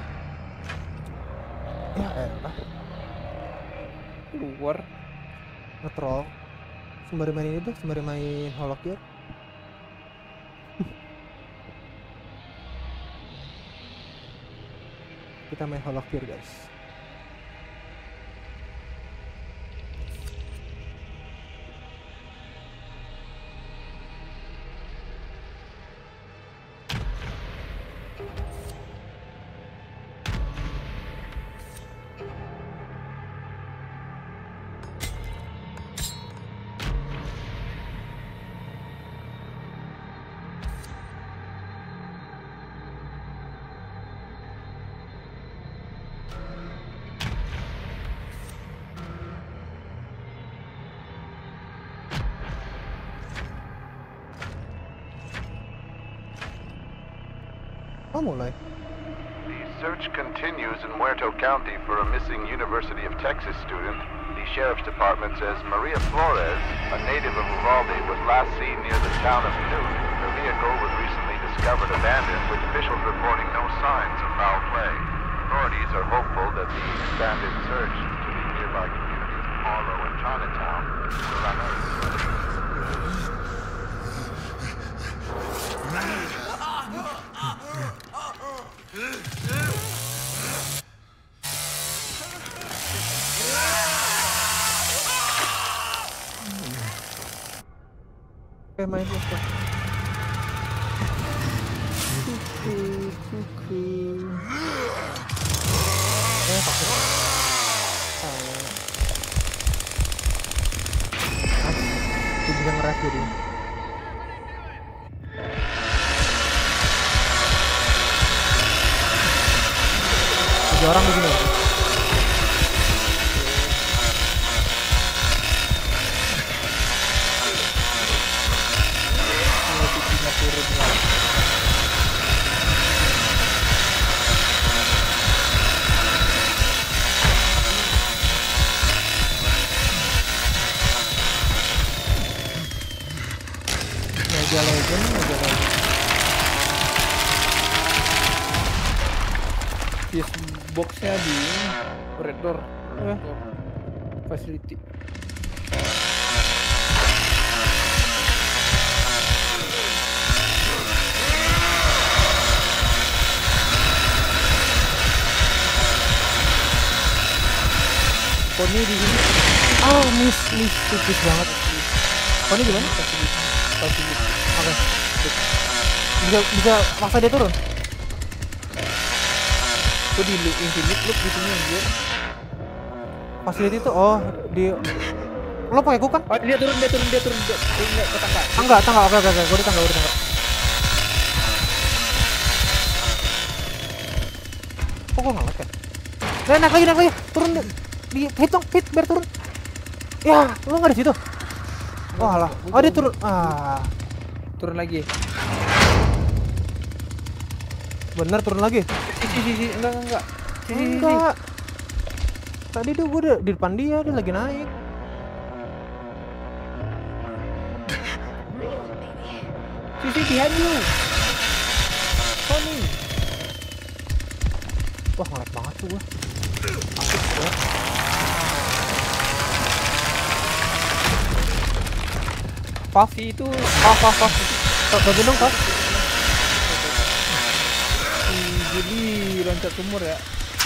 Ya elah. Keluar. Ngetrol. Sembari main ini tuh, sembari main Holocure. Kita main Holocure guys. Oh, mulai. The search continues in Muerto County for a missing University of Texas student. The Sheriff's Department says Maria Flores, a native of Uvalde, was last seen near the town of Newt. Her vehicle was recently discovered abandoned, with officials reporting no signs of foul play. Authorities are hopeful that the expanded search to the nearby communities of Harlow and Chinatown will unearth. Oke, main terus. Kuku. Pakai. Itu bisa ngeras jadi. 3 orang begini. Mega Legend. Yes, boxnya di Red Door Facility. Pony di sini. Oh, miss tipis banget. Pony gimana? Facility. Oke. Bisa maksa dia turun. Kok di Infinite Loop di sini anjir. Facility itu di lo pakai kan? Oh, dia turun ke tangga. Tangga. Oke. Gua di tangga. Kok gua ngelek ya? Naik lagi. Turun di hit biar turun. Ya, lu enggak di situ. Wah lah. Oh, dia turun. Turun lagi. Bener turun lagi. Enggak. Enggak. Tadi tuh gue di depan dia lagi naik. Sisi behind you. Tony. Wah, ngelag banget tuh gua. Asik banget. Puff itu. Puff. Bantu dong, Puff. Jadi loncat sumur ya.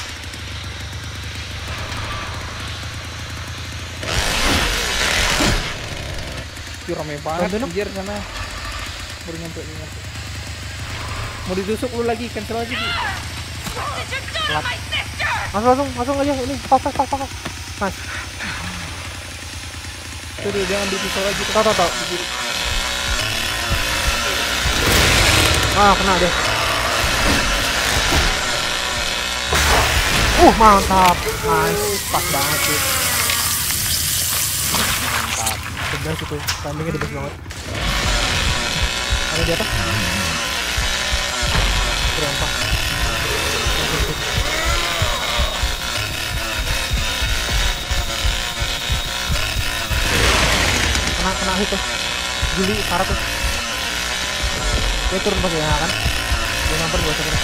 Rame banget anjir sana. Baru nyampe. Mau ditusuk lu lagi, cancel lagi. Langsung aja ini. Puff. Nice. Tuh jangan dipisau lagi. Tahu. Kena deh. Mantap. Nice, pas banget sih. Mantap. Tegas itu, timingnya the best banget. Ada di atas. Berapa? Kena hit tuh. Juli karat tuh. Dia turun pas ya kan? Dia nyamper gua sebenarnya.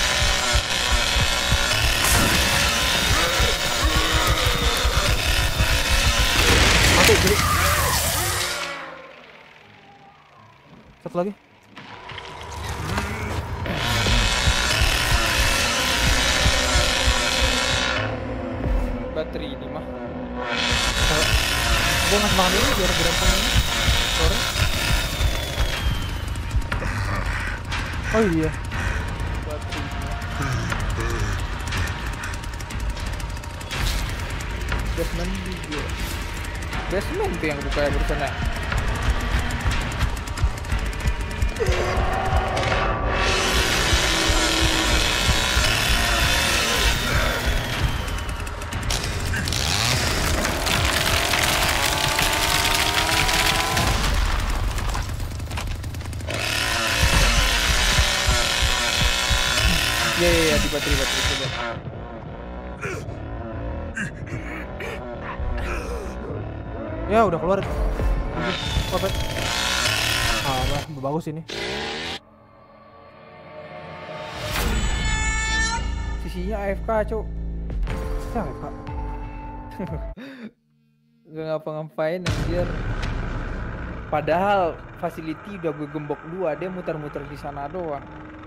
Jadi satu lagi. Bateri ini mah. Gue ngasih makan dulu biar berantem ini. Sore. Oh iya. Bateri. Basement juga. Basement tuh yang buka barusan ya. bateri coba. Ya udah keluar. Apa? Bagus ini. Sisinya AFK, Cuk. AFK. Gak ngapa-ngapain anjir. Padahal facility udah gue gembok 2, dia muter-muter di sana doang.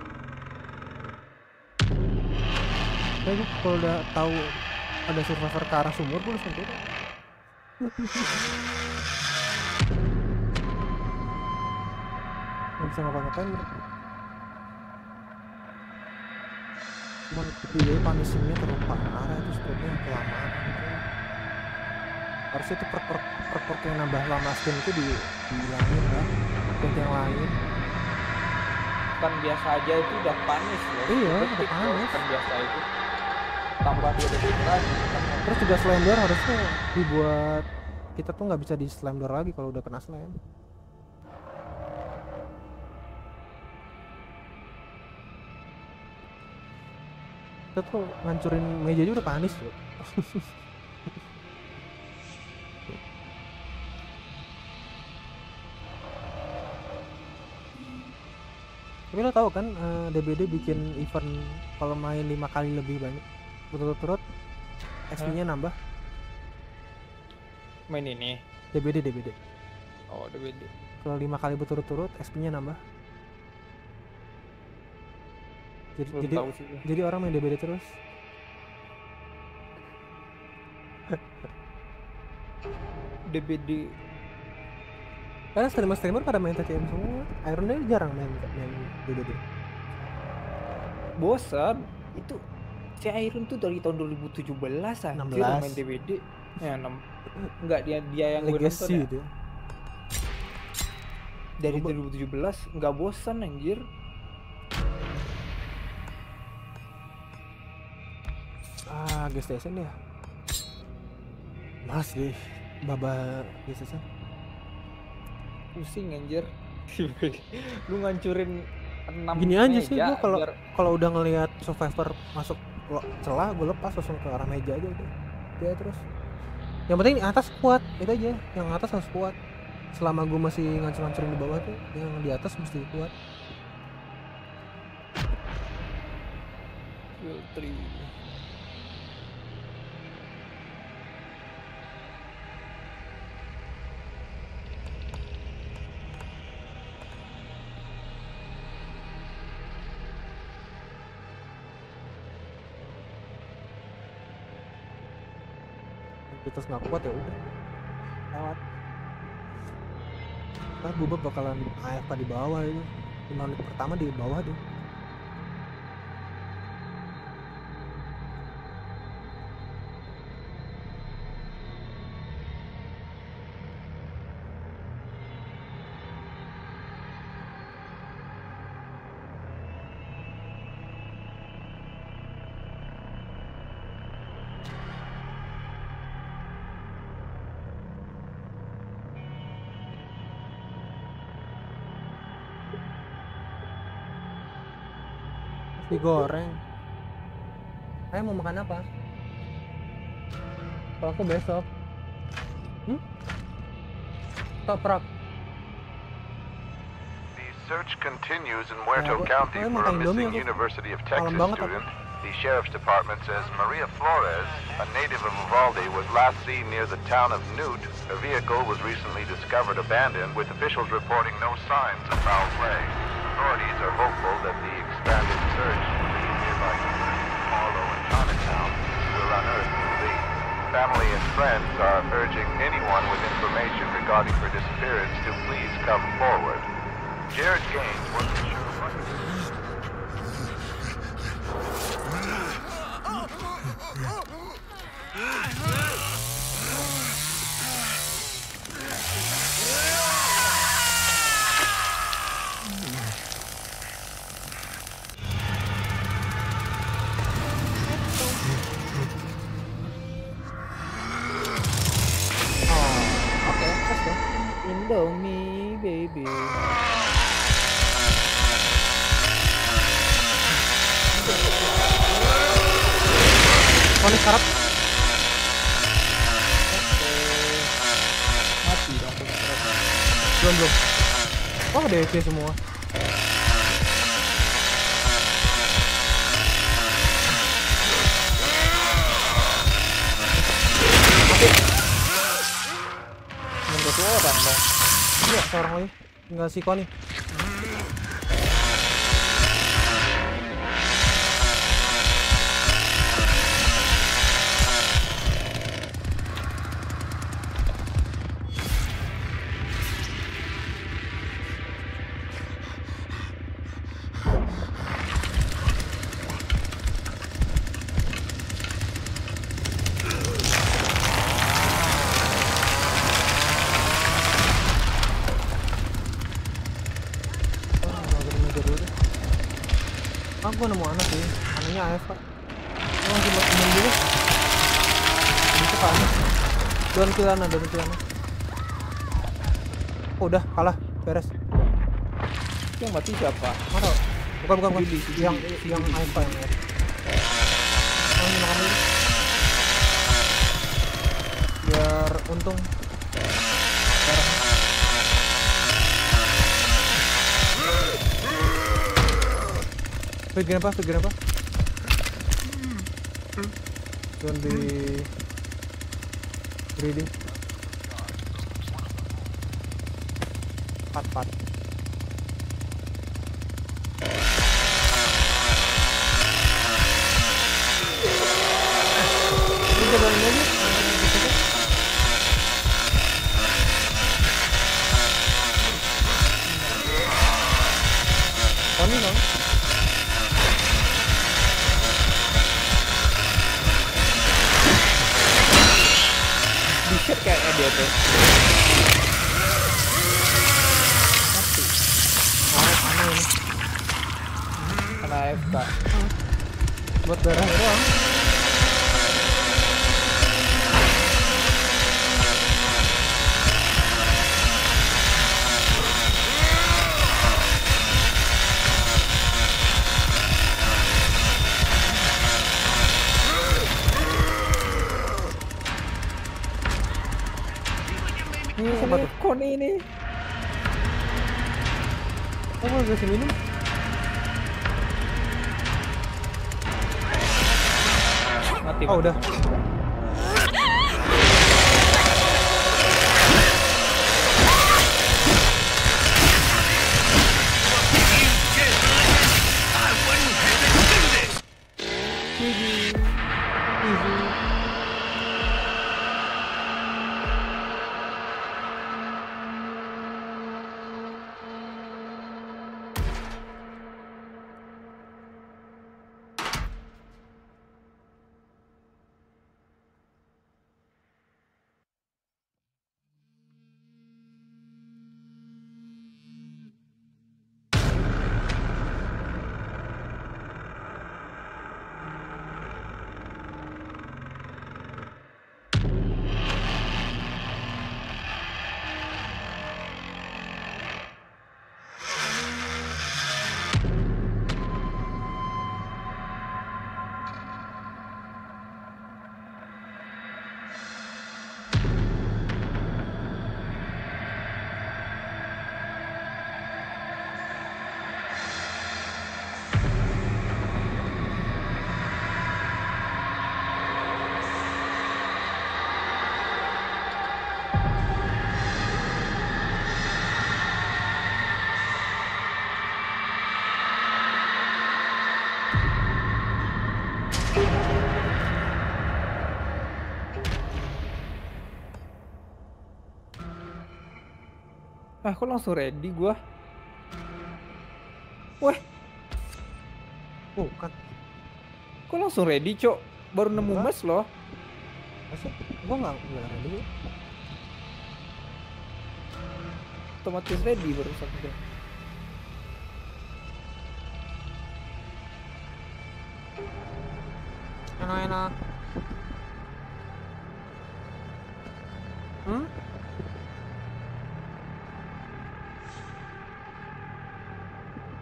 Gue kalau udah tahu ada survivor ke arah sumur gue langsung turun. Nggak bisa ngapa-ngapain bro. Cuman dia punishingnya terlalu parah, itu stopnya kelamaan gitu. Harusnya itu perk yang nambah lama skin itu dihilangin kan, ganti yang lain. Kan biasa aja itu udah panis loh. Iya, udah panis. Kan biasa itu tambah dia lagi. Terus juga slam door harusnya dibuat kita tuh nggak bisa di slam door lagi kalau udah kena slam. Kita tuh ngancurin meja aja udah panis loh. Tapi lo tau kan DBD bikin event kalau main 5 kali lebih banyak berturut-turut XP-nya nambah. Main ini DBD. Oh, DBD. Kalau 5 kali berturut-turut XP-nya nambah. Jadi orang main DBD terus. DBD. Karena streamer pada main TCM semua. Iron dia jarang main DBD. Bosan. Itu si Iron tuh dari tahun 2017 anjir main DBD. Ya 6. Enggak dia yang gue nonton ya. Dari 2017 enggak bosan anjir. Gas station ya. Mas deh. Baba gas station. Pusing anjir. Lu ngancurin 6 gini aja sih meja, gua kalau udah ngelihat survivor masuk celah gue lepas langsung ke arah meja aja udah. Ya terus. Yang penting atas kuat, itu aja. Yang atas harus kuat. Selama gue masih ngancur-ngancurin di bawah tuh, yang di atas mesti kuat. Filtri. Terus nggak kuat ya udah lewat. Nah, Bubba bakalan AFK di bawah itu. 5 menit pertama di bawah tuh. Digoreng. Saya mau makan apa? Kalau aku besok. Toprak. The search continues in Muerto County for a missing University of Texas student. The Sheriff's Department says Maria Flores, a native of Uvalde, was last seen near the town of Newt. Her vehicle was recently discovered abandoned, with officials reporting no signs of foul play. Authorities are hopeful that the expanded search will lead nearby communities Marlow and Chinatown will unearth the lead. Family and friends are urging anyone with information regarding her disappearance to please come forward. Jared Gaines wasn't sure what... Indomie baby. Konik sarap. Mati dong. Belum. Oh, DP semua. Satu orang dong. Iya, seorang lagi. Tinggal si Koni. Gue nemu anak sih, anaknya AFK. Langsung main dulu. Itu kan. Don kilana. Oh, udah kalah, beres. Yang mati siapa? Mana? Bukan. Yang AFK yang AFK. Ini makan dulu. Biar untung. Pergi apa? Zombie breeding. Pat. Ini jalan aja. Kami dong. Kayaknya dia tuh mati. Aneh ini. Kena AFK. Buat darah doang. Apa tuh? Koni ini. Oh, mau kasih minum? Mati. Oh, udah. Kok langsung ready gua? Weh. Oh, kan. Kok langsung ready, Cok? Baru nemu mes loh. Masa? Gua nggak ready. Otomatis ready baru satu. Enak.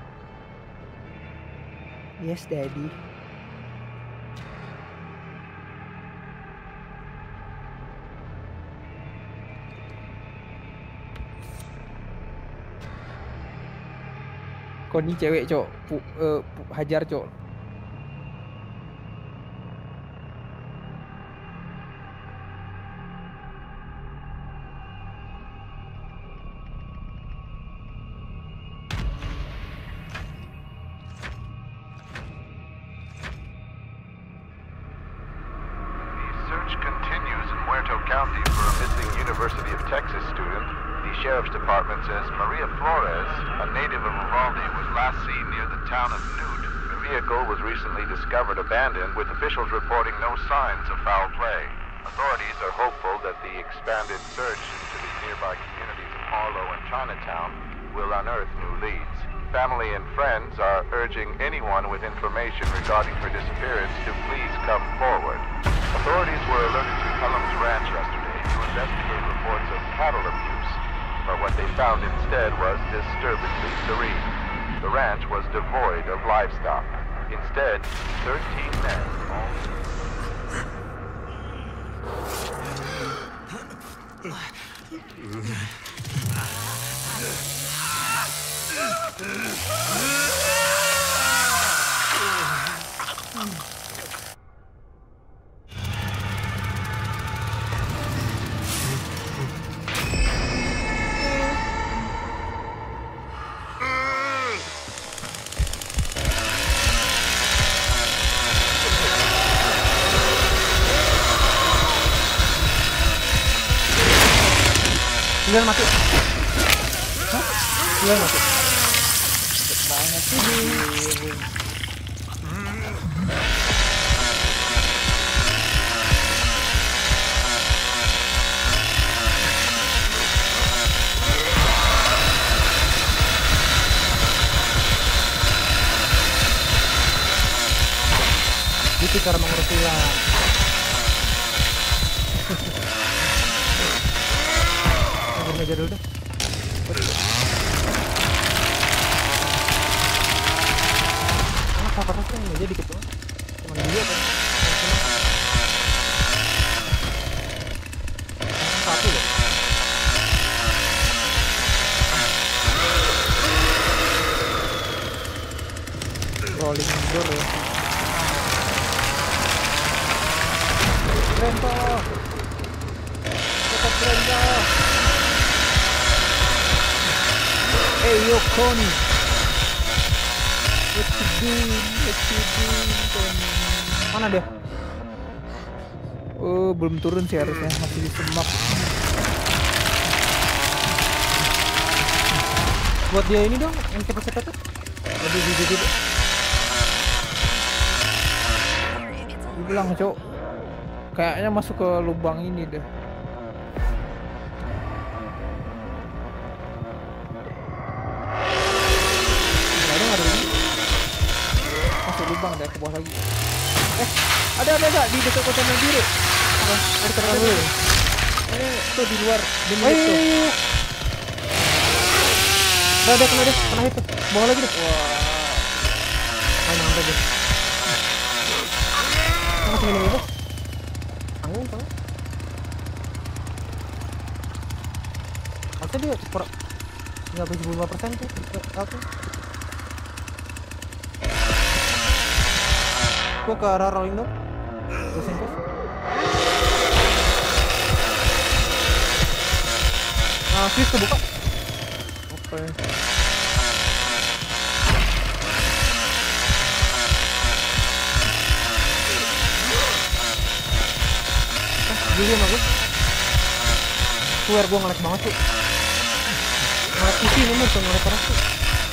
Yes, Daddy. Koni cewek, Cok. Hajar, Cok. County for a missing University of Texas student. The Sheriff's Department says Maria Flores, a native of Uvalde, was last seen near the town of Newt. The vehicle was recently discovered abandoned, with officials reporting no signs of foul play. Authorities are hopeful that the expanded search into the nearby communities of Harlow and Chinatown will unearth new leads. Family and friends are urging anyone with information regarding her disappearance to please come forward. Authorities were alerted to Pelham's Ranch yesterday to investigate reports of cattle abuse, but what they found instead was disturbingly serene. The ranch was devoid of livestock. Instead, 13 men, all... Sembilan mati. Hah? 9 mati. Cepet banget sih. Itu cara mengurus ulang. Aja dulu deh. Apa sih aja dikit doang. Cuma dia kan. Satu loh. Rolling door ya. Rento. Tetap rento. Hey yo Connie, what you doing, Connie? Mana dia? Oh belum turun sih harusnya, masih di semak. Buat dia ini dong, yang cepet-cepet tuh. Lebih gede. Dibilang Cok, kayaknya masuk ke lubang ini deh. Lubang deh ke bawah lagi. Ada di dekat kontainer biru. Ada kontainer biru. Tuh di luar, di itu. Ada kena deh, kena itu. Bawah lagi deh. Wah. Mana sampai deh. Masih minum itu. Angin kan? Masa dia cepet. Nggak 75% tuh. Apa? Gua ke arah rolling dong. Terus. Nah, switch kebuka. Oke. Jadi sama gue. Swear gue ngelag banget tuh. Ngelag PC ini tuh, ngelag keras tuh.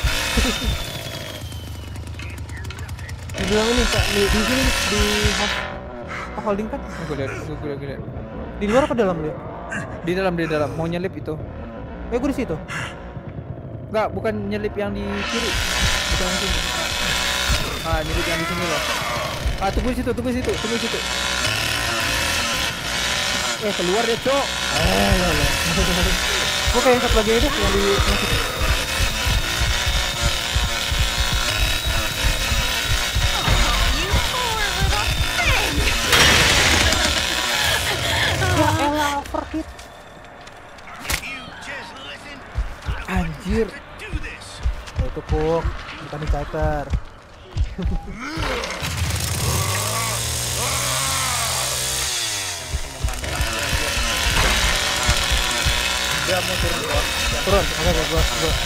Dibilang ini Kak, di sini di holding kan? Gue lihat. Di luar apa dalam dia? Di dalam. Mau nyelip itu. Gue di situ. Enggak, bukan nyelip yang di kiri. Bukan yang sini. Ah, nyelip yang di sini loh. Ah, tunggu situ. Keluar ya, Cok. Gue kayak satu lagi aja yang di masjid. Ya elah, overhit. Anjir. Itu kok. bukan di charter. Dia mau turun. Turun, oke, gua.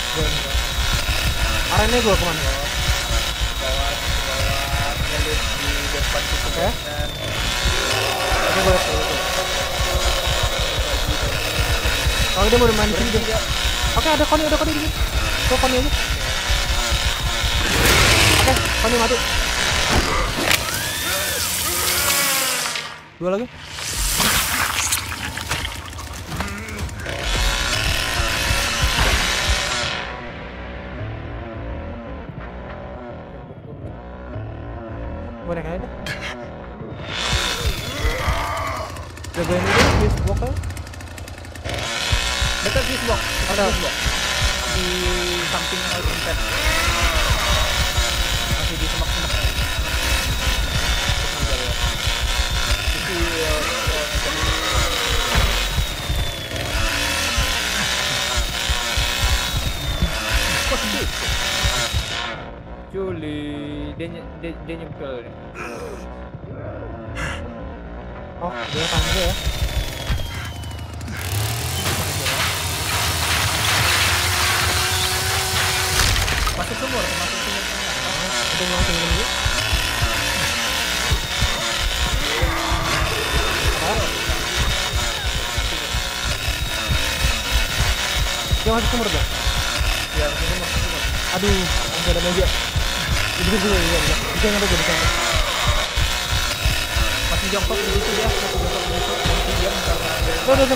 Arahnya gua kemana? Bawah ngelit di depan situ. Oke. Oke, gua lihat. Oh, dia mau mancing dia. Oke, ada Koni di sini. Tuh Koni aja. Oke, Koni mati. Dua lagi. Gue naik aja deh. Jagain dulu fuse box aja. Dekat fuse box. Ada fuse box di samping Alpintet. Masih di semak-semak. Juli, dia nyempil nih. Oh, dia tangga ya. Masuk sumur. Udah langsung dulu. Dia masuk sumur dah. Ya, sumur. Aduh, ada meja. Itu dulu ya. Bisa nyampe ke sana. Masih jongkok di situ dia. Masih diam karena ada. Udah.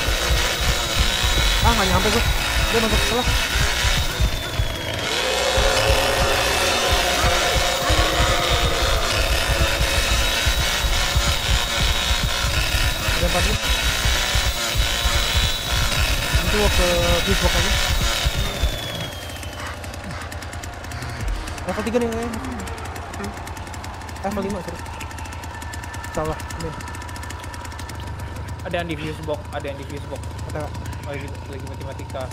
Ah, nggak nyampe gue. Dia masuk setelah. Ada 4 nih. Itu ke fuse box aja. Level 3 nih kayaknya. Level 5 sorry. Salah, amin. Ada yang di fuse box. Kata Lagi matematika.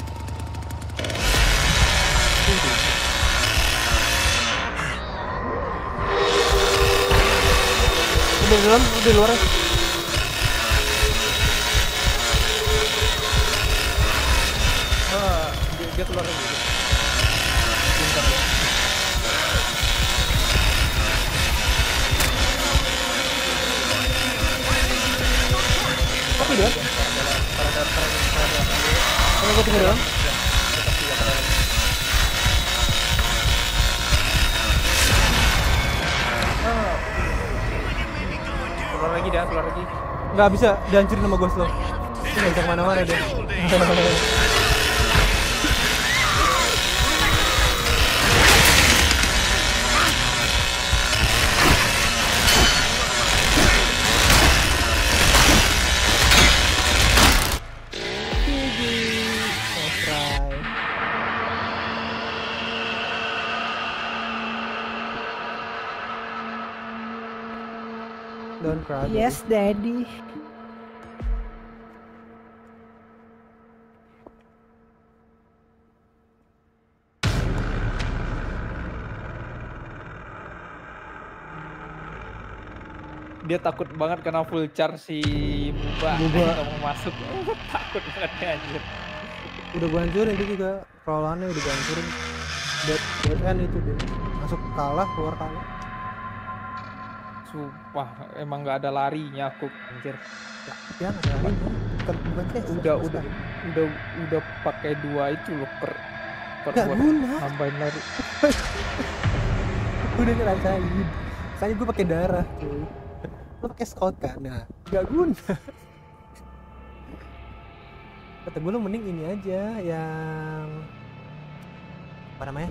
Udah di dalam, udah di luar ya. Dia keluar lagi. Tapi dia kalau gue tinggal dalam keluar lagi. nggak bisa dihancurin sama ghost lo. Nggak bisa kemana-mana deh. Don't cry. Yes, Daddy. Dia takut banget karena full charge si Buba. Nggak mau masuk. Takut banget ya anjir. Udah gua hancurin itu juga. Crawlannya udah gua hancurin. Dead end itu dia. Masuk kalah, keluar kalah. Sumpah, emang nggak ada larinya aku anjir. Ya nggak ada lari. Bukan kayak udah pakai 2 itu loh per nggak guna. Nambahin lari. Udah ngerasain. Saya gue pakai darah, cuy. Lo pakai scout kan? Nah, nggak guna. Kata gue lo mending ini aja yang apa namanya?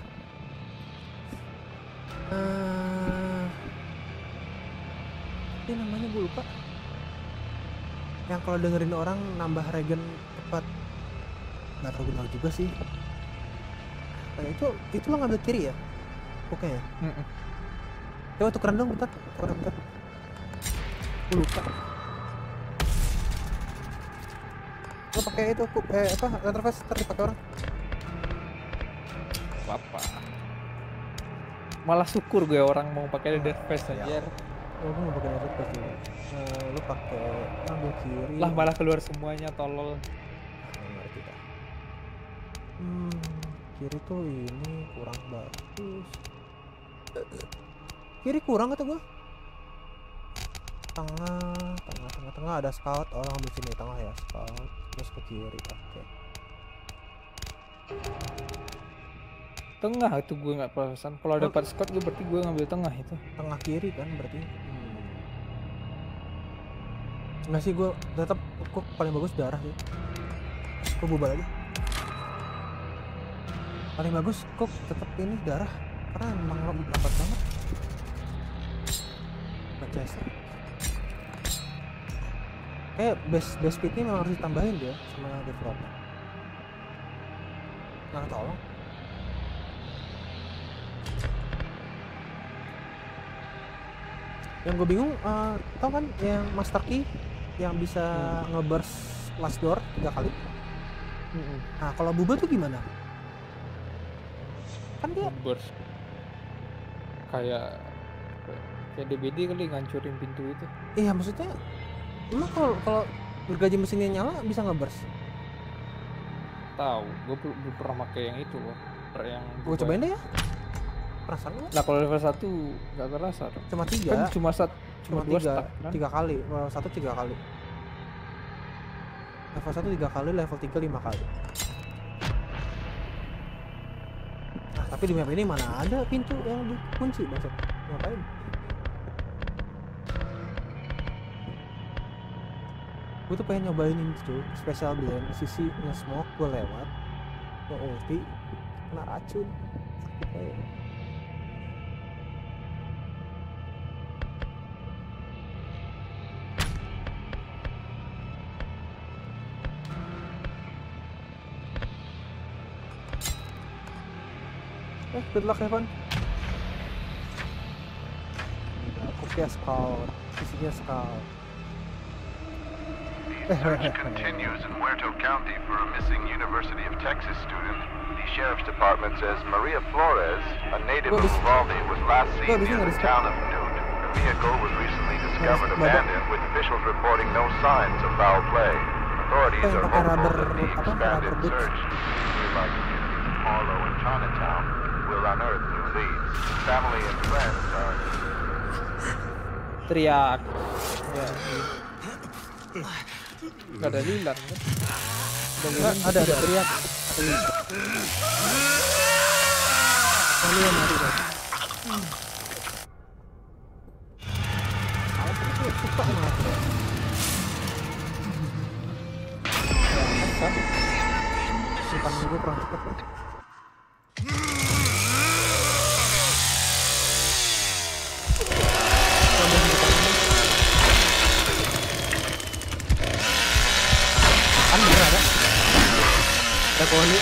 Ini namanya gue lupa. Yang kalau dengerin orang nambah regen cepat. Nggak tahu gue juga sih. Nah, itu lo ngambil kiri ya? Oke ya? Coba tukeran dong bentar. Gue lupa. Lo pakai itu apa? Interface tadi pakai orang. Apa? Malah syukur gue orang mau pakai leather vest aja. Gue mau pakai leather vest dulu. Lu pakai ambil kiri. Lah malah keluar semuanya tolol. Ngerti dah. Kiri tuh ini kurang bagus. Kiri kurang kata gua. Tengah ada scout, orang di sini tengah ya scout, terus ke kiri. Oke. Tengah itu gue nggak perasan. Kalau dapat scout gue berarti gue ngambil tengah itu. Tengah kiri kan berarti. Nggak sih gue tetap kok paling bagus darah sih. Gue bubar lagi. Paling bagus kok tetap ini darah karena emang lambat banget. Chester. Kayak base speednya memang harus ditambahin dia sama developer. Nah tolong. Yang gue bingung, tau kan yang master key yang bisa ngeburst last door 3 kali. Nah kalau buba tuh gimana? Kan dia burst kayak DBD kali ngancurin pintu itu. Iya maksudnya emang kalau gergaji mesinnya nyala bisa ngeburst? Tahu, gue belum pernah pakai yang itu loh. Yang gue cobain deh ya. Perasaan lu? Nah kalau level 1 nggak kerasa. Cuma 3. Kan cuma 2 stack kan? 3 kali. Level 1 3 kali. Level 1 3 kali, level 3 5 kali. Nah tapi di map ini mana ada pintu yang dikunci maksud? Ngapain? Gue tuh pengen nyobain ini tuh special blend sisi nge-smoke, gue lewat ke ulti kena racun sakit aja. Good luck Evan. Oke scout, sisinya scout. The search continues in Muerto County for a missing University of Texas student. The Sheriff's Department says Maria Flores, a native of Uvalde, was last seen near the town of Nude. Her vehicle was recently discovered abandoned, with officials reporting no signs of foul play. Authorities are hopeful that the expanded search in nearby communities of Harlow and Chinatown will unearth new leads. Family and friends are... Teriak. Ya. Gak ada Lilan kan? Ada teriak. Ini yang mati kan? Aku suka mati. Simpan dulu kurang cepet. Ada pohon nih.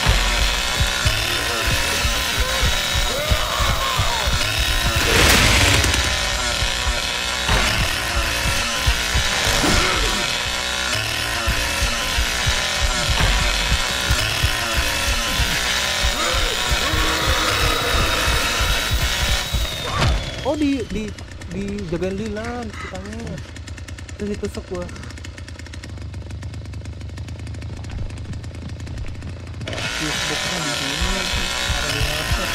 Oh dijagain Lilan kitanya. Terus ditusuk gua. Boxnya di sini ada di atas.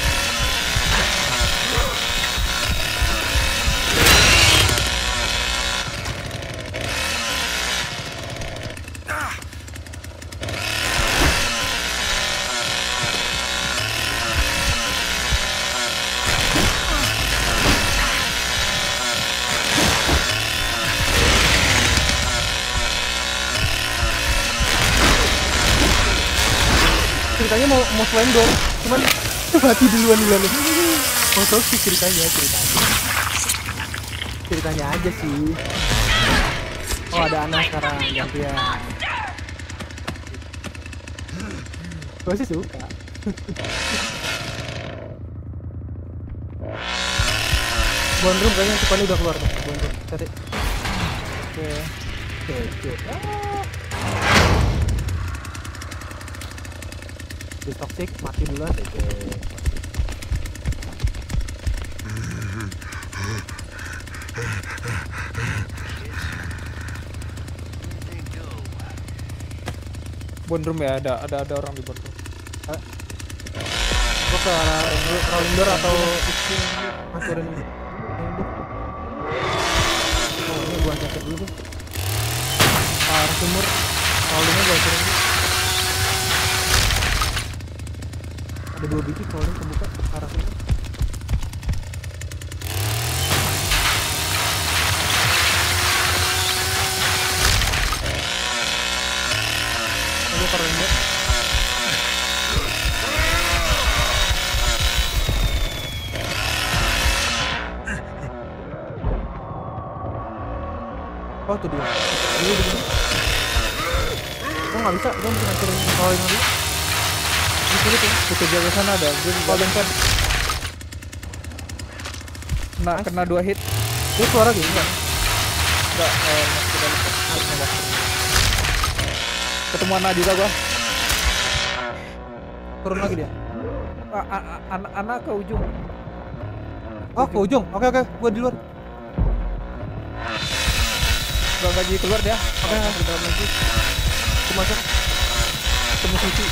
Ceritanya mau slender, cuman mati duluan. Mau tau sih ceritanya aja sih. Oh ada anak sekarang gantian. Gue sih suka. Bondroom kayaknya cepat udah keluar tuh. Bondroom cari. Oke. Toxic mati duluan. Bondroom ya, ada orang di bondroom. Gua ke arah rounder atau hancurin ini. Oh, ini gua hancurin dulu tuh. Arah sumur. Rollingnya gua hancurin dulu. Ada 2 biji rolling kebuka arah sumur. Gua ke rounder. Oh tuh dia. Dulu. Oh nggak bisa, gue mesti ngancurin rolling dulu. Di sini tuh, di jaga sana ada. Gue rolling pad. Nah, kena 2 hit. Dia keluar lagi enggak? Enggak, masih dalam. Ketemu Ana juga gua. Turun lagi dia. Ana ke ujung. Oh ke ujung. Oke, gue di luar. Gak jadi keluar dia. Oke, di dalam lagi. Aku masuk. Ketemu Suci.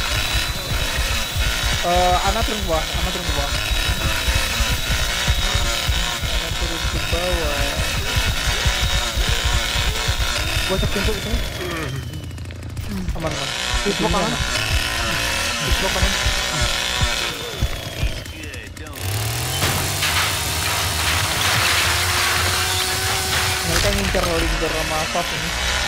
Ana turun ke bawah. Ana turun ke bawah. Gua cek pintu sini. Aman. Pitlock aman. Pitlock aman. Mereka ngincar rolling door sama Faf ini.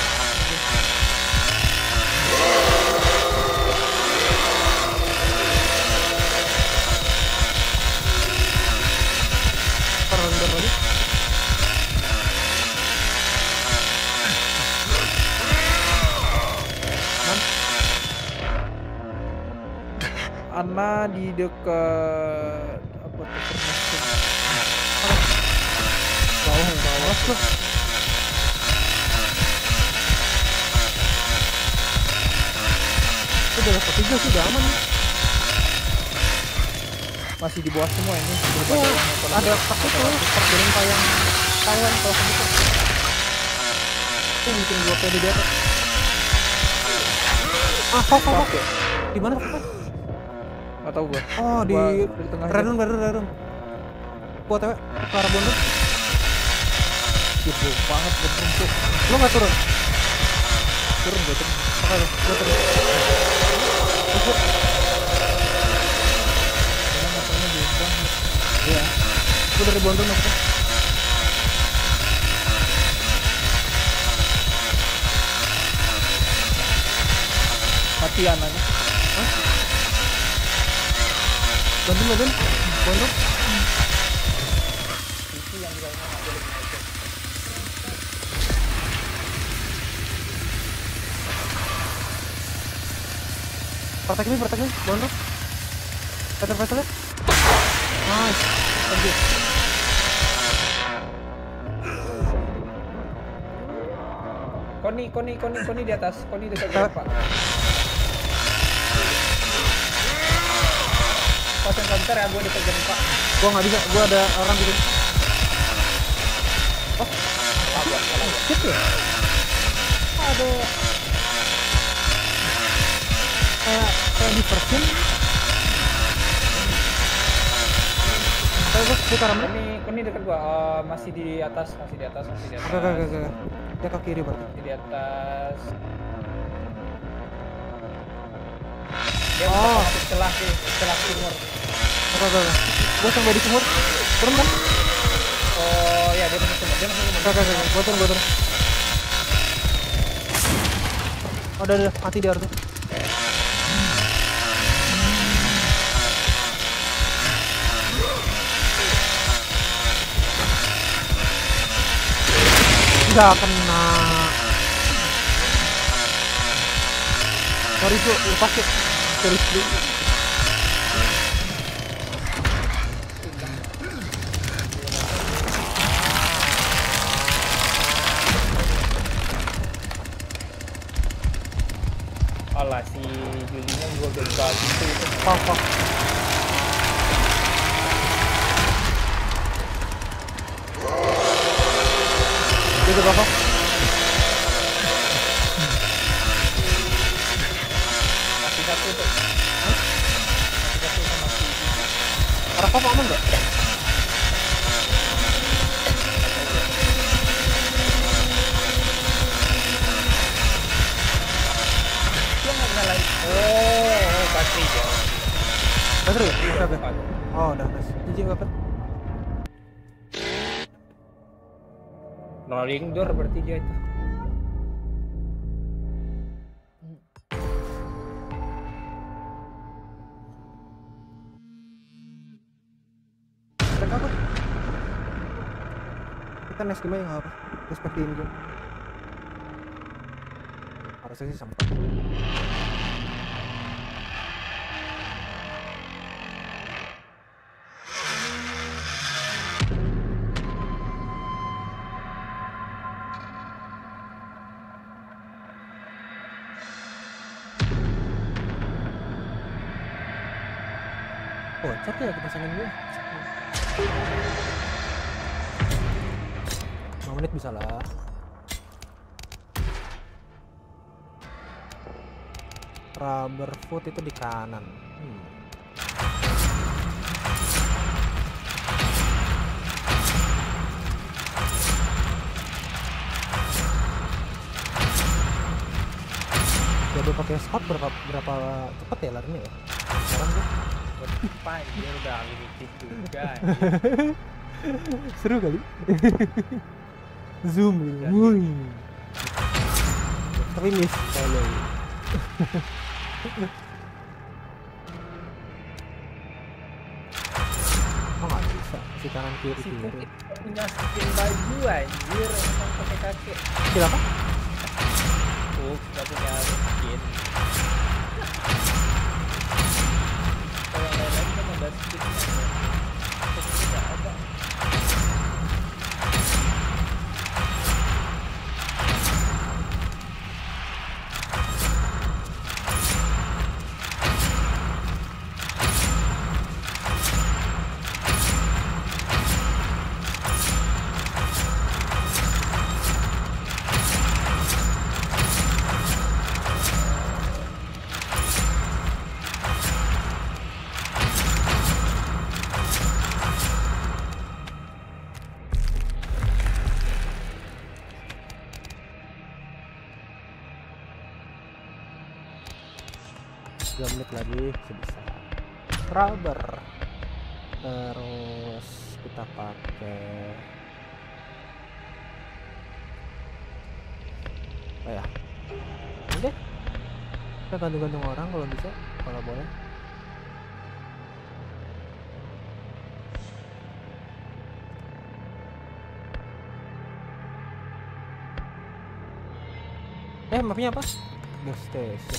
Rolling door lagi. Ana di dekat apa tuh? Bawah tuh. Udah level 3 sih, udah aman nih. Masih di bawah semua ini. Ya, ada takut tuh perjalanan yang Taiwan kalau kebuka. Itu yang bikin gua pede di atas. Kok. Di mana kok? Gak tau gua. Oh, di tengah. Redon. Gua TW ke arah bondok. Gitu banget bondok tuh. Lo nggak turun? Turun. Oke, gua turun. Masuk. Iya. Gua dari bondok masuk. Mati anaknya. Hah? Bantu. Bondok. Itu yang di dalamnya nggak boleh naik. Praktek ini, bondok. Peter. Nice. Lanjut. Koni di atas. Koni dekat gua, Pak. Pasang counter ya, gua dekat Pak. Gua nggak bisa, gua ada orang gitu. Oh, Gua salah. shit ya. Ada kayak di version. Kayak gua putar mana? Koni dekat gua. Masih di atas. Oke. Dia ke kiri berarti. Di atas. Dia celah sumur. Oke. Gua sampai di sumur. Turun kan? Oh ya, dia masuk sumur. Oke. Gua turun. Oh, udah mati dia tuh. Nggak kena. Sorry tuh, lepas tuh. Serius dulu. Alah, si Julinya gua udah buka pintu itu. Fuck. juga Bapak. Masih satu tuh. Masih satu sama si. Arah Bapak aman nggak? Dia nggak nyalain. Oh, bateri dia. Bateri? Oke. Oh, udah nice. Jijik Bapak. Rolling door berarti dia itu. Mereka apa? Kita next game aja nggak apa. Respect ini gue. Harusnya sih sampai. Oh, cat ya kepasangin gue. 5 menit bisa lah. Rubber foot itu di kanan. Jadi pakai scout berapa cepet ya larinya ya? Sekarang tuh. Dia udah limited juga. Seru kali. Zoom gitu. Wuih. Tapi miss kalau. Oh nggak bisa si kanan kiri kiri. Punya skin baju anjir, emang pakai kakek. Skin apa? Oh, nggak punya skin. Kalau yang lain-lain kan ada skinnya. Tidak ada. Lagi bisa rubber, terus kita pakai apa ya? Oke, kita gantung-gantung orang kalau bisa, kalau boleh. Mapnya apa? Gas station.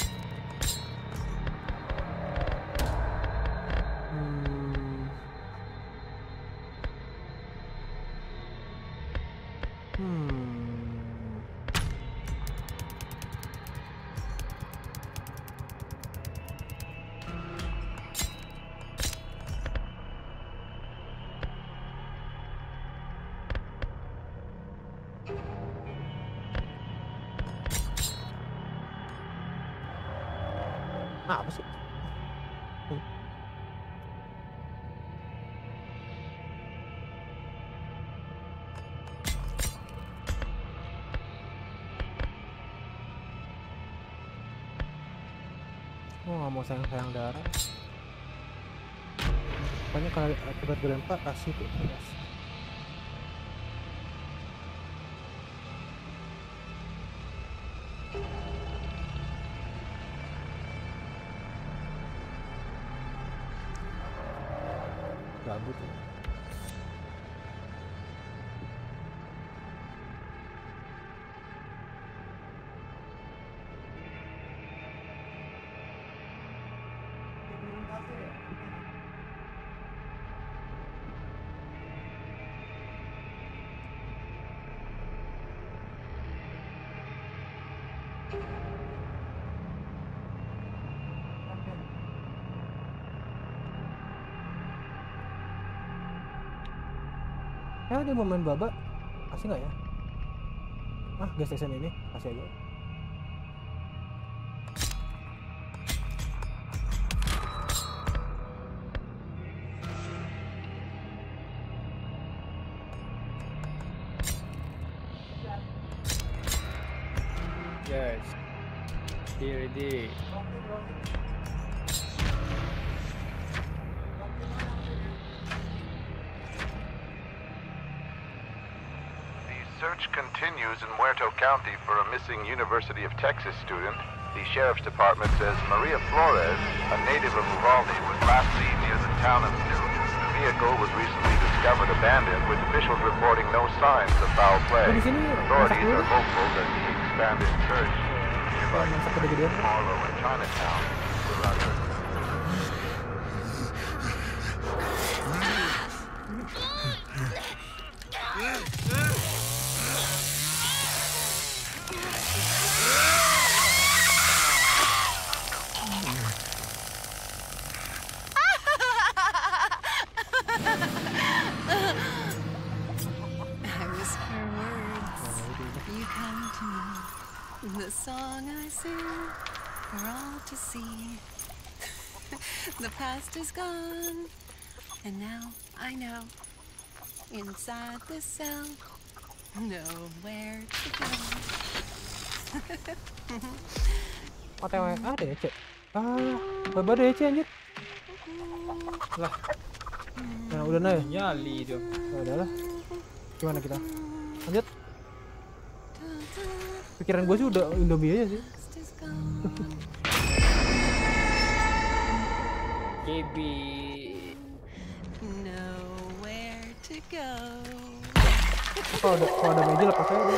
Apa sih? Nggak mau sayang-sayang darah. Pokoknya kalau akibat grandpa kasih tuh. Gabut ya. Dia mau main baba, kasih nggak ya? gas station ini kasih aja. Yes. Ready. Search continues in Muerto County for a missing University of Texas student. The Sheriff's Department says Maria Flores, a native of Uvalde, was last seen near the town of Newt. The vehicle was recently discovered abandoned, with officials reporting no signs of foul play. Authorities are hopeful that the expanded search nearby Marlow and Chinatown will unearth. The song I sing for all to see. The past is gone, and now I know. Inside the cell, nowhere to go. OTW ada ya, Cek? Bapak ada ya, Cek, anjir? Lah. Nah, udah ya? Nyali dong. Udah lah. Gimana kita? Lanjut. Pikiran gue sih udah Indomie aja sih. KB. Nowhere to go. Kalau ada meja lepas aja.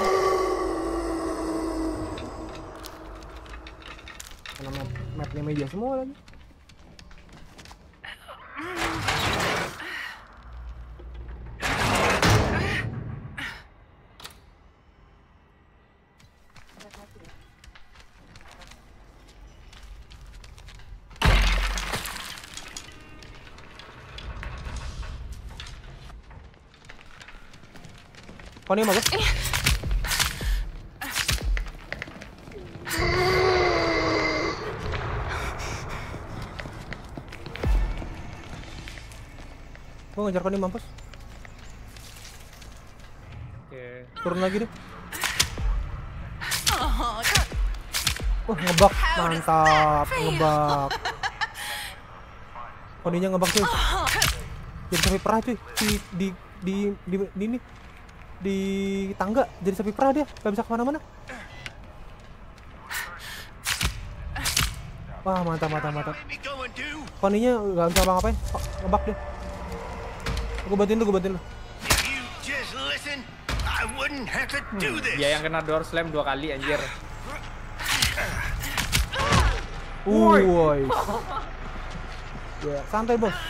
Karena mapnya meja semua lagi. Oh, ini bagus. Gue ngejar Koni mampus. Oke. Turun lagi deh. Ngebak, mantap, ngebak. Koninya ngebak cuy. Jadi sapi perah cuy. Di ini. Di tangga jadi sapi perah dia, gak bisa kemana-mana. Wah, mantap. Koninya gak bisa ngapain, ngebak dia. Gue bantuin lu. Dia yang kena door slam 2 kali anjir. Woi. Ya, santai bos.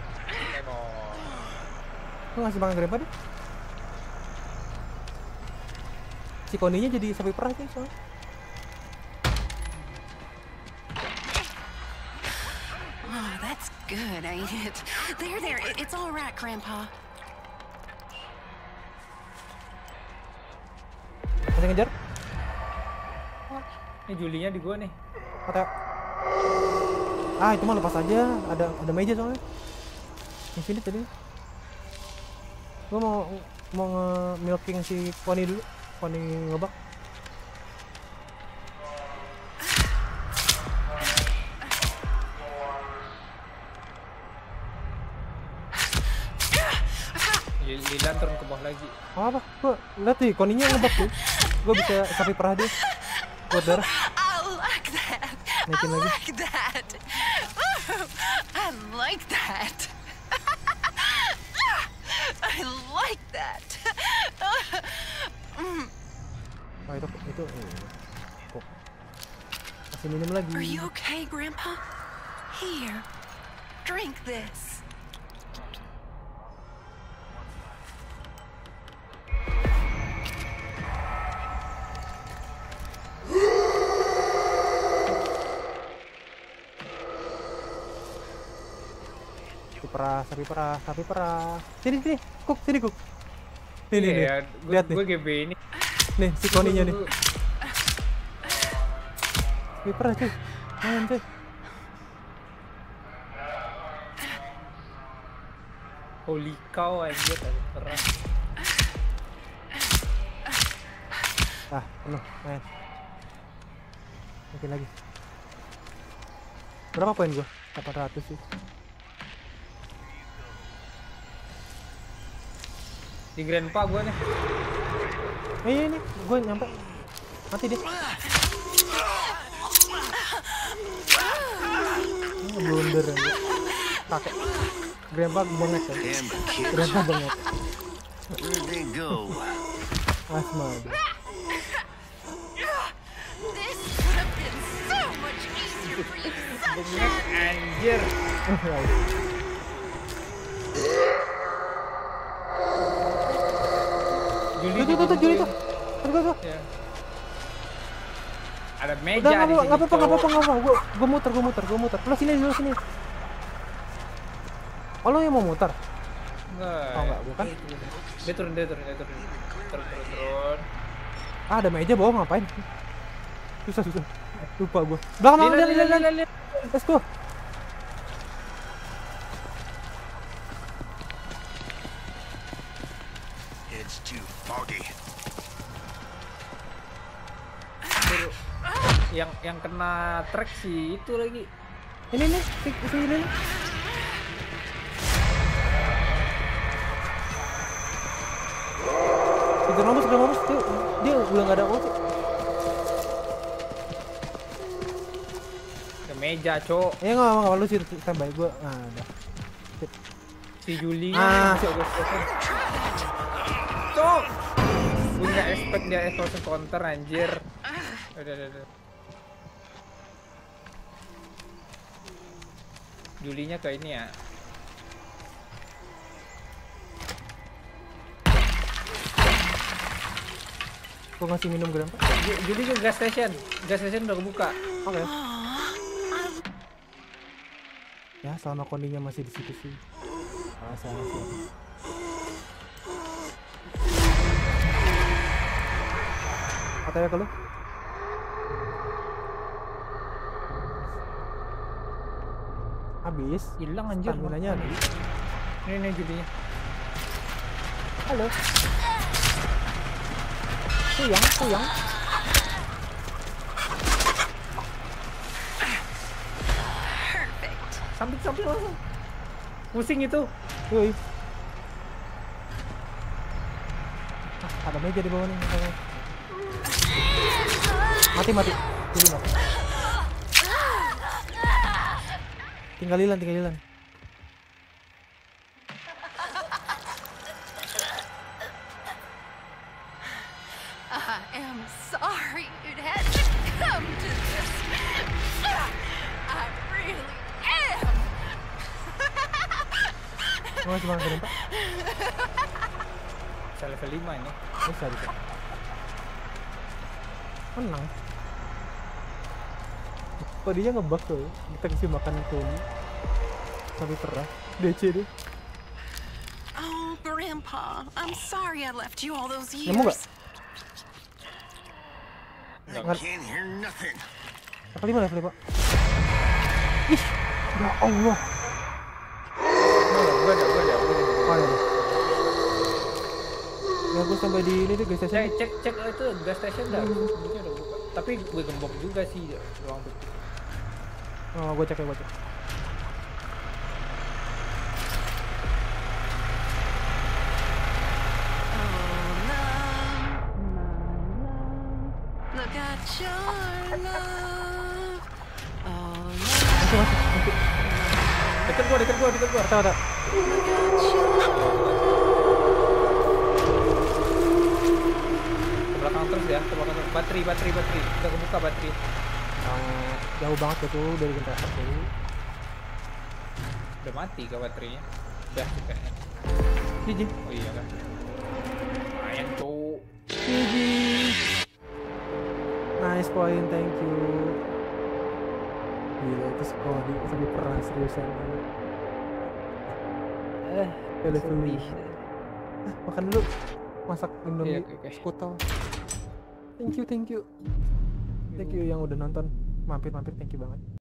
Lu ngasih makan grandpa deh. Si Koninya jadi sapi perah sih soalnya. Oh, that's good, ain't it? There, it's all right, Grandpa. Masih ngejar? Ini Julinya di gua nih. Kata. Itu mah lepas aja, ada meja soalnya. Infinite tadi. Gua mau nge-milking si Koni dulu. Koni ngebak. Lilan turun ke bawah lagi. Apa? Gua lihat nih Koninya ngebak tuh. Gua bisa sapi perah dia. Buat darah. Naikin lagi. I like that. Itu kok masih minum lagi. Are you okay, Grandpa? Here, drink this. Sapi perah. Sini, Kuk. Nih. Lihat gue GB ini. Nih si Koninya nih. Sniper cuy. Main cuy. Holy cow anjir, perang. Penuh, main. Mungkin lagi. Berapa poin gua? 800 sih. Di Grandpa gua nih. Ini gua nyampe. Mati dia. Blunder aja. Pakai. Grandpa banget kan. Grandpa banget. Where'd they go? Asma. This would have been so much easier for you, Bengek anjir. Juli tuh. Tuh. Ya. Ada meja Udah, di sini. nggak apa-apa. Gua muter. Lu sini. Oh, lu yang mau muter? Enggak. Oh, enggak, bukan. Dia turun. Turun. Ada meja bawah ngapain? Susah. Lupa gua. Belakang. Lihat. Let's go. It's too foggy. Yang kena trek sih itu lagi. Ini sini. Sudah mampus dia udah nggak ada ulti. Ke meja, Cok. Ya nggak lu sih standby gua. Nah, udah. Si Juli. Cok. Gue nggak expect dia langsung counter anjir. Udah. Julinya ke ini ya. Gua ngasih minum Grandpa. Juli ke gas station udah kebuka. Oke. Ya, selama kondisinya masih di situ sih. Salah. Katanya ke lu? Habis. Hilang anjir. Staminanya habis. Ini Julinya. Halo. Tuyang. Samping langsung. Pusing itu. Yoi. Ada meja di bawah nih. Mati. Jadi mati. Tinggal. I am sorry it had to come to this. I really am. Mau cuma Grandpa? Bisa level 5 ini. Bisa. Menang. Kok dia ngebug tuh? Kita kasih makan Tony sampai perah. DC deh. Oh, Grandpa, I'm sorry I left you all those years. Nemu nggak? I can't hear nothing. Level 5. Ih, ya Allah. Gua ada. Oh ya. Ya gua sampai di ini deh guys. Cek itu gas station dah. Sebelumnya udah buka. Tapi gue gembok juga sih ruang itu. Oh, gua cek. Look at your love. Oh, Masuk. Dekat gua. Ada. Ke belakang terus ya, bateri. Udah kebuka bateri. Jauh banget itu dari generator dulu. Udah mati ke baterainya. Udah kayaknya. GG. Oh iya kan. Lumayan tuh. GG. Nice point, thank you. Gila itu Skodi sampai perang seriusan. Level makan dulu. Masak Indomie Oke. skutel. Thank you yang udah nonton. Mampir, thank you banget.